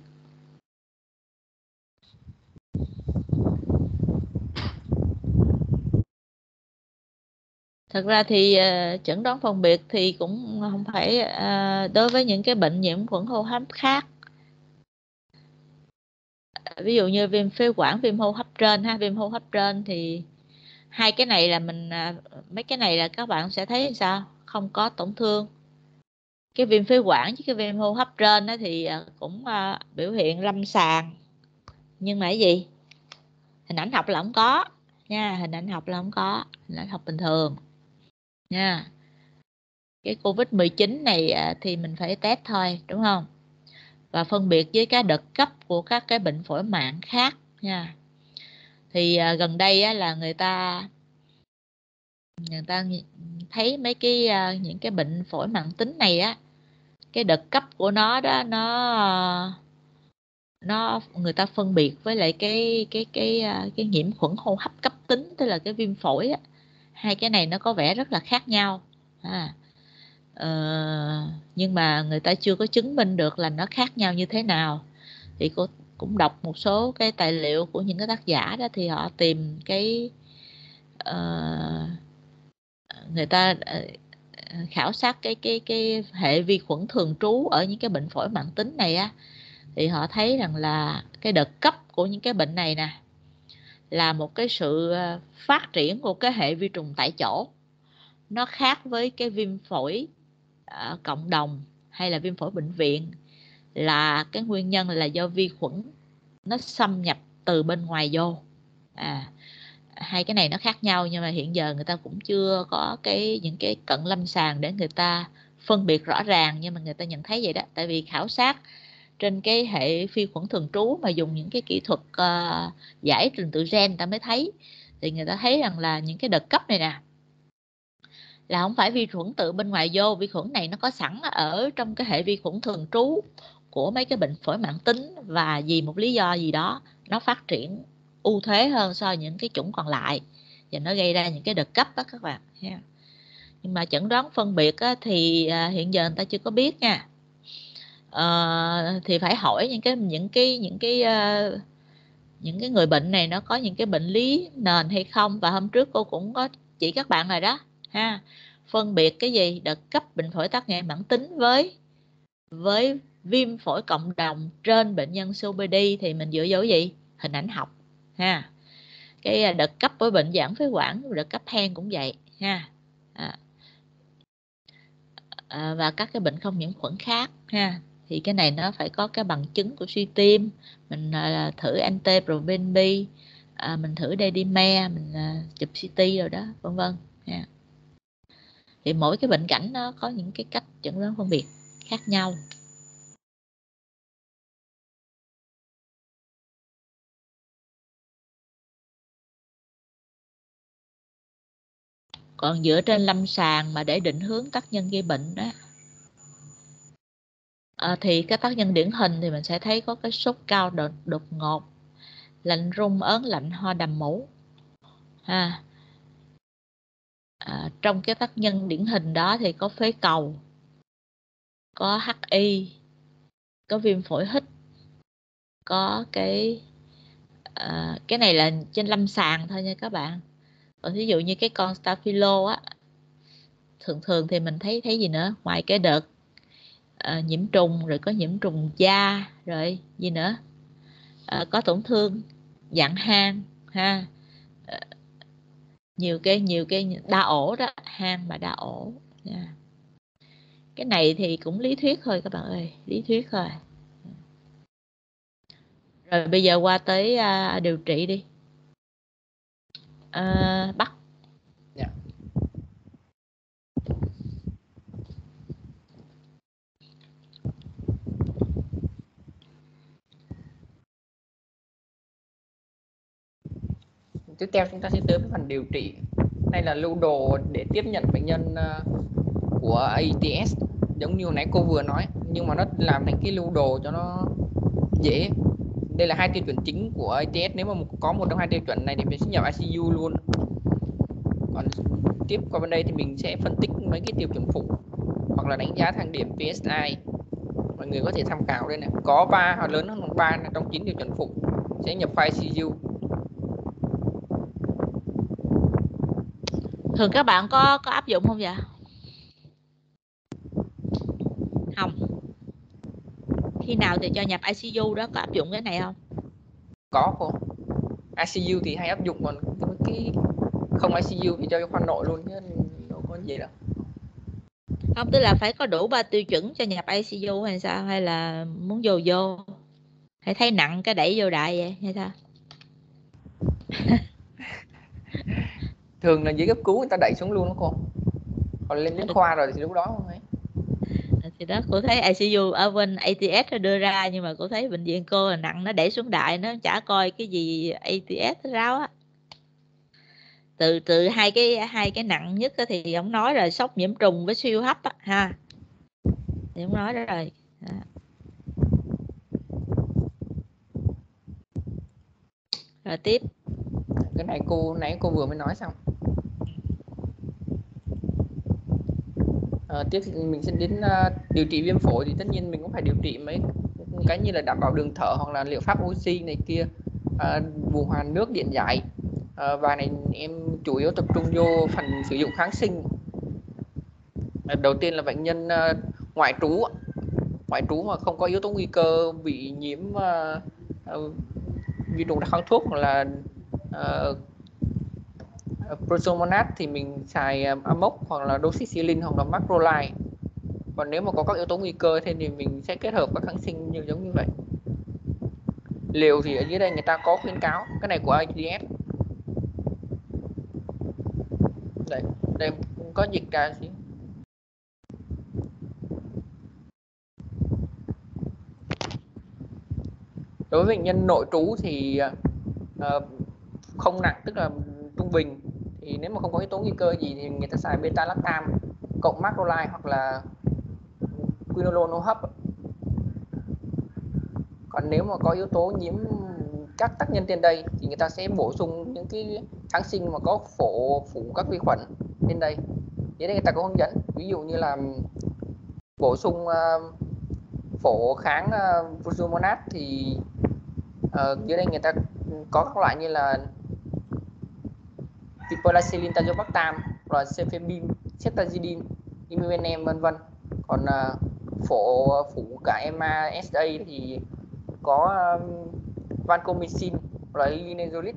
Thật ra thì uh, chẩn đoán phân biệt thì cũng không phải uh, đối với những cái bệnh nhiễm khuẩn hô hấp khác. Ví dụ như viêm phế quản, viêm hô hấp trên ha, viêm hô hấp trên thì hai cái này là mình uh, mấy cái này là các bạn sẽ thấy sao không có tổn thương. Cái viêm phế quản với cái viêm hô hấp trên đó thì uh, cũng uh, biểu hiện lâm sàng, nhưng mà cái gì hình ảnh học là không có nha, hình ảnh học là không có, hình ảnh học bình thường nha. Cái Covid mười chín này thì mình phải test thôi đúng không, và phân biệt với cái đợt cấp của các cái bệnh phổi mạn khác nha. Thì à, gần đây á, là người ta người ta thấy mấy cái à, những cái bệnh phổi mạn tính này á, cái đợt cấp của nó đó nó nó người ta phân biệt với lại cái cái cái cái, cái nhiễm khuẩn hô hấp cấp tính, tức là cái viêm phổi á. Hai cái này nó có vẻ rất là khác nhau à. Ờ, nhưng mà người ta chưa có chứng minh được là nó khác nhau như thế nào. Thì cô cũng đọc một số cái tài liệu của những cái tác giả đó, thì họ tìm cái uh, người ta uh, khảo sát cái cái cái hệ vi khuẩn thường trú ở những cái bệnh phổi mãn tính này á, thì họ thấy rằng là cái đợt cấp của những cái bệnh này nè là một cái sự phát triển của cái hệ vi trùng tại chỗ. Nó khác với cái viêm phổi ở cộng đồng hay là viêm phổi bệnh viện, là cái nguyên nhân là do vi khuẩn nó xâm nhập từ bên ngoài vô. À, hai cái này nó khác nhau, nhưng mà hiện giờ người ta cũng chưa có cái những cái cận lâm sàng để người ta phân biệt rõ ràng, nhưng mà người ta nhận thấy vậy đó. Tại vì khảo sát trên cái hệ vi khuẩn thường trú mà dùng những cái kỹ thuật uh, giải trình tự gen, người ta mới thấy. Thì người ta thấy rằng là những cái đợt cấp này nè là không phải vi khuẩn tự bên ngoài vô, vi khuẩn này nó có sẵn ở trong cái hệ vi khuẩn thường trú của mấy cái bệnh phổi mãn tính, và vì một lý do gì đó nó phát triển ưu thế hơn so với những cái chủng còn lại, và nó gây ra những cái đợt cấp đó các bạn. Nhưng mà chẩn đoán phân biệt á, thì hiện giờ người ta chưa có biết nha. À, thì phải hỏi những cái những cái những cái uh, những cái người bệnh này nó có những cái bệnh lý nền hay không. Và hôm trước cô cũng có chỉ các bạn rồi đó ha, phân biệt cái gì đợt cấp bệnh phổi tắc nghẽn mãn tính với với viêm phổi cộng đồng trên bệnh nhân xê ô pê đê, thì mình dựa vào gì hình ảnh học ha. Cái đợt cấp với bệnh giãn phế quản, đợt cấp hen cũng vậy ha. À, à, và các cái bệnh không nhiễm khuẩn khác ha. Thì cái này nó phải có cái bằng chứng của suy tim, mình uh, thử ante-probenbi, uh, mình thử dedimer, mình uh, chụp xê tê rồi đó, vân vân. Yeah. Thì mỗi cái bệnh cảnh nó có những cái cách chẩn đoán phân biệt khác nhau. Còn dựa trên lâm sàng mà để định hướng tác nhân gây bệnh đó, à, thì cái tác nhân điển hình thì mình sẽ thấy có cái sốt cao đột, đột ngột, lạnh run ớn lạnh, ho đầm mũ. Ha. À, trong cái tác nhân điển hình đó thì có phế cầu, có hát i, có viêm phổi hít, có cái à, cái này là trên lâm sàng thôi nha các bạn. Còn ví dụ như cái con Staphylo á, thường thường thì mình thấy thấy gì nữa ngoài cái đợt à, nhiễm trùng, rồi có nhiễm trùng da, rồi gì nữa, à, có tổn thương dạng hang ha, à, nhiều cái nhiều cái đa ổ đó, hang mà đa ổ. Yeah. Cái này thì cũng lý thuyết thôi các bạn ơi, lý thuyết thôi. Rồi bây giờ qua tới à, điều trị đi. À, Bắc. Yeah. Tiếp theo chúng ta sẽ tới với phần điều trị. Đây là lưu đồ để tiếp nhận bệnh nhân của a tê ét, giống như hồi nãy cô vừa nói, nhưng mà nó làm thành cái lưu đồ cho nó dễ. Đây là hai tiêu chuẩn chính của a tê ét. Nếu mà có một trong hai tiêu chuẩn này thì mình sẽ nhập i xê u luôn. Còn tiếp qua bên đây thì mình sẽ phân tích mấy cái tiêu chuẩn phụ hoặc là đánh giá thang điểm pê ét i. Mọi người có thể tham khảo đây này, có ba hoặc lớn hơn ba trong chín tiêu chuẩn phụ sẽ nhập file i xê u. Thường các bạn có có áp dụng không vậy? Không. Khi nào thì cho nhập i xê u đó, có áp dụng cái này không? Có cô. i xê u thì hay áp dụng, còn cái không i xê u thì cho khoa nội luôn chứ đâu có gì đâu. Không, tức là phải có đủ ba tiêu chuẩn cho nhập i xê u hay sao, hay là muốn vô vô, hay thấy nặng cái đẩy vô đại vậy hay sao? Thường là dưới cấp cứu người ta đẩy xuống luôn đó cô, còn lên đến khoa rồi thì lúc đó không ấy. Thì đó, cô thấy i xê u ở bên a tê ét nó đưa ra, nhưng mà cô thấy bệnh viện cô là nặng, nó đẩy xuống đại, nó chả coi cái gì a tê ét ráo á. Từ từ hai cái hai cái nặng nhất thì ông nói rồi, sốc nhiễm trùng với siêu hấp á, ha, thì ông nói đó rồi. Đó. Rồi tiếp. Cái này cô nãy cô vừa mới nói xong. À, tiếp thì mình sẽ đến uh, điều trị viêm phổi, thì tất nhiên mình cũng phải điều trị mấy cái như là đảm bảo đường thở hoặc là liệu pháp oxy này kia, uh, bù hoàn nước, điện giải. Uh, và này em chủ yếu tập trung vô phần sử dụng kháng sinh. Uh, đầu tiên là bệnh nhân uh, ngoại trú, ngoại trú mà không có yếu tố nguy cơ bị nhiễm uh, uh, vi trùng kháng thuốc hoặc là uh, Prosomonat thì mình xài Amox hoặc là Doxycycline hoặc là Macrolide. Còn nếu mà có các yếu tố nguy cơ thì mình sẽ kết hợp các kháng sinh như giống như vậy. Liều thì ở dưới đây người ta có khuyến cáo, cái này của a tê ét. Đây, đây có dịch ra xíu. Đối với bệnh nhân nội trú thì uh, không nặng, tức là trung bình, thì nếu mà không có yếu tố nguy cơ gì thì người ta xài beta-lactam cộng macrolide hoặc là quinolone hô hấp. Còn nếu mà có yếu tố nhiễm các tác nhân trên đây thì người ta sẽ bổ sung những cái kháng sinh mà có phổ phủ các vi khuẩn trên đây. Dưới đây người ta có hướng dẫn, ví dụ như là bổ sung uh, phổ kháng uh, Fusumonat thì uh, dưới đây người ta có các loại như là Piperacillin tazobactam, rồi cefepime, ceftazidime, imipenem vân vân. Còn uh, phổ phủ cả em a ét a thì có um, vancomycin, rồi linezolid.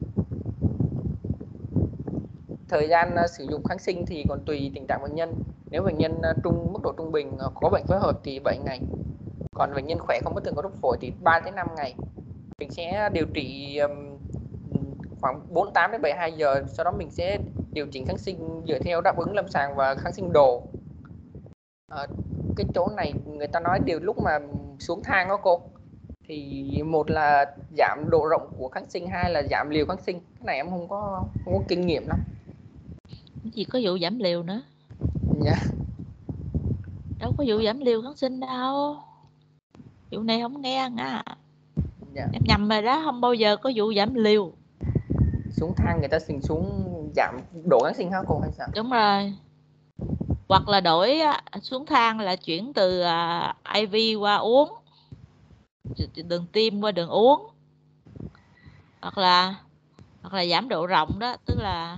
Thời gian uh, sử dụng kháng sinh thì còn tùy tình trạng bệnh nhân. Nếu bệnh nhân trung mức độ trung bình có bệnh phối hợp thì bảy ngày. Còn bệnh nhân khỏe không bất thường có đục phổi thì ba đến năm ngày. Mình sẽ điều trị khoảng bốn mươi tám đến bảy mươi hai giờ, sau đó mình sẽ điều chỉnh kháng sinh dựa theo đáp ứng lâm sàng và kháng sinh đồ. À, cái chỗ này người ta nói điều lúc mà xuống thang đó cô, thì một là giảm độ rộng của kháng sinh, hai là giảm liều kháng sinh. Cái này em không có không có kinh nghiệm lắm. Chỉ có vụ giảm liều nữa. Dạ. Đâu có vụ giảm liều kháng sinh đâu. Vụ này không nghe nha. Dạ. Em nhầm rồi đó, không bao giờ có vụ giảm liều. Xuống thang người ta xin xuống giảm độ kháng sinh hả cô hay sao? Đúng rồi. Hoặc là đổi xuống thang là chuyển từ i vê qua uống, đường tiêm qua đường uống, hoặc là hoặc là giảm độ rộng đó, tức là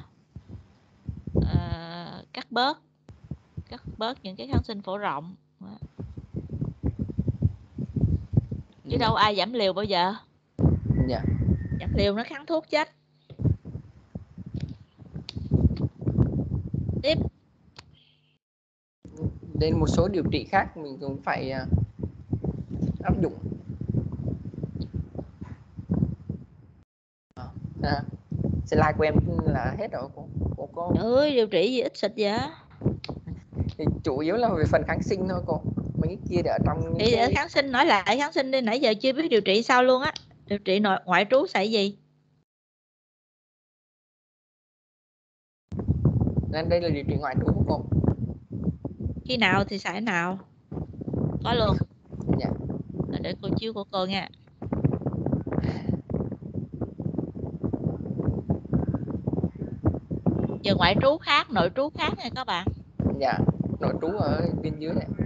uh, cắt bớt cắt bớt những cái kháng sinh phổ rộng. Chứ Dạ. đâu ai giảm liều bao giờ. Dạ. Giảm liều nó kháng thuốc chết. Tiếp. Đến một số điều trị khác mình cũng phải uh, áp dụng. À, slide của em là hết rồi cô. Cô có Ơi, điều trị gì ít xịt vậy? thì chủ yếu là về phần kháng sinh thôi cô. Mấy cái kia để ở trong những thì cái... kháng sinh, nói lại kháng sinh đi, nãy giờ chưa biết điều trị sao luôn á. Điều trị nội ngoại trú xài gì? Nên đây là điều trị ngoại trú của cô. Khi nào thì xài nào? Có luôn. Dạ. Để cô chiếu của cô nha. Giờ ngoại trú khác, nội trú khác nha các bạn. Dạ, nội trú ở bên dưới này.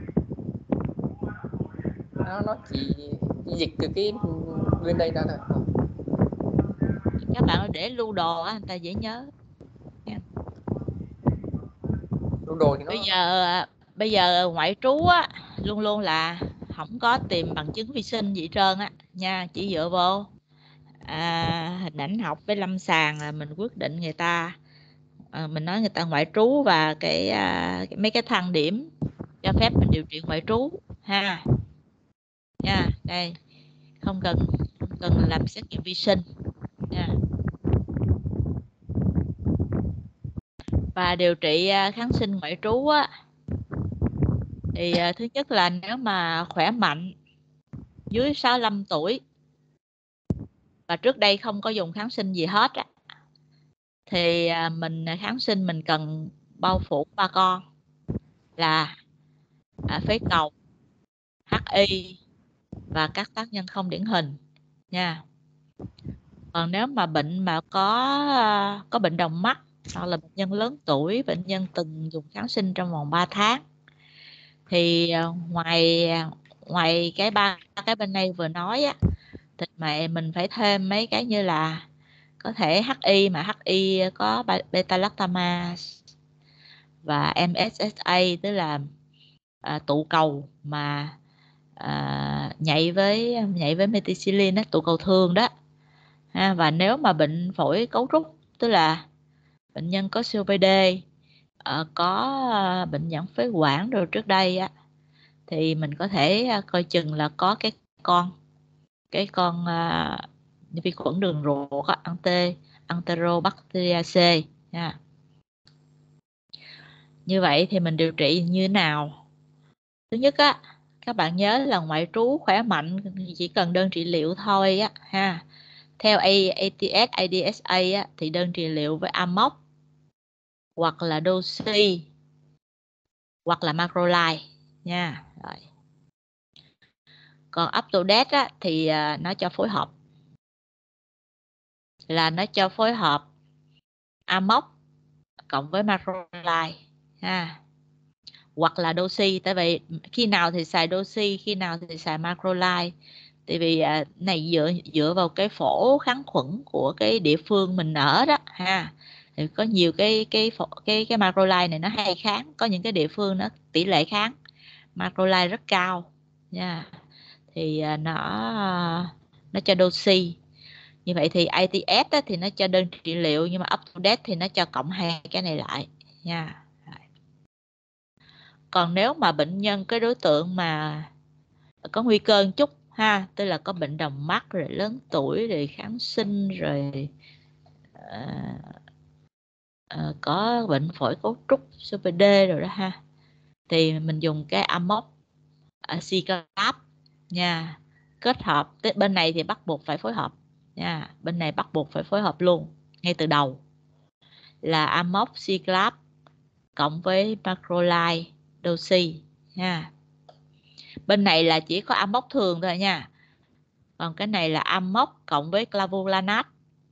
Nó, nó chỉ, chỉ dịch từ cái bên đây ra thôi. Các bạn để lưu đồ á, người ta dễ nhớ. Lưu đồ thì nó... Bây giờ bây giờ ngoại trú á, luôn luôn là không có tìm bằng chứng vi sinh gì hết trơn á nha, chỉ dựa vô à, hình ảnh học với lâm sàng là mình quyết định người ta, à, mình nói người ta ngoại trú và cái, à, cái mấy cái thang điểm cho phép mình điều trị ngoại trú ha nha. Đây không cần không cần làm xét nghiệm vi sinh nha. Và điều trị kháng sinh ngoại trú á, thì thứ nhất là nếu mà khỏe mạnh dưới sáu mươi lăm tuổi và trước đây không có dùng kháng sinh gì hết á, thì mình kháng sinh mình cần bao phủ ba con là à, phế cầu, hát i và các tác nhân không điển hình nha. Còn nếu mà bệnh mà có có bệnh đồng mắt hoặc là bệnh nhân lớn tuổi, bệnh nhân từng dùng kháng sinh trong vòng ba tháng, thì ngoài ngoài cái ba cái bên đây vừa nói á, thì mà mình phải thêm mấy cái như là có thể hát i, mà hát i có beta-lactamase và em ét ét a, tức là à, tụ cầu mà à, nhạy với nhạy với methicillin á, tụ cầu thường đó ha. Và nếu mà bệnh phổi cấu trúc, tức là bệnh nhân có xê ô pê đê, à, có à, bệnh giãn phế quản rồi trước đây á, thì mình có thể à, coi chừng là có cái con cái con à, vi khuẩn đường ruột á, ante Enterobacteriaceae nha. Như vậy thì mình điều trị như thế nào? Thứ nhất á, các bạn nhớ là ngoại trú khỏe mạnh chỉ cần đơn trị liệu thôi á ha. Theo a tê ét, a đê ét a á, thì đơn trị liệu với Amox hoặc là Dosi hoặc là Macrolide nha. Rồi. Còn up to date á, thì uh, nó cho phối hợp là nó cho phối hợp Amox cộng với Macrolide ha, hoặc là Dosi. Tại vì khi nào thì xài Dosi, khi nào thì xài Macrolide, tại vì uh, này dựa dựa vào cái phổ kháng khuẩn của cái địa phương mình ở đó ha. Thì có nhiều cái cái cái cái Macrolide này nó hay kháng, có những cái địa phương nó tỷ lệ kháng Macrolide rất cao nha. Thì uh, nó nó cho Dosi. Như vậy thì a tê ét á, thì nó cho đơn trị liệu, nhưng mà up to date thì nó cho cộng hai cái này lại nha. Còn nếu mà bệnh nhân, cái đối tượng mà có nguy cơ một chút ha, tức là có bệnh đồng mắt, rồi lớn tuổi, rồi kháng sinh, rồi uh, uh, có bệnh phổi cấu trúc xê ô pê đê rồi đó ha, thì mình dùng cái Amox Ciclab nha, kết hợp. Bên này thì bắt buộc phải phối hợp nha, bên này bắt buộc phải phối hợp luôn ngay từ đầu, là Amox Ciclab cộng với macrolide doxy nha. Bên này là chỉ có Amox thường thôi nha, còn cái này là Amox cộng với clavulanate.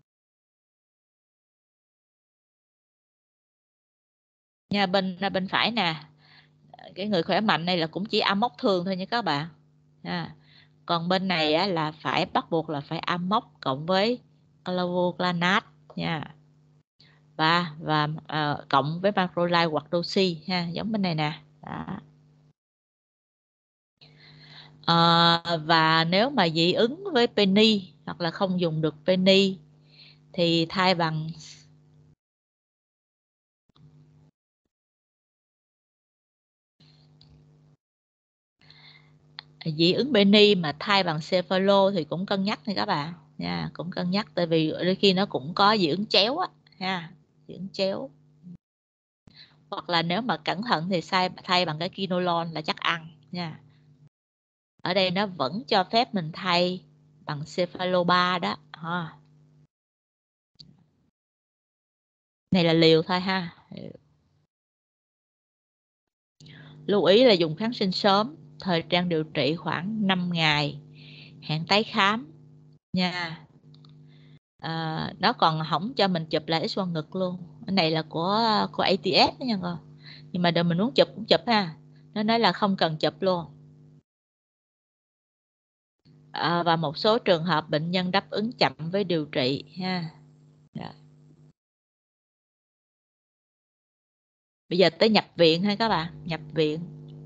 Nha, bên bên phải nè, cái người khỏe mạnh này là cũng chỉ Amox thường thôi nha các bạn. À, còn bên này á, là phải bắt buộc là phải Amox cộng với clavulanate nha, và và uh, cộng với macrolide hoặc doxy ha, giống bên này nè. Đó. À, và nếu mà dị ứng với penny hoặc là không dùng được penny thì thay bằng dị ứng penny mà thay bằng cephalo thì cũng cân nhắc nha các bạn nha, cũng cân nhắc, tại vì đôi khi nó cũng có dị ứng chéo á ha, dị ứng chéo. Hoặc là nếu mà cẩn thận thì thay thay bằng cái quinolone là chắc ăn nha. Ở đây nó vẫn cho phép mình thay bằng cephaloba đó ha. Này là liều thôi ha. Lưu ý là dùng kháng sinh sớm, thời gian điều trị khoảng năm ngày, hẹn tái khám nha. À, nó còn không cho mình chụp lại X quang ngực luôn. Cái này là của của a tê ét đó nha con. Nhưng mà đợi mình muốn chụp cũng chụp ha. Nó nói là không cần chụp luôn. À, và một số trường hợp bệnh nhân đáp ứng chậm với điều trị ha. Rồi. Bây giờ tới nhập viện ha các bạn, nhập viện.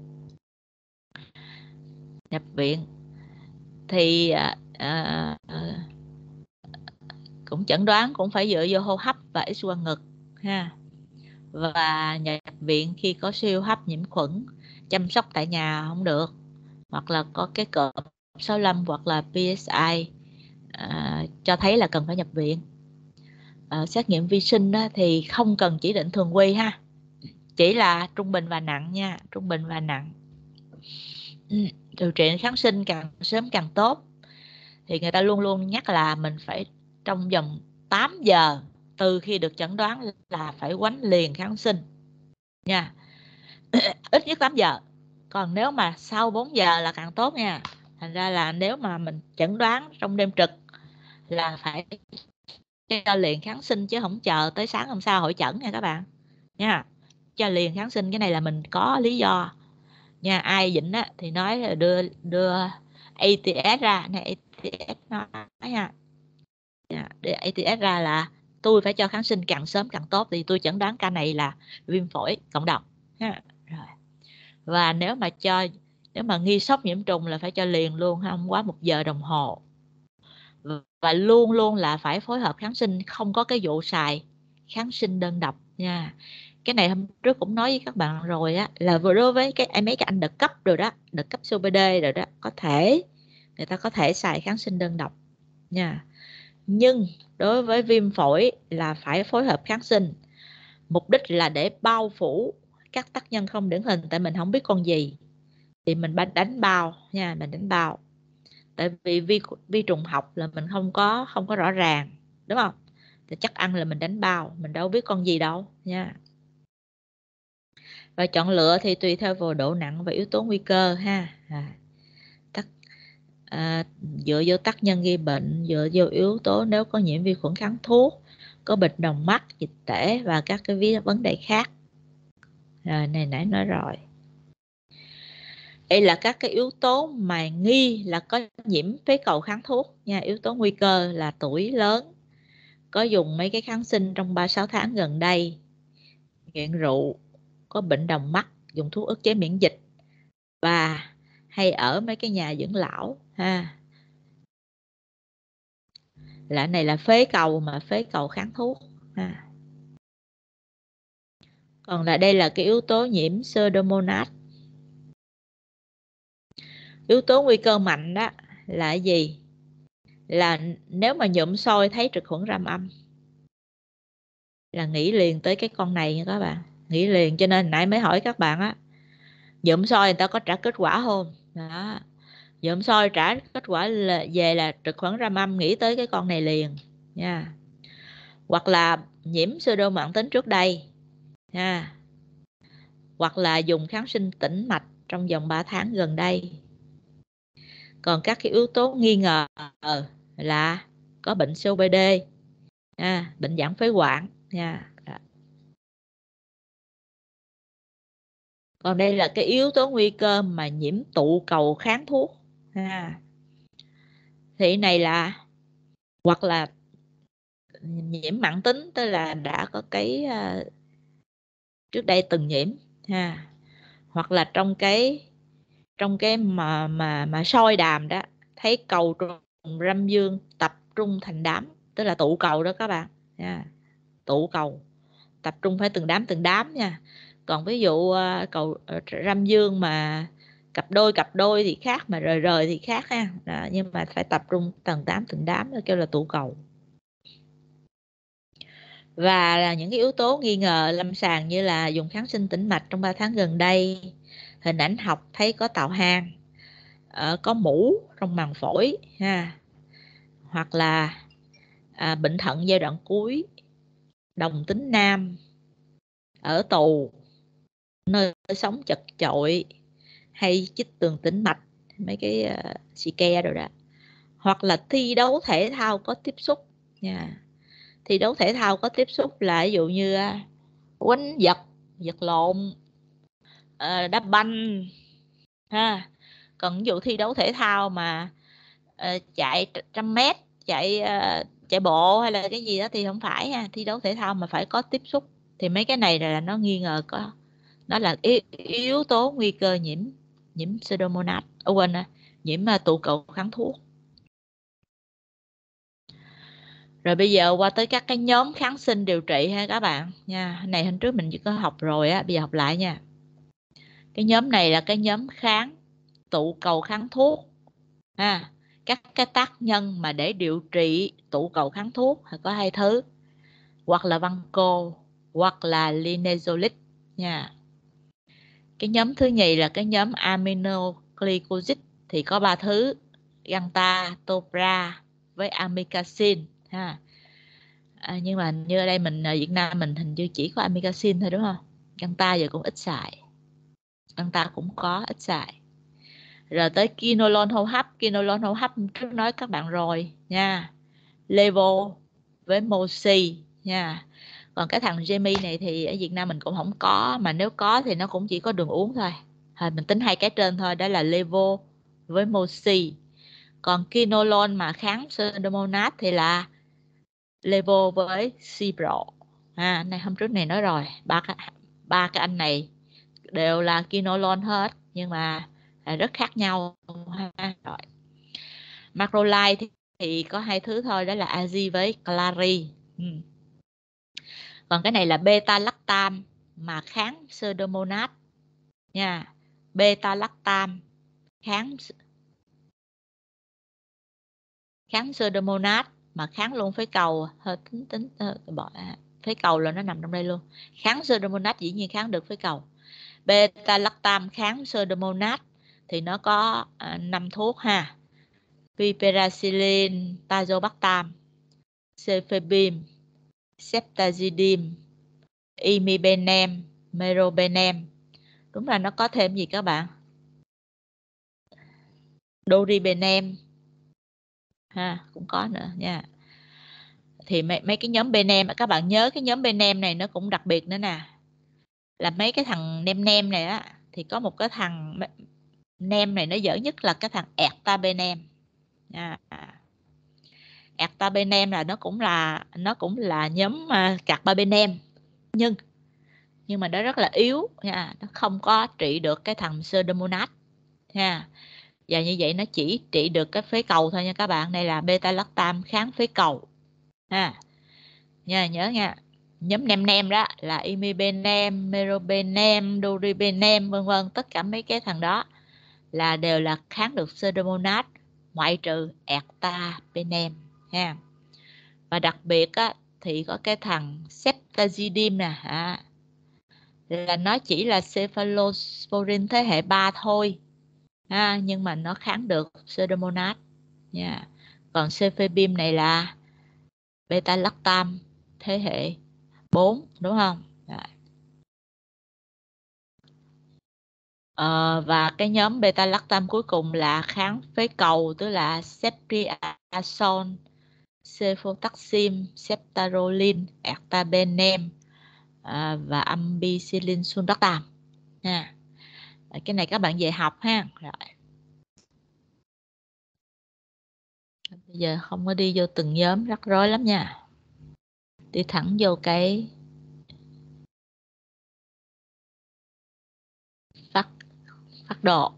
Nhập viện thì à, à, à, cũng chẩn đoán cũng phải dựa vô hô hấp và X quang ngực ha. Và nhập viện khi có siêu hấp nhiễm khuẩn, chăm sóc tại nhà không được, hoặc là có cái cộp sáu mươi lăm hoặc là pê ét i à, cho thấy là cần phải nhập viện. À, xét nghiệm vi sinh á, thì không cần chỉ định thường quy ha, chỉ là trung bình và nặng nha, trung bình và nặng. Điều trị kháng sinh càng sớm càng tốt, thì người ta luôn luôn nhắc là mình phải trong vòng tám giờ từ khi được chẩn đoán là phải quánh liền kháng sinh nha, ít nhất tám giờ. Còn nếu mà sau bốn giờ là càng tốt nha. Thành ra là nếu mà mình chẩn đoán trong đêm trực là phải cho liền kháng sinh, chứ không chờ tới sáng hôm sau hội chẩn nha các bạn nha. Cho liền kháng sinh, cái này là mình có lý do nha. Ai dịnh á thì nói là đưa đưa a tê ét ra này, a tê ét nói nha, để a tê ét ra là tôi phải cho kháng sinh càng sớm càng tốt, thì tôi chẩn đoán ca này là viêm phổi cộng đồng ha. Rồi. Và nếu mà cho nếu mà nghi sốc nhiễm trùng là phải cho liền luôn, không quá một giờ đồng hồ. Và luôn luôn là phải phối hợp kháng sinh, không có cái vụ xài kháng sinh đơn độc nha. Cái này hôm trước cũng nói với các bạn rồi á, là vừa đối với cái mấy cái anh đợt cấp rồi đó, đợt cấp xê ô pê đê rồi đó, có thể người ta có thể xài kháng sinh đơn độc nha. Nhưng đối với viêm phổi là phải phối hợp kháng sinh, mục đích là để bao phủ các tác nhân không điển hình, tại mình không biết con gì thì mình đánh bao nha, mình đánh bao. Tại vì vi vi trùng học là mình không có không có rõ ràng, đúng không? Thì chắc ăn là mình đánh bao, mình đâu biết con gì đâu nha. Và chọn lựa thì tùy theo vào độ nặng và yếu tố nguy cơ ha. À, tắc, à, dựa vô tác nhân gây bệnh, dựa vô yếu tố nếu có nhiễm vi khuẩn kháng thuốc, có bệnh đồng mắt, dịch tễ và các cái vấn đề khác. Rồi, này nãy nói rồi. Đây là các cái yếu tố mà nghi là có nhiễm phế cầu kháng thuốc nha. Yếu tố nguy cơ là tuổi lớn, có dùng mấy cái kháng sinh trong ba mươi sáu tháng gần đây, nghiện rượu, có bệnh đồng mắt, dùng thuốc ức chế miễn dịch, và hay ở mấy cái nhà dưỡng lão ha. Là này là phế cầu mà phế cầu kháng thuốc ha. Còn là đây là cái yếu tố nhiễm Pseudomonas Yếu tố nguy cơ mạnh đó là cái gì? Là nếu mà nhuộm soi thấy trực khuẩn ram âm là nghĩ liền tới cái con này nha các bạn, nghĩ liền. Cho nên nãy mới hỏi các bạn á, nhuộm soi người ta có trả kết quả không? Đó, nhuộm soi trả kết quả là về là trực khuẩn ram âm, nghĩ tới cái con này liền nha. Hoặc là nhiễm pseudo mãn tính trước đây nha, hoặc là dùng kháng sinh tĩnh mạch trong vòng ba tháng gần đây. Còn các cái yếu tố nghi ngờ là có bệnh xê ô pê đê, à, bệnh giãn phế quản nha. Còn đây là cái yếu tố nguy cơ mà nhiễm tụ cầu kháng thuốc, à, thì này là hoặc là nhiễm mãn tính, tức là đã có cái uh, trước đây từng nhiễm ha, hoặc là trong cái trong cái mà mà mà soi đàm đó thấy cầu trùng râm dương tập trung thành đám, tức là tụ cầu đó các bạn nha. Tụ cầu tập trung phải từng đám từng đám nha. Còn ví dụ uh, cầu uh, râm dương mà cặp đôi cặp đôi thì khác, mà rời rời thì khác ha. Đó, nhưng mà phải tập trung từng đám từng đám, kêu là tụ cầu. Và là những cái yếu tố nghi ngờ lâm sàng như là dùng kháng sinh tĩnh mạch trong ba tháng gần đây, hình ảnh học thấy có tào hang, uh, có mũ trong màng phổi ha, hoặc là à, bệnh thận giai đoạn cuối, đồng tính nam, ở tù, nơi sống chật chội, hay chích tường tĩnh mạch, mấy cái uh, xì ke rồi đó, hoặc là thi đấu thể thao có tiếp xúc nha. Thi đấu thể thao có tiếp xúc là ví dụ như uh, quánh vật, vật lộn, uh, đá banh ha. Còn ví dụ thi đấu thể thao mà uh, chạy trăm mét, chạy uh, chạy bộ hay là cái gì đó thì không phải ha. Thi đấu thể thao mà phải có tiếp xúc thì mấy cái này là nó nghi ngờ có, nó là yếu, yếu tố nguy cơ nhiễm nhiễm Pseudomonas, oh, quên à, nhiễm uh, tụ cầu kháng thuốc. Rồi bây giờ qua tới các cái nhóm kháng sinh điều trị ha các bạn nha. Này hôm trước mình chỉ có học rồi á, bây giờ học lại nha. Cái nhóm này là cái nhóm kháng tụ cầu kháng thuốc ha. Các cái tác nhân mà để điều trị tụ cầu kháng thuốc có hai thứ, hoặc là vanco hoặc là linezolid nha. Cái nhóm thứ nhì là cái nhóm aminoglycosic thì có ba thứ, ganta, topra với amikacin ha. À, nhưng mà như ở đây mình ở Việt Nam mình hình như chỉ có amikacin thôi đúng không? Ganta giờ cũng ít xài, ganta cũng có ít xài. Rồi tới quinolone hô hấp, quinolone hô hấp trước nói các bạn rồi nha, levo với moxi nha. Còn cái thằng Jamie này thì ở Việt Nam mình cũng không có, mà nếu có thì nó cũng chỉ có đường uống thôi. Thôi mình tính hai cái trên thôi, đó là levo với moxi. Còn quinolone mà kháng Pseudomonas thì là levo với cipro. À, này hôm trước này nói rồi, ba cái ba cái anh này đều là quinolone hết, nhưng mà là rất khác nhau ha. Rồi. Macrolide thì, thì có hai thứ thôi, đó là azi với clari. Ừ. Còn cái này là beta lactam mà kháng Pseudomonas nha. Beta lactam kháng kháng Pseudomonas mà kháng luôn phế cầu, hơi tính tính bỏ phế cầu là nó nằm trong đây luôn. Kháng Pseudomonas dĩ nhiên kháng được phế cầu. Beta lactam kháng Pseudomonas thì nó có năm uh, thuốc ha. Piperacillin, tazobactam, cefepime, ceftazidime, imibenem, merobenem. Đúng là nó có thêm gì các bạn? Doribenem ha, cũng có nữa nha. Thì mấy, mấy cái nhóm benem, các bạn nhớ cái nhóm benem này nó cũng đặc biệt nữa nè, là mấy cái thằng nem nem này á, thì có một cái thằng nem này nó dở nhất là cái thằng ertabenem nha. Ertabenem là nó cũng là nó cũng là nhóm uh, carbapenem, nhưng nhưng mà nó rất là yếu nha, nó không có trị được cái thằng Pseudomonas nha. Và như vậy nó chỉ trị được cái phế cầu thôi nha các bạn. Đây là beta lactam kháng phế cầu ha. Nha, nhớ nha. Nhóm nem nem đó là imibenem, merobenem, doribenem vân vân, tất cả mấy cái thằng đó là đều là kháng được Pseudomonas ngoại trừ ertapenem ha. Và đặc biệt á, thì có cái thằng ceftazidime nè, à, là nó chỉ là cephalosporin thế hệ ba thôi, à, nhưng mà nó kháng được Pseudomonas nha. Còn cefepime này là beta-lactam thế hệ bốn, đúng không? Rồi. Ờ, và cái nhóm beta-lactam cuối cùng là kháng phế cầu, tức là ceftriaxone, cefotaxime, ceftaroline, ertapenem à, và ampicillin sulfactam nha. Cái này các bạn về học ha. Rồi. Bây giờ không có đi vô từng nhóm, rắc rối lắm nha. Đi thẳng vô cái phát phát đồ.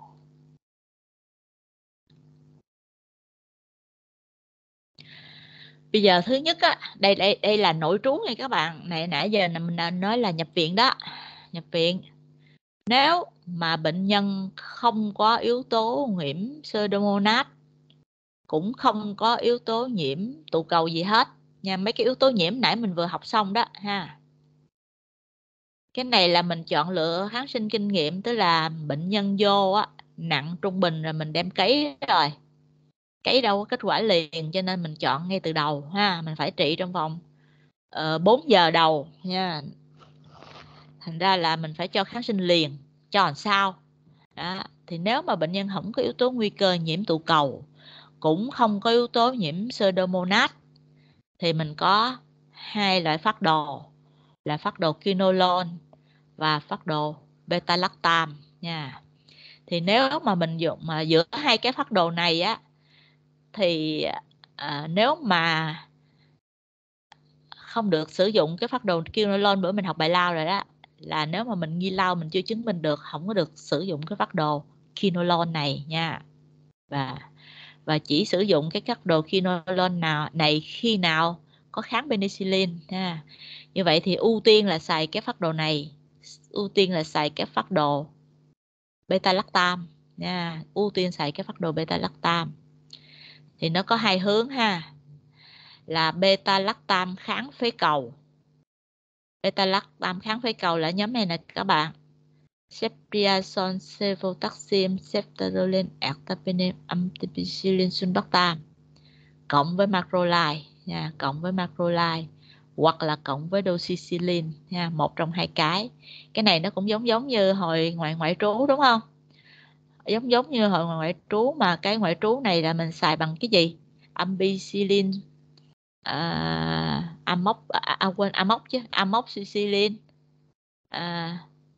Bây giờ thứ nhất á, đây đây đây là nội trú này các bạn. Này nãy giờ mình đã nói là nhập viện đó. Nhập viện. Nếu mà bệnh nhân không có yếu tố nhiễm Pseudomonas, cũng không có yếu tố nhiễm tụ cầu gì hết nha, mấy cái yếu tố nhiễm nãy mình vừa học xong đó ha. Cái này là mình chọn lựa kháng sinh kinh nghiệm, tức là bệnh nhân vô á, nặng trung bình rồi mình đem cấy rồi. Cấy đâu có kết quả liền, cho nên mình chọn ngay từ đầu ha, mình phải trị trong vòng uh, bốn giờ đầu nha. Thành ra là mình phải cho kháng sinh liền, cho làm sao. Đó. Thì nếu mà bệnh nhân không có yếu tố nguy cơ nhiễm tụ cầu, cũng không có yếu tố nhiễm Pseudomonas, thì mình có hai loại phác đồ là phác đồ quinolone và phác đồ beta-lactam nha. Thì nếu mà mình dùng mà giữa hai cái phác đồ này á, thì à, nếu mà không được sử dụng cái phác đồ quinolone, bữa mình học bài lao rồi đó, là nếu mà mình nghi lao mình chưa chứng minh được, không có được sử dụng cái phác đồ quinolone này nha. Và và chỉ sử dụng cái phác đồ quinolone nào này khi nào có kháng penicillin ha. Như vậy thì ưu tiên là xài cái phác đồ này, ưu tiên là xài cái phác đồ beta-lactam nha, ưu tiên xài cái phác đồ beta-lactam. Thì nó có hai hướng ha, là beta-lactam kháng phế cầu. Beta-lactam kháng phế cầu là nhóm này nè các bạn: ceftriaxone, cefotaxime, ceftaroline, ertapenem, ampicillin sulfactam, cộng với macrolide nha, cộng với macrolide hoặc là cộng với doxycycline nha, một trong hai cái. Cái này nó cũng giống giống như hồi ngoại ngoại trú đúng không? Giống giống như hồi ngoại trú, mà cái ngoại trú này là mình xài bằng cái gì? Ampicillin à, amox à, à, quên amox chứ, amoxicillin à,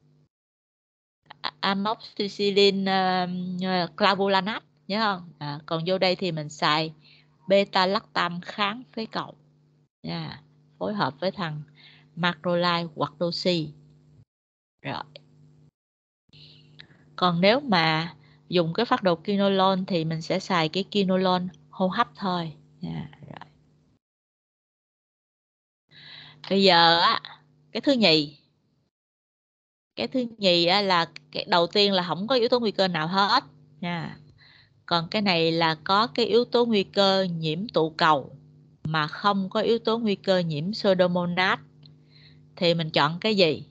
amoxicillin uh, clavulanate nhớ không? À, còn vô đây thì mình xài beta-lactam kháng phế cầu nha, phối hợp với thằng macrolide hoặc doxy. Rồi. Còn nếu mà dùng cái phác đồ quinolone thì mình sẽ xài cái quinolone hô hấp thôi nha. Rồi. Bây giờ á, cái thứ nhì cái thứ nhì á, là cái đầu tiên là không có yếu tố nguy cơ nào hết nha. Còn cái này là có cái yếu tố nguy cơ nhiễm tụ cầu mà không có yếu tố nguy cơ nhiễm Pseudomonas, thì mình chọn cái gì?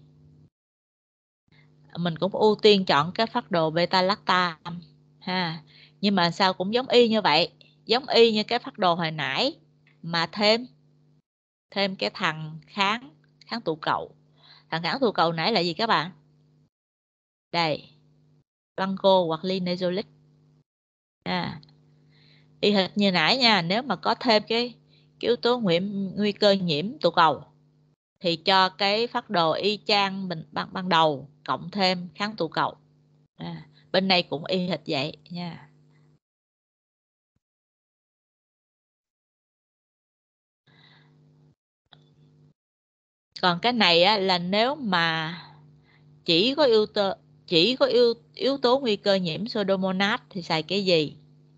Mình cũng ưu tiên chọn cái phác đồ beta-lactam ha. Nhưng mà sao cũng giống y như vậy, giống y như cái phác đồ hồi nãy, mà thêm thêm cái thằng kháng kháng tụ cầu. Thằng kháng tụ cầu nãy là gì các bạn? Đây, Blanco hoặc linezolid. À, y hệt như nãy nha, nếu mà có thêm cái, cái yếu tố nguy, nguy cơ nhiễm tụ cầu thì cho cái phác đồ y chang mình ban, ban đầu cộng thêm kháng tụ cầu. À, bên này cũng y hệt vậy nha. Còn cái này á, là nếu mà chỉ có yếu tố chỉ có yếu, yếu tố nguy cơ nhiễm Pseudomonas thì xài cái gì?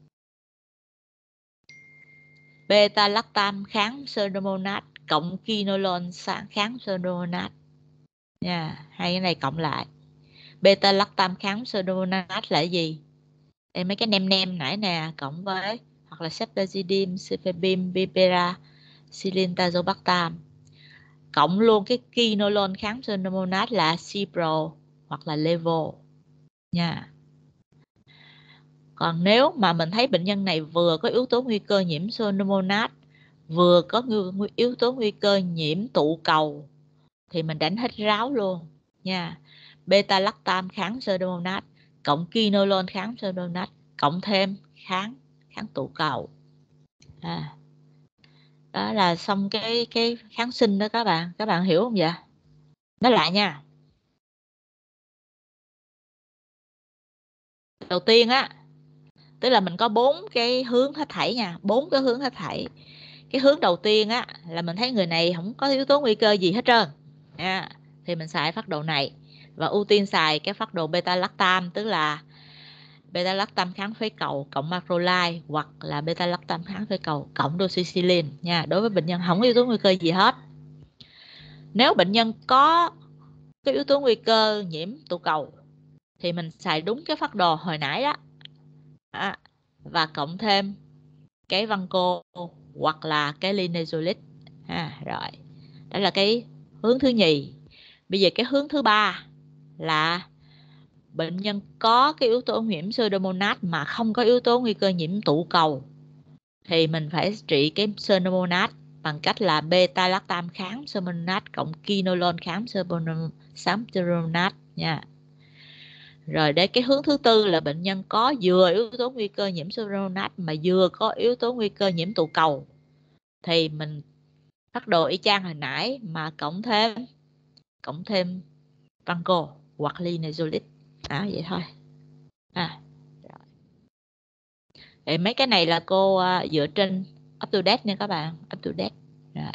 Beta-lactam kháng Pseudomonas cộng quinolone kháng Pseudomonas nha, hai cái này cộng lại. Beta lactam kháng Pseudomonas là gì? Đây mấy cái nem nem nãy nè, cộng với hoặc là ceftazidime, cefepime, bipera, silintazobactam, cộng luôn cái quinolone kháng Pseudomonas là Cipro hoặc là Levo nha. Còn nếu mà mình thấy bệnh nhân này vừa có yếu tố nguy cơ nhiễm Pseudomonas, vừa có yếu tố nguy cơ nhiễm tụ cầu thì mình đánh hết ráo luôn nha. Beta lactam kháng Pseudomonas cộng quinolone kháng Pseudomonas cộng thêm kháng kháng tụ cầu. À, đó là xong cái cái kháng sinh đó các bạn. Các bạn hiểu không vậy? Nói lại nha. Đầu tiên á, tức là mình có bốn cái hướng hết thảy nha, bốn cái hướng hết thảy. Cái hướng đầu tiên á là mình thấy người này không có yếu tố nguy cơ gì hết trơn à, thì mình xài phác đồ này và ưu tiên xài cái phác đồ beta lactam, tức là beta lactam kháng phế cầu cộng macrolide hoặc là beta lactam kháng phế cầu cộng doxycycline nha. Đối với bệnh nhân không có yếu tố nguy cơ gì hết. Nếu bệnh nhân có cái yếu tố nguy cơ nhiễm tụ cầu thì mình xài đúng cái phác đồ hồi nãy đó à, và cộng thêm cái vanco hoặc là cái linezolid à, rồi đó là cái hướng thứ nhì. Bây giờ cái hướng thứ ba là bệnh nhân có cái yếu tố nhiễm Pseudomonas mà không có yếu tố nguy cơ nhiễm tụ cầu thì mình phải trị cái Pseudomonas bằng cách là beta lactam kháng Pseudomonas cộng quinolone kháng Pseudomonas nha. Rồi để cái hướng thứ tư là bệnh nhân có vừa yếu tố nguy cơ nhiễm Pseudomonas mà vừa có yếu tố nguy cơ nhiễm tụ cầu thì mình phác đồ y chang hồi nãy mà cộng thêm cộng thêm vanco hoặc linezolid đó, vậy thôi à. Rồi. Mấy cái này là cô uh, dựa trên up to date nha các bạn, up to date rồi.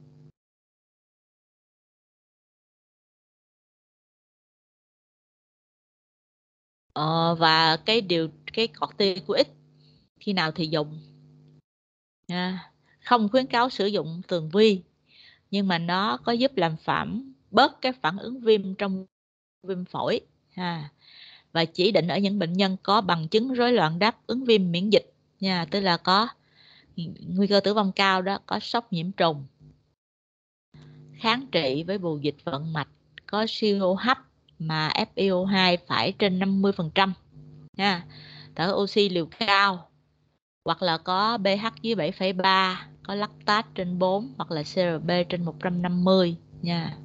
Ờ, và cái điều cái corticoid khi nào thì dùng à, không khuyến cáo sử dụng tường vi nhưng mà nó có giúp làm giảm bớt cái phản ứng viêm trong viêm phổi à, và chỉ định ở những bệnh nhân có bằng chứng rối loạn đáp ứng viêm miễn dịch nha, tức là có nguy cơ tử vong cao đó, có sốc nhiễm trùng, kháng trị với bù dịch vận mạch, có siêu hô hấp mà ép i ô hai phải trên năm mươi phần trăm nha, thở oxy liều cao hoặc là có pH dưới bảy phẩy ba, có lactate trên bốn hoặc là xê rờ pê trên một trăm năm mươi nha.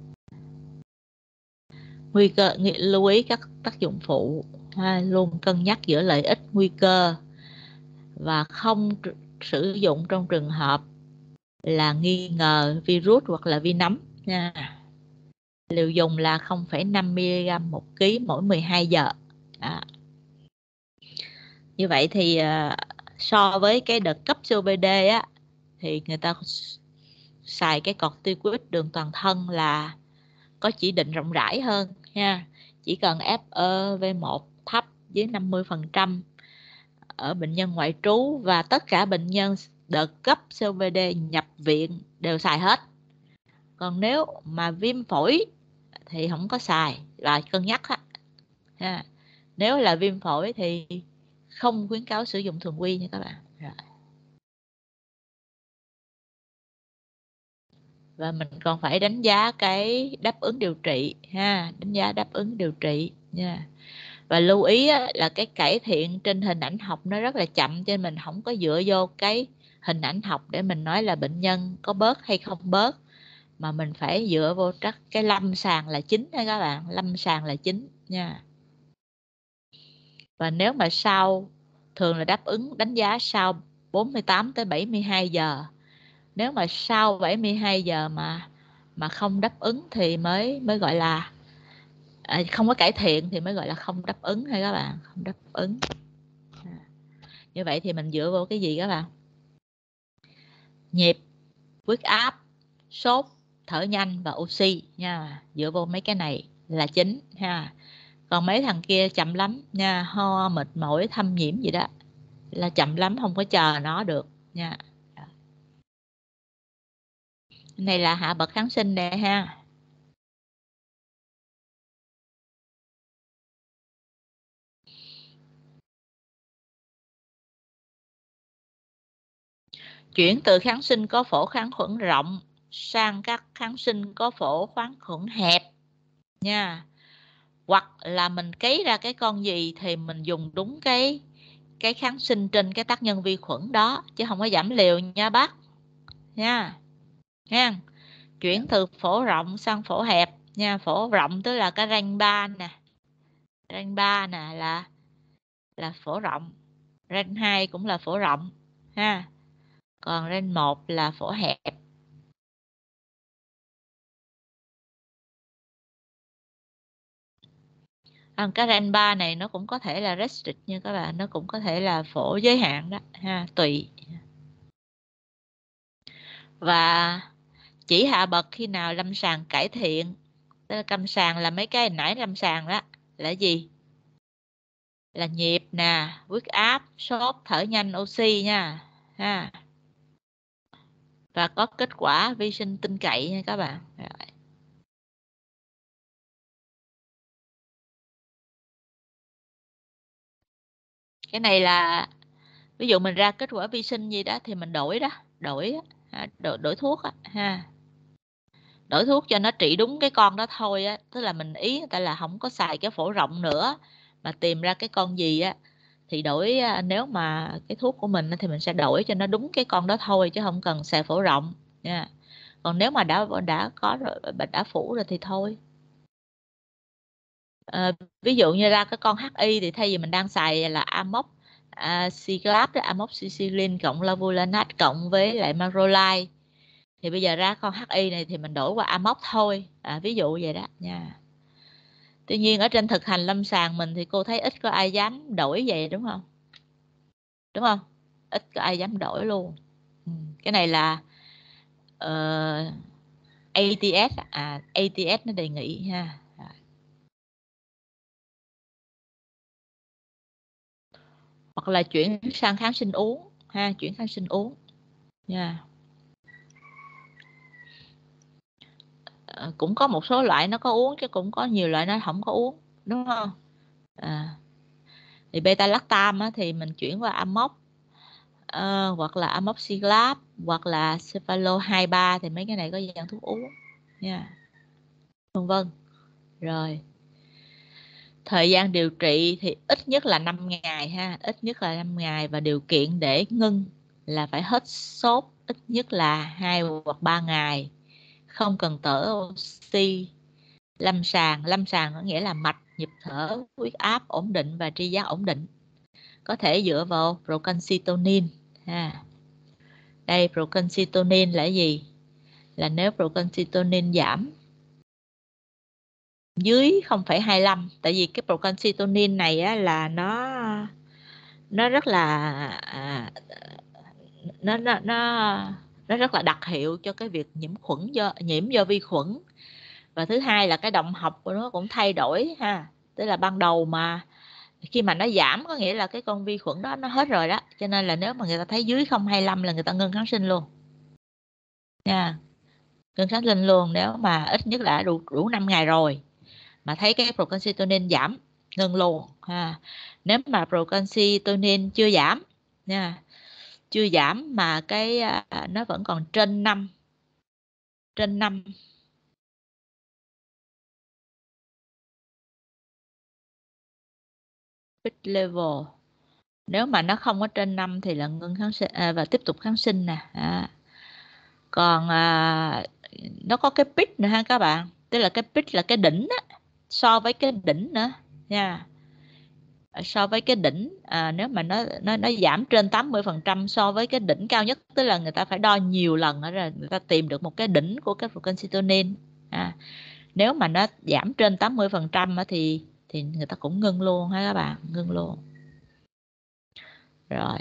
Nguy cơ lưu ý các tác dụng phụ ha, luôn cân nhắc giữa lợi ích nguy cơ và không sử dụng trong trường hợp là nghi ngờ virus hoặc là vi nấm nha. Liều dùng là không phẩy năm mi-li-gam một ký mỗi mười hai giờ. Đó. Như vậy thì uh, so với cái đợt cấp xê ô pê đê á thì người ta xài cái corticoid đường toàn thân là có chỉ định rộng rãi hơn nha. Chỉ cần ép e vê một thấp dưới năm mươi phần trăm ở bệnh nhân ngoại trú và tất cả bệnh nhân đợt cấp xê ô pê đê nhập viện đều xài hết. Còn nếu mà viêm phổi thì không có xài, là cân nhắc á. Ha. Nếu là viêm phổi thì không khuyến cáo sử dụng thường quy nha các bạn. Rồi. Và mình còn phải đánh giá cái đáp ứng điều trị ha, đánh giá đáp ứng điều trị nha. Và lưu ý á, là cái cải thiện trên hình ảnh học nó rất là chậm, cho nên mình không có dựa vô cái hình ảnh học để mình nói là bệnh nhân có bớt hay không bớt, mà mình phải dựa vô các cái lâm sàng là chính nha các bạn, lâm sàng là chính nha. Và nếu mà sau, thường là đáp ứng đánh giá sau bốn mươi tám tới bảy mươi hai giờ. Nếu mà sau bảy mươi hai giờ mà mà không đáp ứng thì mới mới gọi là à, không có cải thiện thì mới gọi là không đáp ứng hay các bạn, không đáp ứng. À. Như vậy thì mình dựa vô cái gì các bạn? Nhịp, huyết áp, sốt, thở nhanh và oxy nha. Dựa vô mấy cái này là chính ha. Còn mấy thằng kia chậm lắm nha, ho, mệt mỏi, thâm nhiễm gì đó là chậm lắm, không có chờ nó được nha. Này là hạ bậc kháng sinh nè ha. chuyển từ kháng sinh có phổ kháng khuẩn rộng sang các kháng sinh có phổ kháng khuẩn hẹp nha. Hoặc là mình cấy ra cái con gì thì mình dùng đúng cái cái kháng sinh trên cái tác nhân vi khuẩn đó, chứ không có giảm liều nha bác nha. Nha. Chuyển từ phổ rộng sang phổ hẹp nha. Phổ rộng tức là cái range ba nè. Range ba nè là là phổ rộng. Range hai cũng là phổ rộng ha. Còn range một là phổ hẹp. À, cái range ba này nó cũng có thể là restrict nha các bạn, nó cũng có thể là phổ giới hạn đó ha, tùy. Và chỉ hạ bậc khi nào lâm sàng cải thiện. Tức là lâm sàng là mấy cái nãy lâm sàng đó là gì? Là nhịp nè, huyết áp, sốt, thở nhanh, oxy nha ha. Và có kết quả vi sinh tin cậy nha các bạn. Rồi. Cái này là ví dụ mình ra kết quả vi sinh gì đó thì mình đổi đó, đổi đổi, đổi thuốc đó, ha. Đổi thuốc cho nó trị đúng cái con đó thôi á, tức là mình ý người ta là không có xài cái phổ rộng nữa mà tìm ra cái con gì á thì đổi, nếu mà cái thuốc của mình thì mình sẽ đổi cho nó đúng cái con đó thôi chứ không cần xài phổ rộng nha. Còn nếu mà đã đã có rồi, đã phủ rồi thì thôi. À, ví dụ như ra cái con hát i thì thay vì mình đang xài là amox à, Cglab, amoxicillin cộng lavulanat cộng với lại macrolide, thì bây giờ ra con hát i này thì mình đổi qua amox thôi, à, ví dụ vậy đó nha. Tuy nhiên ở trên thực hành lâm sàng mình thì cô thấy ít có ai dám đổi vậy, đúng không? Đúng không? Ít có ai dám đổi luôn. Ừ. Cái này là uh, a tê ét, à, a tê ét nó đề nghị ha. Hoặc là chuyển sang kháng sinh uống ha, chuyển kháng sinh uống nha. À, cũng có một số loại nó có uống chứ cũng có nhiều loại nó không có uống, đúng không? À, thì beta lactam á, thì mình chuyển qua amox à, hoặc là amoxicillab hoặc là cefalo hai ba, thì mấy cái này có dạng thuốc uống nha, vân vân. Rồi thời gian điều trị thì ít nhất là năm ngày ha, ít nhất là năm ngày, và điều kiện để ngưng là phải hết sốt ít nhất là hai hoặc ba ngày, không cần thở oxy. Lâm sàng, lâm sàng có nghĩa là mạch, nhịp thở, huyết áp ổn định và tri giác ổn định. Có thể dựa vào procalcitonin ha. Đây procalcitonin là gì? Là nếu procalcitonin giảm dưới không phẩy hai lăm, tại vì cái procalcitonin này á, là nó nó rất là à, nó nó nó nó rất là đặc hiệu cho cái việc nhiễm khuẩn do nhiễm do vi khuẩn. Và thứ hai là cái động học của nó cũng thay đổi ha, tức là ban đầu mà khi mà nó giảm có nghĩa là cái con vi khuẩn đó nó hết rồi đó, cho nên là nếu mà người ta thấy dưới không phẩy hai lăm là người ta ngưng kháng sinh luôn nha, ngưng kháng sinh luôn nếu mà ít nhất là đủ đủ năm ngày rồi mà thấy cái procalcitonin giảm, ngưng luôn ha. Nếu mà procalcitonin chưa giảm nha, chưa giảm mà cái nó vẫn còn trên năm, trên năm bit level, nếu mà nó không có trên năm thì là ngưng kháng sinh à, và tiếp tục kháng sinh nè. À. Còn à, nó có cái peak nữa ha các bạn, tức là cái peak là cái đỉnh á, so với cái đỉnh nữa nha. So với cái đỉnh à, nếu mà nó nó nó giảm trên tám mươi phần trăm so với cái đỉnh cao nhất, tức là người ta phải đo nhiều lần rồi người ta tìm được một cái đỉnh của cái procalcitonin. À, nếu mà nó giảm trên tám mươi phần trăm thì thì người ta cũng ngưng luôn ha các bạn, ngưng luôn. Rồi.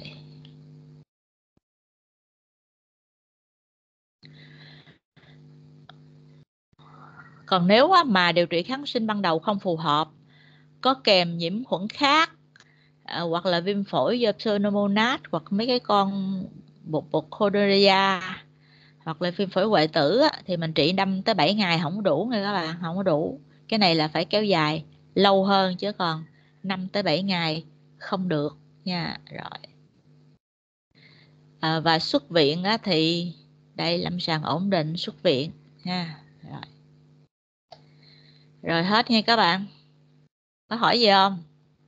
Còn nếu mà điều trị kháng sinh ban đầu không phù hợp, có kèm nhiễm khuẩn khác à, hoặc là viêm phổi do Pseudomonas hoặc mấy cái con bột bột Cordelia hoặc là viêm phổi hoại tử á, thì mình trị năm tới bảy ngày không có đủ nha các bạn, không có đủ. Cái này là phải kéo dài lâu hơn, chứ còn năm tới bảy ngày không được nha. Rồi À, và xuất viện á, thì đây lâm sàng ổn định, xuất viện nha. Rồi. Rồi hết nha các bạn. Có hỏi gì không?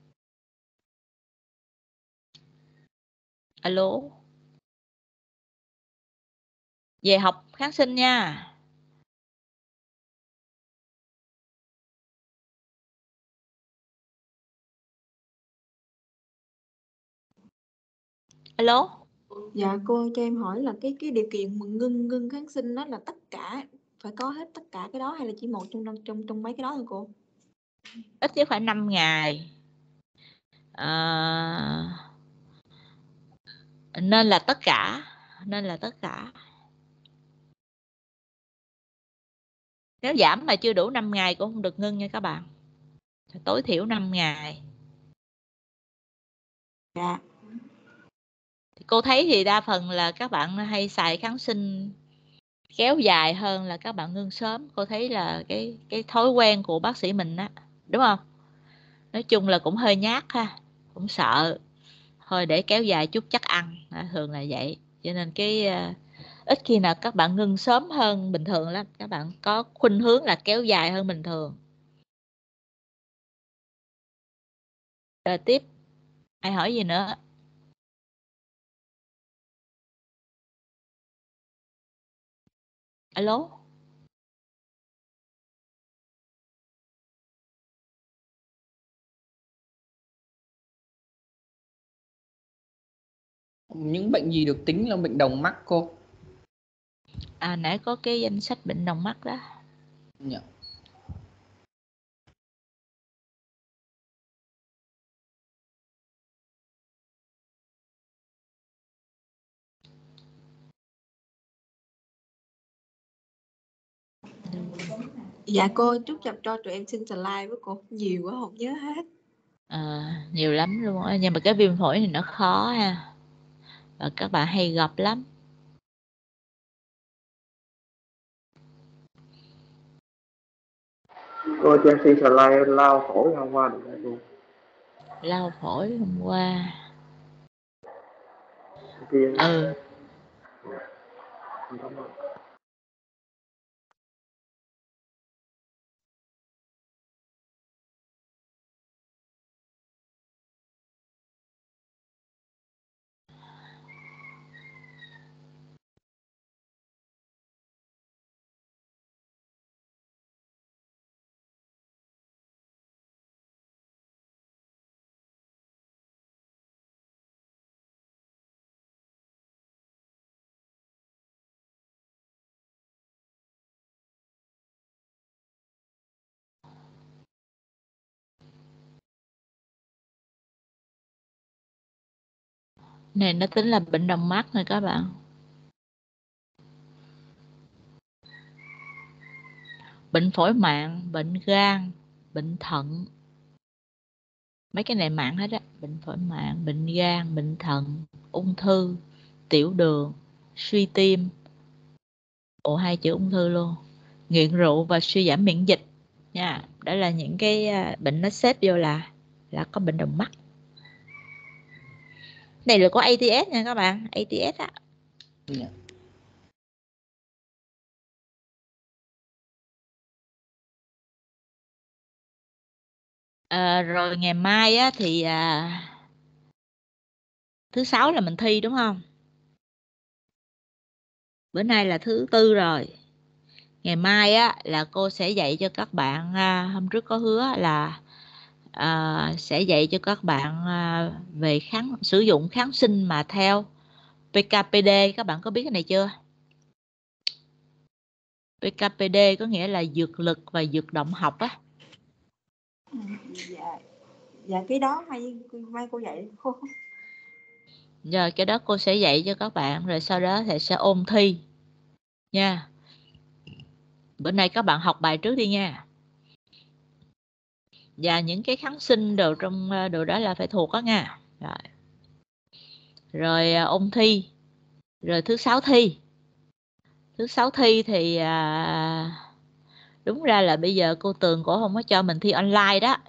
Alo. Về học kháng sinh nha. Alo. Dạ cô cho em hỏi là cái cái điều kiện mà ngưng ngưng kháng sinh đó là tất cả phải có hết tất cả cái đó hay là chỉ một trong trong trong mấy cái đó thôi cô? Ít nhất phải năm ngày. À, nên là tất cả, nên là tất cả. Nếu giảm mà chưa đủ năm ngày cũng không được ngưng nha các bạn. Tối thiểu năm ngày. Dạ. Thì cô thấy thì đa phần là các bạn hay xài kháng sinh kéo dài hơn là các bạn ngưng sớm. Cô thấy là cái cái thói quen của bác sĩ mình á, đúng không? Nói chung là cũng hơi nhát ha, cũng sợ. Thôi để kéo dài chút chắc ăn, à, thường là vậy. Cho nên cái uh, ít khi nào các bạn ngưng sớm hơn bình thường lắm. Các bạn có khuynh hướng là kéo dài hơn bình thường. Rồi tiếp, ai hỏi gì nữa? Alo. Những bệnh gì được tính là bệnh đồng mắc cô? À nãy có cái danh sách bệnh đồng mắc đó. Dạ. Dạ cô chúc chập cho tụi em xin slide với cô, nhiều quá không nhớ hết. À, nhiều lắm luôn á, nhưng mà cái viêm phổi thì nó khó ha, và các bạn hay gặp lắm. Cô cho em xin slide lao phổi hôm qua được không cô? Lao phổi hôm qua. Kia. Ừ. Này nó tính là bệnh đồng mắc rồi các bạn. Bệnh phổi mạn, bệnh gan, bệnh thận. Mấy cái này mạn hết á. Bệnh phổi mạn, bệnh gan, bệnh thận, ung thư, tiểu đường, suy tim. Ồ, hai chữ ung thư luôn. Nghiện rượu và suy giảm miễn dịch nha. Đó là những cái bệnh nó xếp vô là là có bệnh đồng mắc. Này là có a tê ét nha các bạn, a tê ét á. Yeah. À, rồi ngày mai á thì à, thứ sáu là mình thi đúng không? Bữa nay là thứ tư rồi. Ngày mai á là cô sẽ dạy cho các bạn, à, hôm trước có hứa là à, sẽ dạy cho các bạn à, về kháng sử dụng kháng sinh mà theo pê ca pê đê. Các bạn có biết cái này chưa? pê ca pê đê có nghĩa là dược lực và dược động học á. Ừ, dạ, dạ cái đó hay mai cô dạy cô. Rồi cái đó cô sẽ dạy cho các bạn, rồi sau đó thì sẽ ôn thi nha. Bữa nay các bạn học bài trước đi nha. Và những cái kháng sinh đồ trong đồ đó là phải thuộc đó nha. Rồi, rồi ôn thi. Rồi thứ sáu thi. Thứ sáu thi thì à, đúng ra là bây giờ cô Tường cổ không có cho mình thi online đó.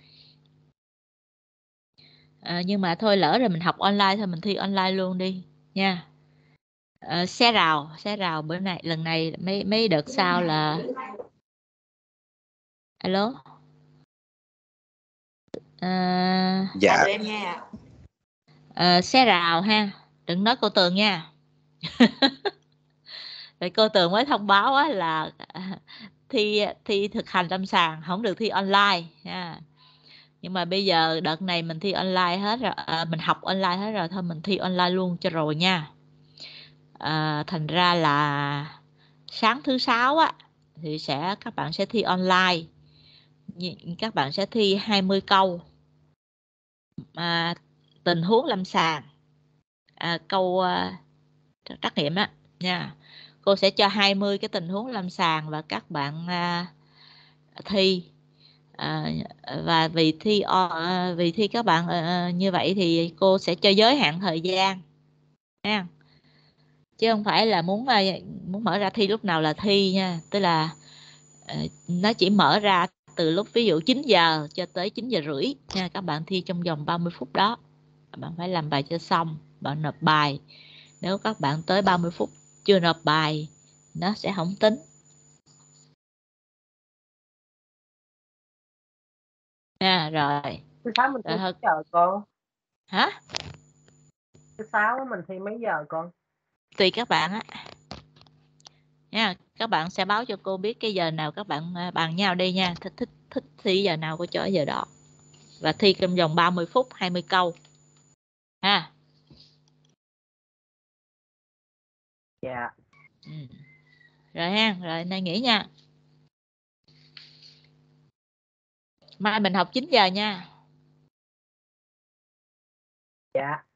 À, nhưng mà thôi lỡ rồi mình học online thôi mình thi online luôn đi nha. Ờ, xe rào, xe rào bữa nay lần này mấy mấy đợt sau là alo. Ờ, Dạ. À, tụi em nghe ạ. ờ, xe rào ha, đừng nói cô Tường nha. Vậy cô Tường mới thông báo á là à, thi thi thực hành lâm sàng không được thi online ha. Nhưng mà bây giờ đợt này mình thi online hết rồi, à, mình học online hết rồi, thôi mình thi online luôn cho rồi nha. À, thành ra là sáng thứ sáu á thì sẽ các bạn sẽ thi online. Nhị- các bạn sẽ thi hai mươi câu à, tình huống lâm sàng, à, câu à, trắc nghiệm á nha. Cô sẽ cho hai mươi cái tình huống lâm sàng và các bạn à, thi. À, và vì thi à, vì thi các bạn à, như vậy thì cô sẽ cho giới hạn thời gian nha, chứ không phải là muốn à, muốn mở ra thi lúc nào là thi nha. Tức là à, nó chỉ mở ra từ lúc ví dụ chín giờ cho tới chín giờ rưỡi nha. Các bạn thi trong vòng ba mươi phút đó, các bạn phải làm bài cho xong, bạn nộp bài. Nếu các bạn tới ba mươi phút chưa nộp bài nó sẽ không tính nha. Rồi Thứ sáu mình thi rồi mấy thôi. giờ con? Hả? Thứ sáu mình thi mấy giờ con? Tùy các bạn á nha. Các bạn sẽ báo cho cô biết cái giờ nào các bạn à, bàn nhau đi nha. Thích thích thích thi giờ nào cô cho giờ đó. Và thi trong vòng ba mươi phút, hai mươi câu ha. Dạ. Ừ. Rồi ha, rồi nay nghỉ nha. Mai mình học chín giờ nha. Dạ.